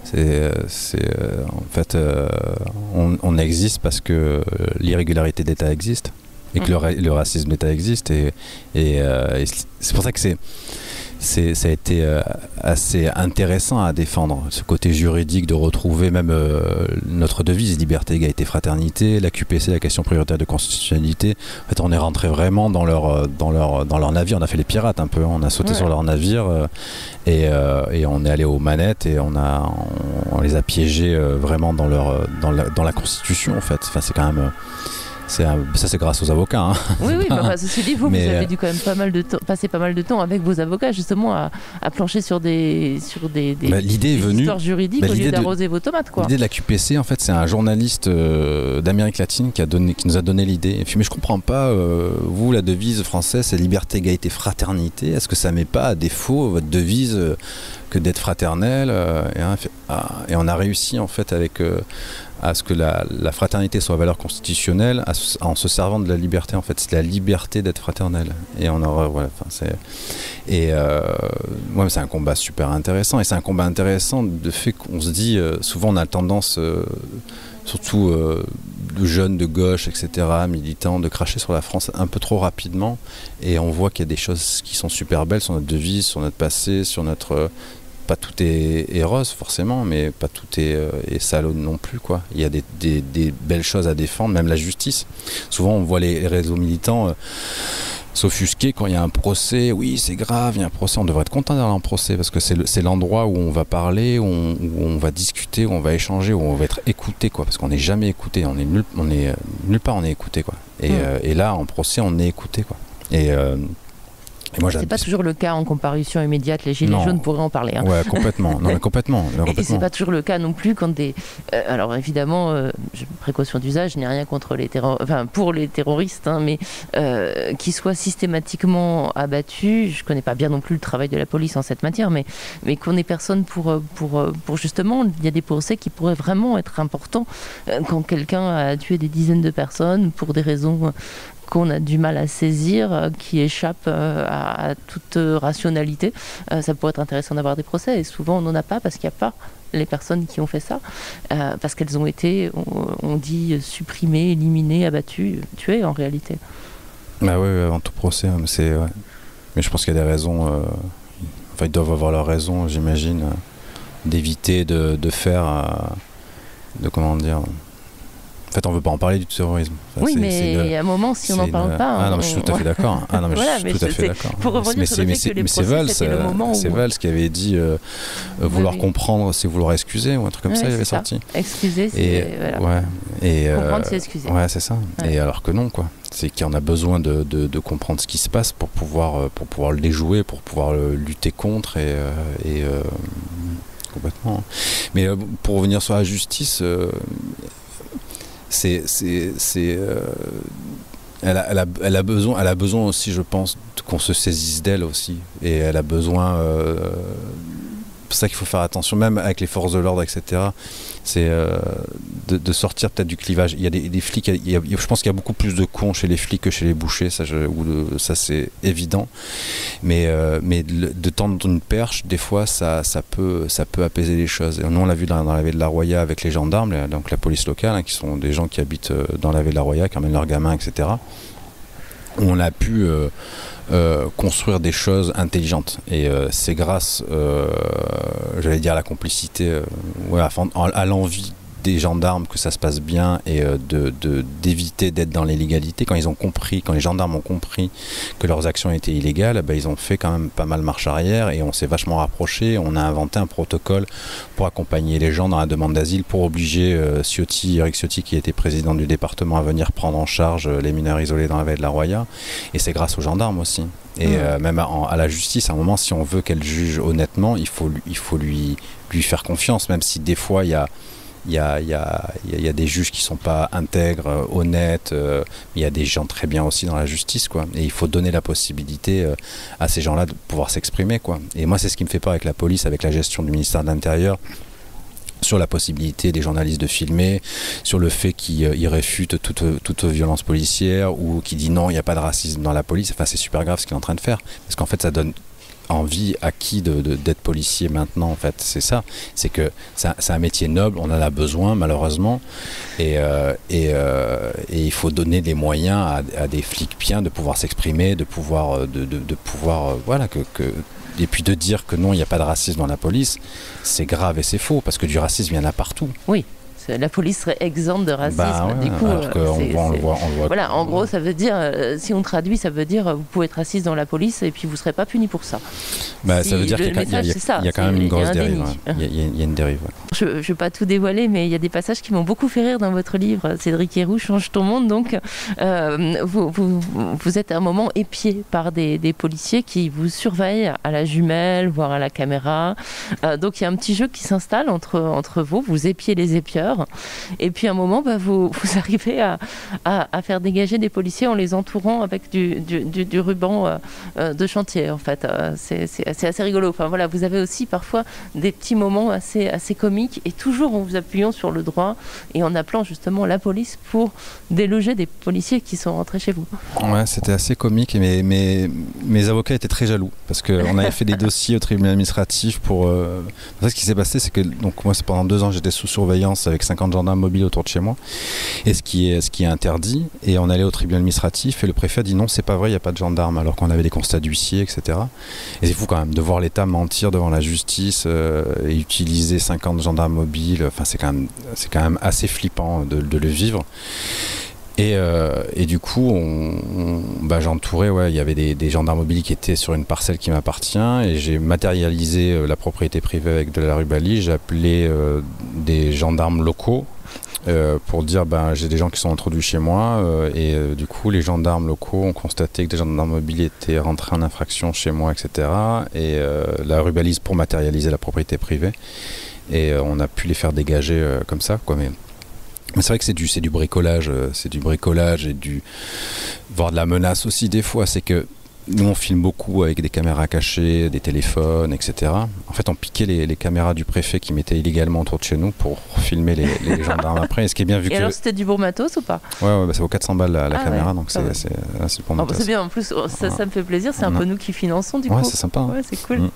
En fait, on existe parce que l'irrégularité d'État existe. Et que le racisme d'État existe. Et c'est pour ça que ça a été assez intéressant à défendre, ce côté juridique, de retrouver même notre devise, liberté, égalité, fraternité, la QPC, la question prioritaire de constitutionnalité. En fait, on est rentré vraiment dans leur navire. On a fait les pirates un peu, on a sauté sur leur navire et on est allé aux manettes et on les a piégés vraiment dans la Constitution, en fait. Enfin, c'est quand même... Ça, c'est grâce aux avocats. Hein. Oui, ceci dit, vous avez dû quand même passer pas mal de temps avec vos avocats, justement, à plancher sur des histoires juridiques au lieu d'arroser vos tomates, quoi. L'idée de la QPC, en fait, c'est un journaliste d'Amérique latine qui nous a donné l'idée. Mais je comprends pas, vous, la devise française, c'est liberté, égalité, fraternité. Est-ce que ça met pas à défaut votre devise que d'être fraternel et on a réussi, en fait, à ce que la fraternité soit valeur constitutionnelle en se servant de la liberté, en fait. C'est la liberté d'être fraternel. Et on aura, voilà, c'est un combat super intéressant. Et c'est un combat intéressant de fait qu'on se dit, souvent on a tendance, surtout de jeunes de gauche, etc., militants, de cracher sur la France un peu trop rapidement. Et on voit qu'il y a des choses qui sont super belles sur notre devise, sur notre passé, sur notre... Pas tout est rose forcément, mais pas tout est salaud non plus, quoi. Il y a des belles choses à défendre, même la justice. Souvent on voit les réseaux militants s'offusquer quand il y a un procès. Oui, c'est grave, il y a un procès, on devrait être content d'avoir un procès parce que c'est l'endroit où on va parler, où on va discuter, où on va échanger, où on va être écouté, quoi, parce qu'on n'est jamais écouté, on est nulle part on est écouté, quoi. Et là en procès on est écouté, quoi. Et moi, c'est pas toujours le cas en comparution immédiate. Les gilets jaunes pourraient en parler. Hein. Ouais, complètement. Non, mais complètement. Et c'est pas toujours le cas non plus quand alors évidemment, précaution d'usage, je n'ai rien contre pour les terroristes, hein, mais qui soient systématiquement abattus. Je connais pas bien non plus le travail de la police en cette matière, mais qu'on ait personne pour justement, il y a des procès qui pourraient vraiment être importants quand quelqu'un a tué des dizaines de personnes pour des raisons qu'on a du mal à saisir, qui échappent à toute rationalité. Ça pourrait être intéressant d'avoir des procès, et souvent on n'en a pas parce qu'il n'y a pas les personnes qui ont fait ça, parce qu'elles ont été, on dit, supprimées, éliminées, abattues, tuées en réalité. Bah oui, avant tout procès, mais je pense qu'il y a des raisons, ils doivent avoir leur raison, j'imagine, d'éviter de faire, comment dire... En fait, on ne veut pas en parler du terrorisme. Enfin, oui, mais à un moment, si on n'en parle pas... Ah non, mais je suis tout à fait d'accord. Ah non, mais voilà, je suis tout à fait d'accord. Pour revenir sur le fait que les procès, c'était le moment où... C'est Valls qui avait dit vouloir comprendre, c'est vouloir excuser, ou un truc comme ça, il avait sorti. Excuser, c'est... Voilà. Comprendre, c'est excuser. Ouais, c'est ça. Ouais. Et alors que non, quoi. C'est qu'on a besoin de comprendre ce qui se passe pour pouvoir le déjouer, pour pouvoir lutter contre et complètement. Mais pour revenir sur la justice... elle a besoin aussi, je pense, qu'on se saisisse d'elle aussi, et elle a besoin c'est ça qu'il faut faire attention, même avec les forces de l'ordre, etc. C'est de sortir peut-être du clivage. Il y a des flics, je pense qu'il y a beaucoup plus de cons chez les flics que chez les bouchers, ça c'est évident. Mais de tendre une perche, des fois, ça peut apaiser les choses. Et nous, on l'a vu dans la baie de la Roya avec les gendarmes, donc la police locale, qui sont des gens qui habitent dans la baie de la Roya, qui emmènent leurs gamins, etc. Où on a pu construire des choses intelligentes, et c'est grâce j'allais dire à la complicité, à l'envie des gendarmes que ça se passe bien, et d'éviter d'être dans l'illégalité. Quand les gendarmes ont compris que leurs actions étaient illégales, ils ont fait quand même pas mal marche arrière, et on s'est vachement rapproché. On a inventé un protocole pour accompagner les gens dans la demande d'asile, pour obliger Eric Ciotti, qui était président du département, à venir prendre en charge les mineurs isolés dans la baie de la Roya. Et c'est grâce aux gendarmes aussi. Et même à la justice, à un moment, si on veut qu'elle juge honnêtement, il faut lui faire confiance, même si des fois il y a des juges qui sont pas intègres, honnêtes, il y a des gens très bien aussi dans la justice, quoi. Et il faut donner la possibilité à ces gens-là de pouvoir s'exprimer, quoi. Et moi, c'est ce qui me fait peur avec la police, avec la gestion du ministère de l'Intérieur, sur la possibilité des journalistes de filmer, sur le fait qu'ils réfutent toute violence policière, ou qui dit non, il n'y a pas de racisme dans la police. Enfin, c'est super grave ce qu'il est en train de faire, parce qu'en fait, ça donne envie à qui d'être policier maintenant, en fait. C'est ça, c'est que c'est un métier noble, on en a besoin malheureusement, et il faut donner des moyens à des flics bien de pouvoir s'exprimer, de pouvoir voilà, et puis de dire que non, il n'y a pas de racisme dans la police, c'est grave et c'est faux, parce que du racisme, il y en a partout. Oui. La police serait exempte de racisme. Du coup, on le voit. Voilà, en gros, ça veut dire, si on traduit, ça veut dire vous pouvez être raciste dans la police et puis vous ne serez pas puni pour ça. Ça veut dire qu'il y a quand même une grosse dérive. Il y a une dérive. Je ne vais pas tout dévoiler, mais il y a des passages qui m'ont beaucoup fait rire dans votre livre, Cédric Héroux, Change ton monde. Donc, vous êtes à un moment épié par des policiers qui vous surveillent à la jumelle, voire à la caméra. Donc, il y a un petit jeu qui s'installe entre vous. Vous épiez les épieurs. Et puis à un moment, vous arrivez à faire dégager des policiers en les entourant avec du ruban de chantier, en fait. C'est assez rigolo. Enfin, voilà, vous avez aussi parfois des petits moments assez comiques, et toujours en vous appuyant sur le droit et en appelant justement la police pour déloger des policiers qui sont rentrés chez vous. Ouais, c'était assez comique, et mes avocats étaient très jaloux, parce qu'on avait fait des dossiers au tribunal administratif pour... En fait, ce qui s'est passé, c'est que donc, moi, pendant 2 ans, j'étais sous surveillance avec 50 gendarmes mobiles autour de chez moi, et ce qui est interdit, et on allait au tribunal administratif, et le préfet a dit non, c'est pas vrai, il n'y a pas de gendarmes, alors qu'on avait des constats d'huissier, etc. Et c'est fou quand même de voir l'État mentir devant la justice et utiliser 50 gendarmes mobiles. Enfin, c'est quand même assez flippant de le vivre. Et du coup, j'entourais, il y avait des gendarmes mobiles qui étaient sur une parcelle qui m'appartient, et j'ai matérialisé la propriété privée avec de la rubalie. J'ai appelé des gendarmes locaux pour dire j'ai des gens qui sont introduits chez moi, et du coup les gendarmes locaux ont constaté que des gendarmes mobiles étaient rentrés en infraction chez moi, etc. Et la rubalise pour matérialiser la propriété privée, et on a pu les faire dégager comme ça, quoi. Mais c'est vrai que c'est du bricolage, et voire de la menace aussi des fois. C'est que nous on filme beaucoup avec des caméras cachées, des téléphones, etc. En fait, on piquait les caméras du préfet qui mettaient illégalement autour de chez nous pour filmer les gendarmes après. Et ce qui est bien vu Et alors, c'était du bon matos ou pas? Ouais, ça vaut 400 balles la caméra, donc c'est pour bon c'est bien, en plus, ça me fait plaisir, c'est un peu nous qui finançons du coup. Ouais, c'est sympa. Ouais, c'est cool.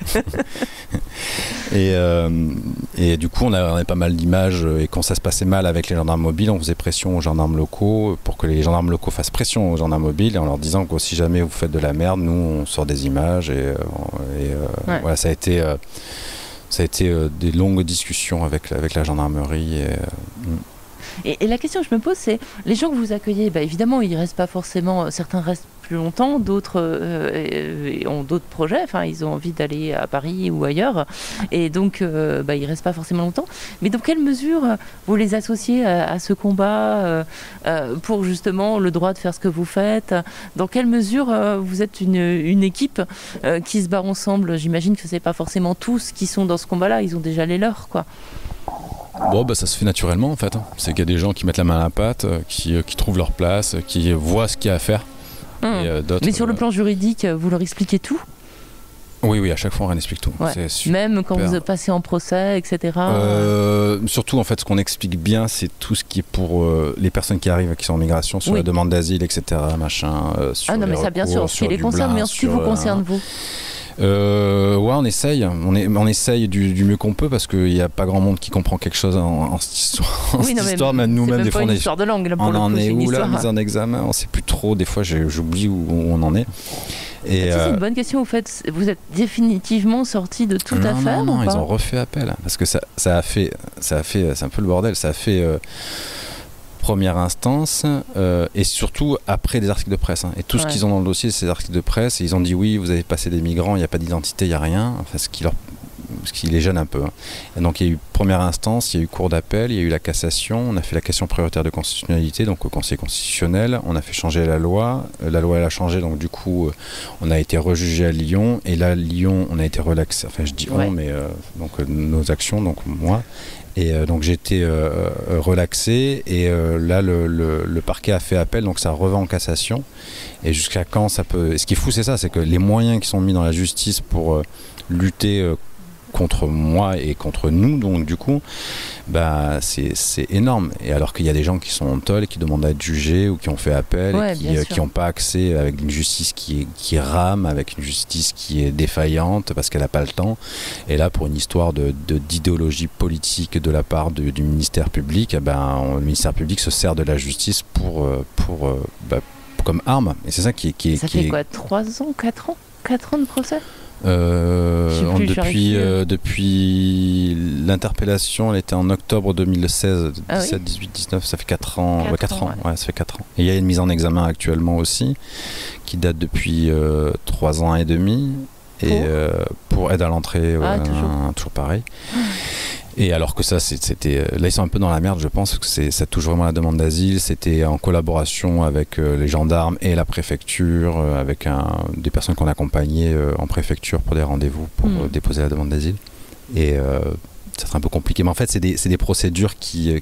Et du coup, on avait pas mal d'images, et quand ça se passait mal avec les gendarmes mobiles, on faisait pression aux gendarmes locaux pour que les gendarmes locaux fassent pression aux gendarmes mobiles en leur disant que si jamais vous faites de la merde, nous on sort des images voilà, ça a été des longues discussions avec la gendarmerie. Et la question que je me pose, c'est les gens que vous accueillez, évidemment, ils restent pas forcément, certains restent plus longtemps, d'autres ont d'autres projets, enfin, ils ont envie d'aller à Paris ou ailleurs, et donc ils restent pas forcément longtemps. Mais dans quelle mesure vous les associez à ce combat pour justement le droit de faire ce que vous faites? Dans quelle mesure vous êtes une équipe qui se bat ensemble? J'imagine que c'est pas forcément tous qui sont dans ce combat-là, ils ont déjà les leurs, quoi. Bon, ça se fait naturellement en fait. C'est qu'il y a des gens qui mettent la main à la pâte, qui trouvent leur place, qui voient ce qu'il y a à faire. Mais sur le plan juridique, vous leur expliquez tout? Oui, à chaque fois on explique tout. Ouais. Même quand vous passez en procès, etc. Surtout en fait, ce qu'on explique bien, c'est tout ce qui est pour les personnes qui arrivent, qui sont en migration, sur la demande d'asile, etc. Sur non, mais ça bien sûr, ce qui les concerne, mais en ce qui vous concerne vous. On essaye. On essaye du mieux qu'on peut parce qu'il n'y a pas grand monde qui comprend quelque chose en cette histoire. Même nous-mêmes, des fois, c'est une histoire de langue. Là, pour on en est où là, mise en examen? On ne sait plus trop. Des fois, j'oublie où on en est. Et c'est une bonne question. Vous êtes définitivement sorti de toute affaire Non, ou pas? ils ont refait appel parce que ça a fait, c'est un peu le bordel. Ça a fait. Première instance et surtout après des articles de presse. Et tout ce qu'ils ont dans le dossier, c'est des articles de presse. Et ils ont dit oui, vous avez passé des migrants, il n'y a pas d'identité, il n'y a rien. Enfin, ce qui les gêne un peu. Et donc il y a eu première instance, il y a eu cour d'appel, il y a eu la cassation. On a fait la question prioritaire de constitutionnalité, donc au Conseil constitutionnel. On a fait changer la loi. La loi elle a changé, donc du coup on a été rejugé à Lyon. Et là, Lyon, on a été relaxé. Enfin, je dis on, mais nos actions, donc moi. Et donc j'ai été relaxé et là le parquet a fait appel, donc ça revient en cassation. Et jusqu'à quand ça peut... Et ce qui est fou, c'est ça, c'est que les moyens qui sont mis dans la justice pour lutter contre moi et contre nous, donc du coup c'est énorme. Et alors qu'il y a des gens qui sont en tôle et qui demandent à être jugés ou qui ont fait appel et qui n'ont pas accès, avec une justice qui rame, avec une justice qui est défaillante parce qu'elle n'a pas le temps. Et là, pour une histoire d'idéologie politique de la part du ministère public, le ministère public se sert de la justice comme arme. Et c'est ça qui est... Ça fait quoi, 3 ans, 4 ans 4 ans de procès? Depuis l'interpellation, elle était en octobre 2016, 17, 18, 19, ça fait 4 ans. 4 ans, ça fait 4 ans. Et il y a une mise en examen actuellement aussi, qui date depuis 3 ans et demi, pour aide à l'entrée, toujours pareil. Et alors que ça, c'était... Là, ils sont un peu dans la merde, je pense, parce que ça touche vraiment la demande d'asile. C'était en collaboration avec les gendarmes et la préfecture, avec des personnes qu'on accompagnait en préfecture pour des rendez-vous, pour déposer la demande d'asile. Et ça serait un peu compliqué. Mais en fait, c'est des procédures qui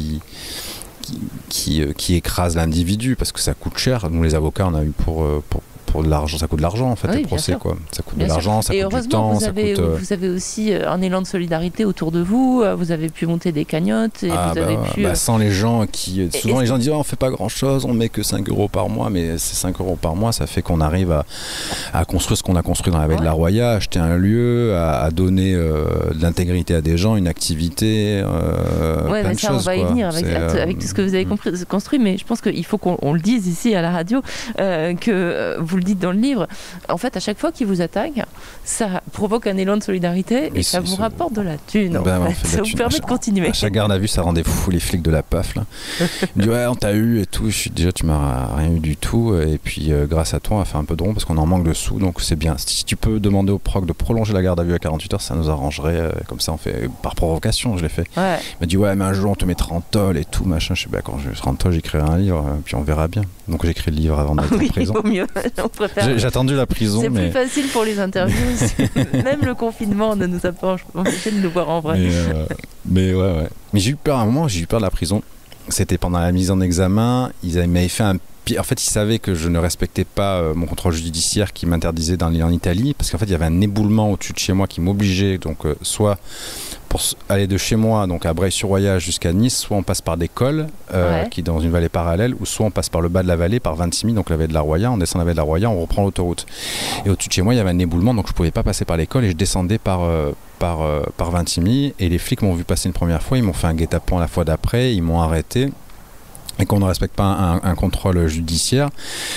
écrasent l'individu, parce que ça coûte cher. Nous, les avocats, on a eu pour de l'argent, ça coûte de l'argent en fait, le procès quoi. Ça coûte de l'argent, ça coûte du temps. Vous avez aussi un élan de solidarité autour de vous, vous avez pu monter des cagnottes et vous avez pu... sans les gens qui... Souvent les gens disent on fait pas grand chose, on met que 5 € par mois, mais ces 5 € par mois, ça fait qu'on arrive à construire ce qu'on a construit dans la baie de la Roya, à acheter un lieu, à donner de l'intégrité à des gens, une activité, plein de choses. On va y venir avec tout ce que vous avez construit, mais je pense qu'il faut qu'on le dise ici à la radio, que vous le dites dans le livre, en fait à chaque fois qu'ils vous attaquent, ça provoque un élan de solidarité et ça vous rapporte de la thune. Ça vous permet de continuer. À chaque garde à vue, ça rendait fou les flics de la PAF là. Ils me disent on t'a eu et tout. Déjà tu m'as rien eu du tout et puis grâce à toi on a fait un peu de rond parce qu'on en manque de sous, donc c'est bien. Si tu peux demander au proc de prolonger la garde à vue à 48 heures, ça nous arrangerait. Comme ça on fait par provocation, je l'ai fait. Il m'a dit mais un jour on te mettra en tôle et tout machin. Je sais quand je serai en tôle j'écrirai un livre puis on verra bien. Donc j'écris le livre avant d'être en prison. Au mieux. J'ai attendu la prison. C'est plus facile pour les interviews. Même le confinement ne nous a pas empêché de nous voir en vrai. Mais ouais. Mais j'ai eu peur à un moment, j'ai eu peur de la prison. C'était pendant la mise en examen. Ils m'avaient fait puis en fait, ils savaient que je ne respectais pas mon contrôle judiciaire qui m'interdisait d'aller en Italie, parce qu'en fait, il y avait un éboulement au-dessus de chez moi qui m'obligeait, donc soit pour aller de chez moi, donc à Breil-sur-Roya jusqu'à Nice, soit on passe par des cols qui est dans une vallée parallèle, ou soit on passe par le bas de la vallée, par Vintimille, donc la vallée de la Roya, on descend la vallée de la Roya, on reprend l'autoroute. Et au-dessus de chez moi, il y avait un éboulement, donc je ne pouvais pas passer par les cols et je descendais par Vintimille. Et les flics m'ont vu passer une première fois, ils m'ont fait un guet-apens la fois d'après, ils m'ont arrêté. Et qu'on ne respecte pas un contrôle judiciaire,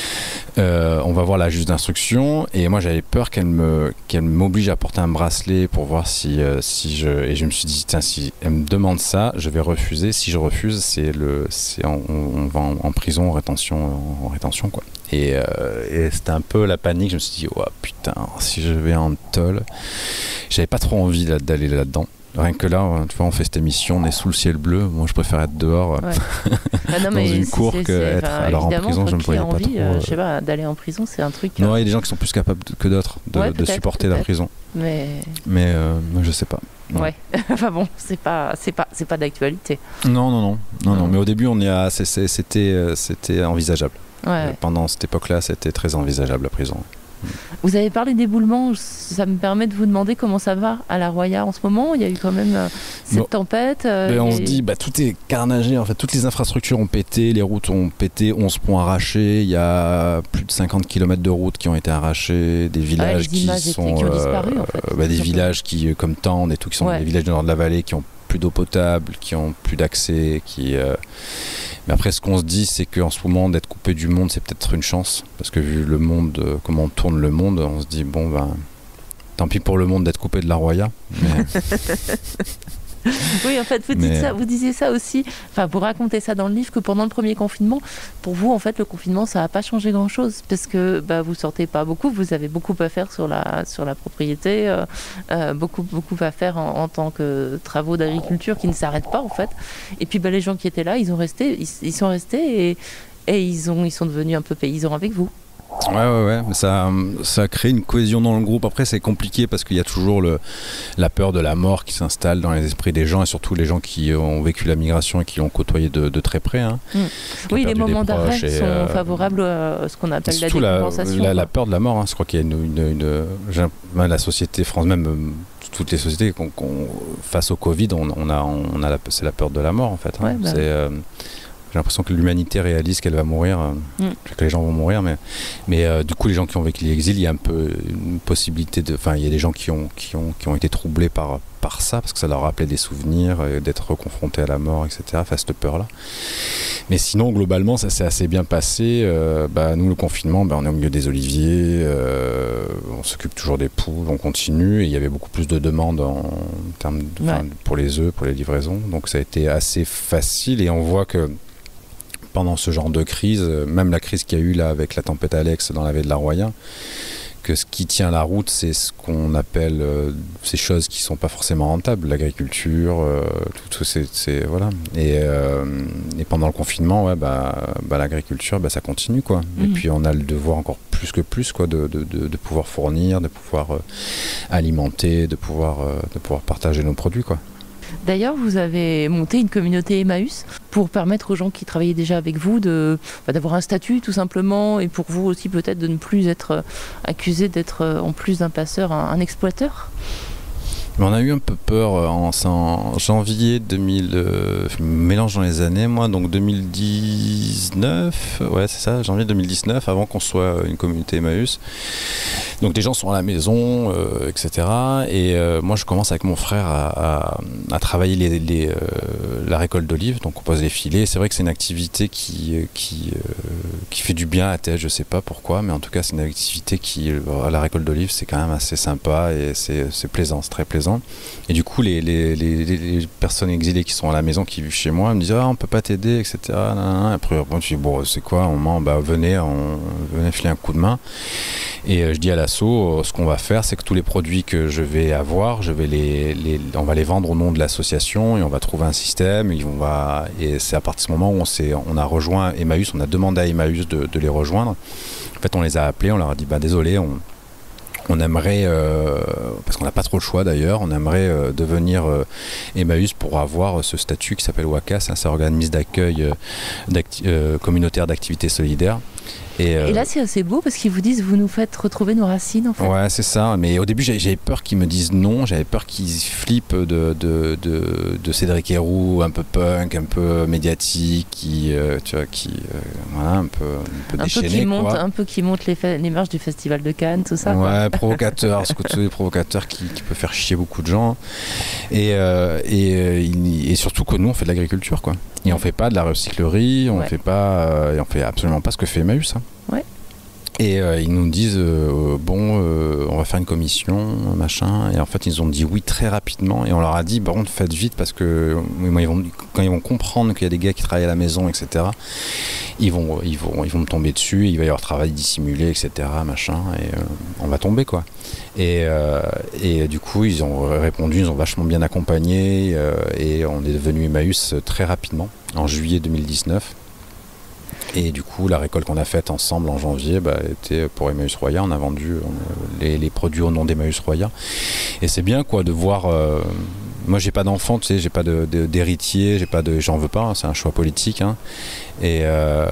on va voir la juge d'instruction, et moi j'avais peur qu'elle m'oblige à porter un bracelet pour voir si je... Et je me suis dit, tiens, si elle me demande ça, je vais refuser. Si je refuse, on va en prison, en rétention quoi. Et c'était un peu la panique, je me suis dit, oh putain, si je vais en tôle, j'avais pas trop envie d'aller là-dedans. Rien que là, tu vois, on fait cette émission, on est sous le ciel bleu. Moi, je préfère être dehors dans une cour qu'être. Alors en prison, je ne me voyais pas trop. Je sais pas, d'aller en prison, c'est un truc. Non, il y a des gens qui sont plus capables que d'autres de supporter la prison. Mais je sais pas. Non. Ouais. Enfin bon, c'est pas d'actualité. Non. Mais au début, c'était envisageable. Ouais. Pendant cette époque-là, c'était très envisageable la prison. Vous avez parlé d'éboulement, ça me permet de vous demander comment ça va à la Roya en ce moment. Il y a eu quand même cette tempête. On se dit, tout est carnagé, en fait, toutes les infrastructures ont pété, les routes ont pété, 11 ponts arrachés, il y a plus de 50 km de routes qui ont été arrachés, des villages qui ont disparu, en fait, des villages qui, comme Tende et tout, qui sont des villages du nord de la vallée, qui ont plus d'eau potable, qui ont plus d'accès, Mais après, ce qu'on se dit, c'est qu'en ce moment, d'être coupé du monde, c'est peut-être une chance. Parce que vu le monde, comment on tourne le monde, on se dit, bon, tant pis pour le monde d'être coupé de la Roya. Mais... Oui, en fait, vous disiez ça aussi, enfin, vous racontez ça dans le livre, que pendant le premier confinement, pour vous, en fait, le confinement, ça n'a pas changé grand-chose, parce que vous sortez pas beaucoup, vous avez beaucoup à faire sur la propriété, beaucoup à faire en tant que travaux d'agriculture qui ne s'arrêtent pas, en fait. Et puis, les gens qui étaient là, ils sont restés et ils sont devenus un peu paysans avec vous. Ouais. Ça crée une cohésion dans le groupe. Après, c'est compliqué parce qu'il y a toujours la peur de la mort qui s'installe dans les esprits des gens, et surtout les gens qui ont vécu la migration et qui l'ont côtoyé de très près. Hein, oui, les moments d'arrêt sont favorables à ce qu'on appelle la décompensation. La peur de la mort, hein. Je crois qu'il y a la société France, même toutes les sociétés, face au Covid, c'est la peur de la mort en fait. Hein. J'ai l'impression que l'humanité réalise qu'elle va mourir, que les gens vont mourir, mais du coup, les gens qui ont vécu l'exil, il y a un peu une possibilité il y a des gens qui ont été troublés par ça, parce que ça leur rappelait des souvenirs, d'être confrontés à la mort, etc., face à cette peur-là. Mais sinon, globalement, ça s'est assez bien passé. Nous, le confinement, on est au milieu des oliviers, on s'occupe toujours des poules, on continue, et il y avait beaucoup plus de demandes en termes pour les œufs, pour les livraisons, donc ça a été assez facile, et on voit que pendant ce genre de crise, même la crise qu'il y a eu là avec la tempête Alex dans la vallée de la Roya, que ce qui tient la route, c'est ce qu'on appelle ces choses qui sont pas forcément rentables, l'agriculture, tout c'est voilà. Et pendant le confinement, l'agriculture, ça continue quoi. Et puis on a le devoir encore plus quoi, de pouvoir fournir, de pouvoir alimenter, de pouvoir partager nos produits quoi. D'ailleurs, vous avez monté une communauté Emmaüs pour permettre aux gens qui travaillaient déjà avec vous d'avoir un statut tout simplement, et pour vous aussi peut-être de ne plus être accusé d'être en plus d'un passeur, un exploiteur. On a eu un peu peur en janvier 2000, je me mélange dans les années, moi, donc 2019, ouais c'est ça, janvier 2019, avant qu'on soit une communauté Emmaüs. Donc les gens sont à la maison, etc. Et moi je commence avec mon frère à travailler la récolte d'olives, donc on pose les filets. C'est vrai que c'est une activité qui fait du bien à la tête, je sais pas pourquoi, mais en tout cas c'est une activité à la récolte d'olives, c'est quand même assez sympa et c'est plaisant, c'est très plaisant. Et du coup les personnes exilées qui sont à la maison, qui vivent chez moi, me disent on peut pas t'aider, etc. Après je dis bon c'est quoi, venez filer un coup de main. Et je dis à l'asso, ce qu'on va faire, c'est que tous les produits que je vais avoir, on va les vendre au nom de l'association, et on va trouver un système, et c'est à partir de ce moment où on a rejoint Emmaüs, on a demandé à Emmaüs de les rejoindre. En fait on les a appelés, on leur a dit désolé, on aimerait, parce qu'on n'a pas trop le choix d'ailleurs, on aimerait devenir Emmaüs pour avoir ce statut qui s'appelle WACA, c'est un organisme d'accueil communautaire d'activité solidaire. Et là, c'est assez beau parce qu'ils vous disent, vous nous faites retrouver nos racines, en fait. Ouais, c'est ça. Mais au début, j'avais peur qu'ils me disent non. J'avais peur qu'ils flippent de Cédric Héroux, un peu punk, un peu médiatique, voilà, un peu déchaîné. Un peu qui monte les marches du Festival de Cannes, tout ça. Ouais, provocateur. Ce côté provocateur qui peut faire chier beaucoup de gens. Et surtout que nous, on fait de l'agriculture, quoi. Et on fait pas de la recyclerie, on fait absolument pas ce que fait Emmaüs. Hein. Ouais. Et ils nous disent on va faire une commission, machin. Et en fait, ils ont dit oui très rapidement. Et on leur a dit faites vite parce que quand ils vont comprendre qu'il y a des gars qui travaillent à la maison, etc. Ils vont me tomber dessus. Il va y avoir travail dissimulé, etc. Machin. Et on va tomber, quoi. Et du coup, ils ont répondu, ils ont vachement bien accompagné. Et on est devenu Emmaüs très rapidement, en juillet 2019. Et du coup, la récolte qu'on a faite ensemble en janvier était pour Emmaüs Roya. On a vendu les produits au nom d'Emmaüs Roya. Et c'est bien, quoi, de voir. Moi, j'ai pas d'enfant, tu sais, j'ai pas d'héritier, j'en veux pas. Hein, c'est un choix politique. Hein. Et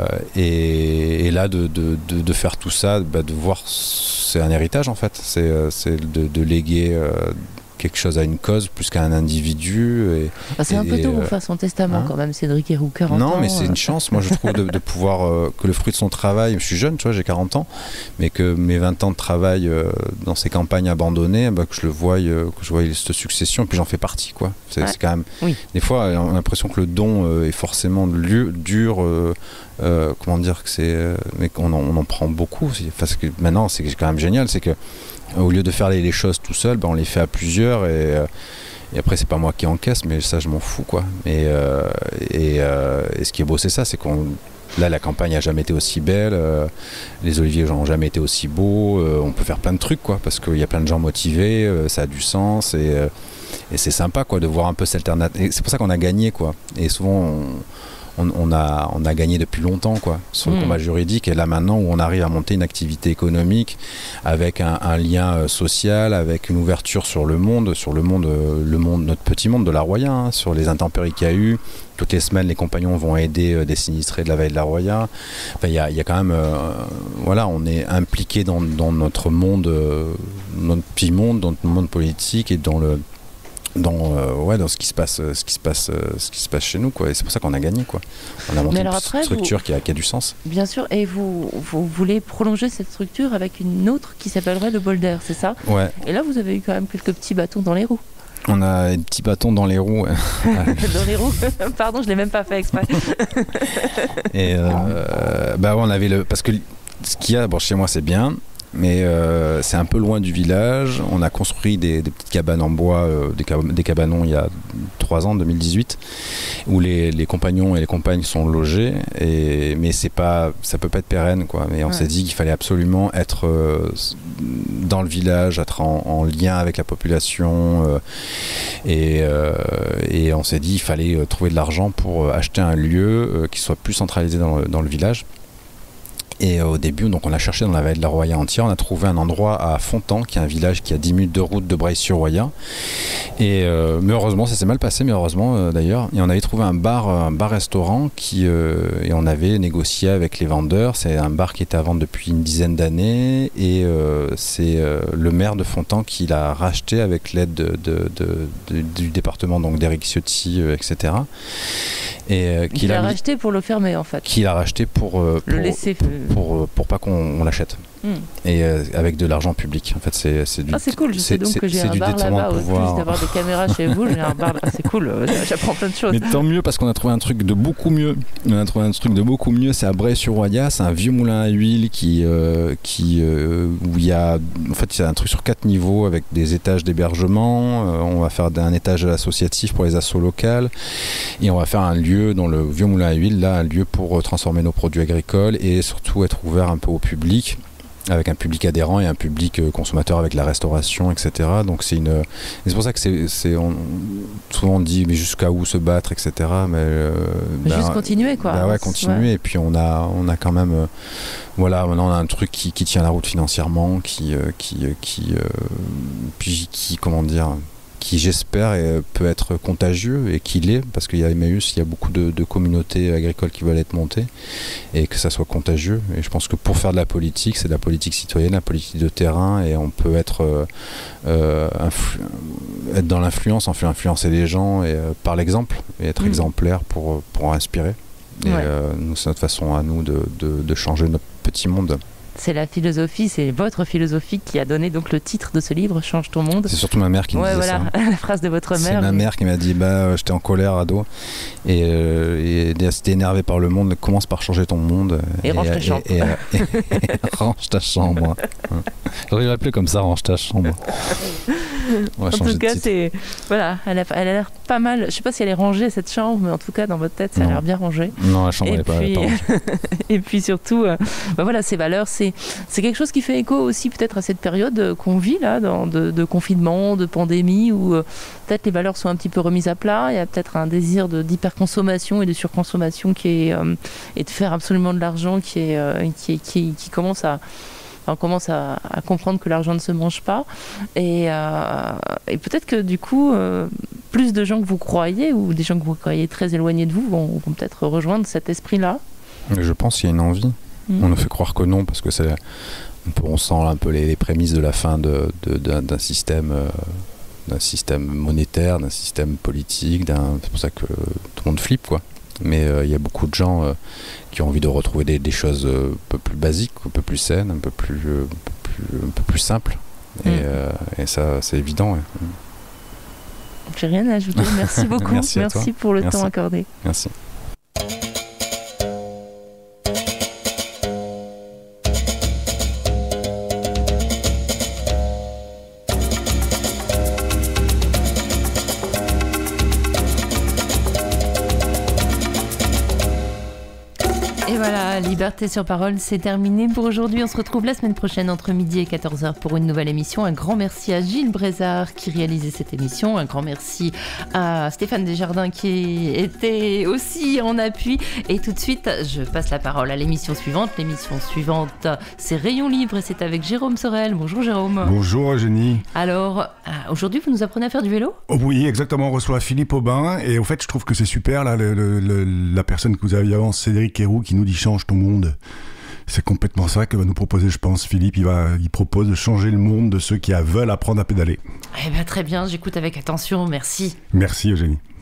là, de faire tout ça, de voir, c'est un héritage en fait. C'est de léguer. Quelque chose à une cause plus qu'à un individu. C'est un peu tôt pour faire son testament quand même, Cédric Héroux, 40 ans. Non, mais c'est une chance, moi je trouve, de pouvoir, que le fruit de son travail, je suis jeune, tu vois, j'ai 40 ans, mais que mes 20 ans de travail dans ces campagnes abandonnées, que je voie cette succession, puis j'en fais partie, quoi. C'est quand même... Oui. Des fois, on a l'impression que le don est forcément dur, comment dire que c'est... mais qu'on en prend beaucoup, parce que maintenant, c'est quand même génial, c'est que au lieu de faire les choses tout seul, on les fait à plusieurs et après c'est pas moi qui encaisse, mais ça je m'en fous, quoi. Et ce qui est beau, c'est ça, c'est qu'on là la campagne a jamais été aussi belle, les oliviers n'ont jamais été aussi beaux, on peut faire plein de trucs, quoi, parce qu'il y a plein de gens motivés, ça a du sens et c'est sympa, quoi, de voir un peu cette alternative. C'est pour ça qu'on a gagné, quoi. Et souvent on a gagné depuis longtemps, quoi, sur le combat juridique, et là maintenant où on arrive à monter une activité économique avec un lien social, avec une ouverture sur le monde, notre petit monde de la Roya, hein, sur les intempéries qu'il y a eu. Toutes les semaines, les compagnons vont aider des sinistrés de la vallée de la Roya. Enfin, il y a quand même, on est impliqué dans notre monde, notre petit monde, dans notre monde politique et dans ce qui se passe chez nous, quoi. Et c'est pour ça qu'on a gagné, quoi. On a monté une structure qui a du sens. Bien sûr. Et vous voulez prolonger cette structure avec une autre qui s'appellerait le Bolder, c'est ça? Ouais. Et là, vous avez eu quand même quelques petits bâtons dans les roues. On a des petits bâtons dans les roues. Dans les roues. Pardon, je l'ai même pas fait exprès. Et on avait parce que ce qu'il y a, chez moi c'est bien. Mais c'est un peu loin du village. On a construit des petites cabanes en bois, des cabanons il y a 3 ans, 2018, où les compagnons et les compagnes sont logés. Mais ça peut pas être pérenne, quoi. Mais on s'est dit qu'il fallait absolument être dans le village, être en lien avec la population. Et on s'est dit qu'il fallait trouver de l'argent pour acheter un lieu qui soit plus centralisé dans le village. Et au début, donc on a cherché dans la vallée de la Roya entière, on a trouvé un endroit à Fontan, qui est un village qui a 10 minutes de route de Breil-sur-Roya. Mais heureusement, ça s'est mal passé, mais heureusement d'ailleurs. Et on avait trouvé un bar-restaurant et on avait négocié avec les vendeurs. C'est un bar qui était à vendre depuis une dizaine d'années et c'est le maire de Fontan qui l'a racheté avec l'aide du département, donc d'Éric Ciotti, etc. Et qu'il a racheté pour le fermer, en fait. Qu'il a racheté pour le laisser. Pour pas qu'on l'achète. Et avec de l'argent public. En fait, c'est du. Ah, c'est cool. Je sais donc que j'ai un bar là-bas. Plus d'avoir des caméras chez vous, j'ai un bar là. C'est cool. J'apprends plein de choses. Mais tant mieux, parce qu'on a trouvé un truc de beaucoup mieux. C'est à Breil-sur-Roya. C'est un vieux moulin à huile où il y a. En fait, c'est un truc sur 4 niveaux avec des étages d'hébergement. On va faire un étage associatif pour les assos locales. Et on va faire un lieu dans le vieux moulin à huile, là, un lieu pour transformer nos produits agricoles et surtout être ouvert un peu au public. avec un public adhérent et un public consommateur avec la restauration, etc. Donc c'est pour ça que souvent on dit mais jusqu'à où se battre, etc. Mais juste continuer quoi. Ouais, continuer. Et puis on a quand même voilà, maintenant on a un truc qui tient la route financièrement, qui comment dire, qui j'espère peut être contagieux et qui l'est, parce qu'il y a Emmaüs, il y a beaucoup de communautés agricoles qui veulent être montées et que ça soit contagieux. Et je pense que pour faire de la politique, c'est de la politique citoyenne, la politique de terrain, et on peut être dans l'influence, influencer les gens et, par l'exemple, et être exemplaire pour inspirer. Et nous, c'est notre façon à nous de changer notre petit monde. C'est la philosophie, c'est votre philosophie qui a donné donc le titre de ce livre, Change ton monde. C'est surtout ma mère qui me disait ça. La phrase de votre mère. C'est ma mère qui m'a dit, j'étais en colère ado et c'était énervé par le monde, commence par changer ton monde. Et range ta chambre. Et range ta chambre. J'aurais appelé comme ça, range ta chambre. En tout cas, voilà, elle a l'air pas mal. Je sais pas si elle est rangée cette chambre, mais en tout cas dans votre tête, ça a l'air bien rangé. Non, la chambre n'est pas rangée. Et puis surtout, voilà, ces valeurs, c'est quelque chose qui fait écho aussi peut-être à cette période qu'on vit là, de confinement, de pandémie, où peut-être les valeurs sont un petit peu remises à plat. Il y a peut-être un désir d'hyperconsommation et de surconsommation et de faire absolument de l'argent qui commence à... On commence à comprendre que l'argent ne se mange pas. Et peut-être que du coup, plus de gens que vous croyez, ou des gens que vous croyez très éloignés de vous, vont peut-être rejoindre cet esprit-là. Je pense qu'il y a une envie. On nous fait croire que non, parce que on sent un peu les prémices de la fin d'un système monétaire, d'un système politique. C'est pour ça que tout le monde flippe, quoi. Mais il y a beaucoup de gens qui ont envie de retrouver des choses un peu plus basiques, un peu plus saines, un peu plus simples. Et ça, c'est évident. Ouais. J'ai rien à ajouter. Merci beaucoup. Merci pour le temps accordé. Merci. Liberté sur parole, c'est terminé pour aujourd'hui. On se retrouve la semaine prochaine entre midi et 14h pour une nouvelle émission. Un grand merci à Gilles Brézard qui réalisait cette émission. Un grand merci à Stéphane Desjardins qui était aussi en appui. Et tout de suite, je passe la parole à l'émission suivante. L'émission suivante, c'est Rayon Libre et c'est avec Jérôme Sorel. Bonjour Jérôme. Bonjour Eugénie. Alors, aujourd'hui, vous nous apprenez à faire du vélo ? Oui, exactement. On reçoit Philippe Aubin. Et au fait, je trouve que c'est super, là, la personne que vous aviez avant, Cédric Héroux, qui nous dit « Change ton monde ». C'est complètement ça que va nous proposer, je pense, Philippe. Il propose de changer le monde de ceux qui veulent apprendre à pédaler. Eh bien, très bien, j'écoute avec attention, merci. Merci Eugénie.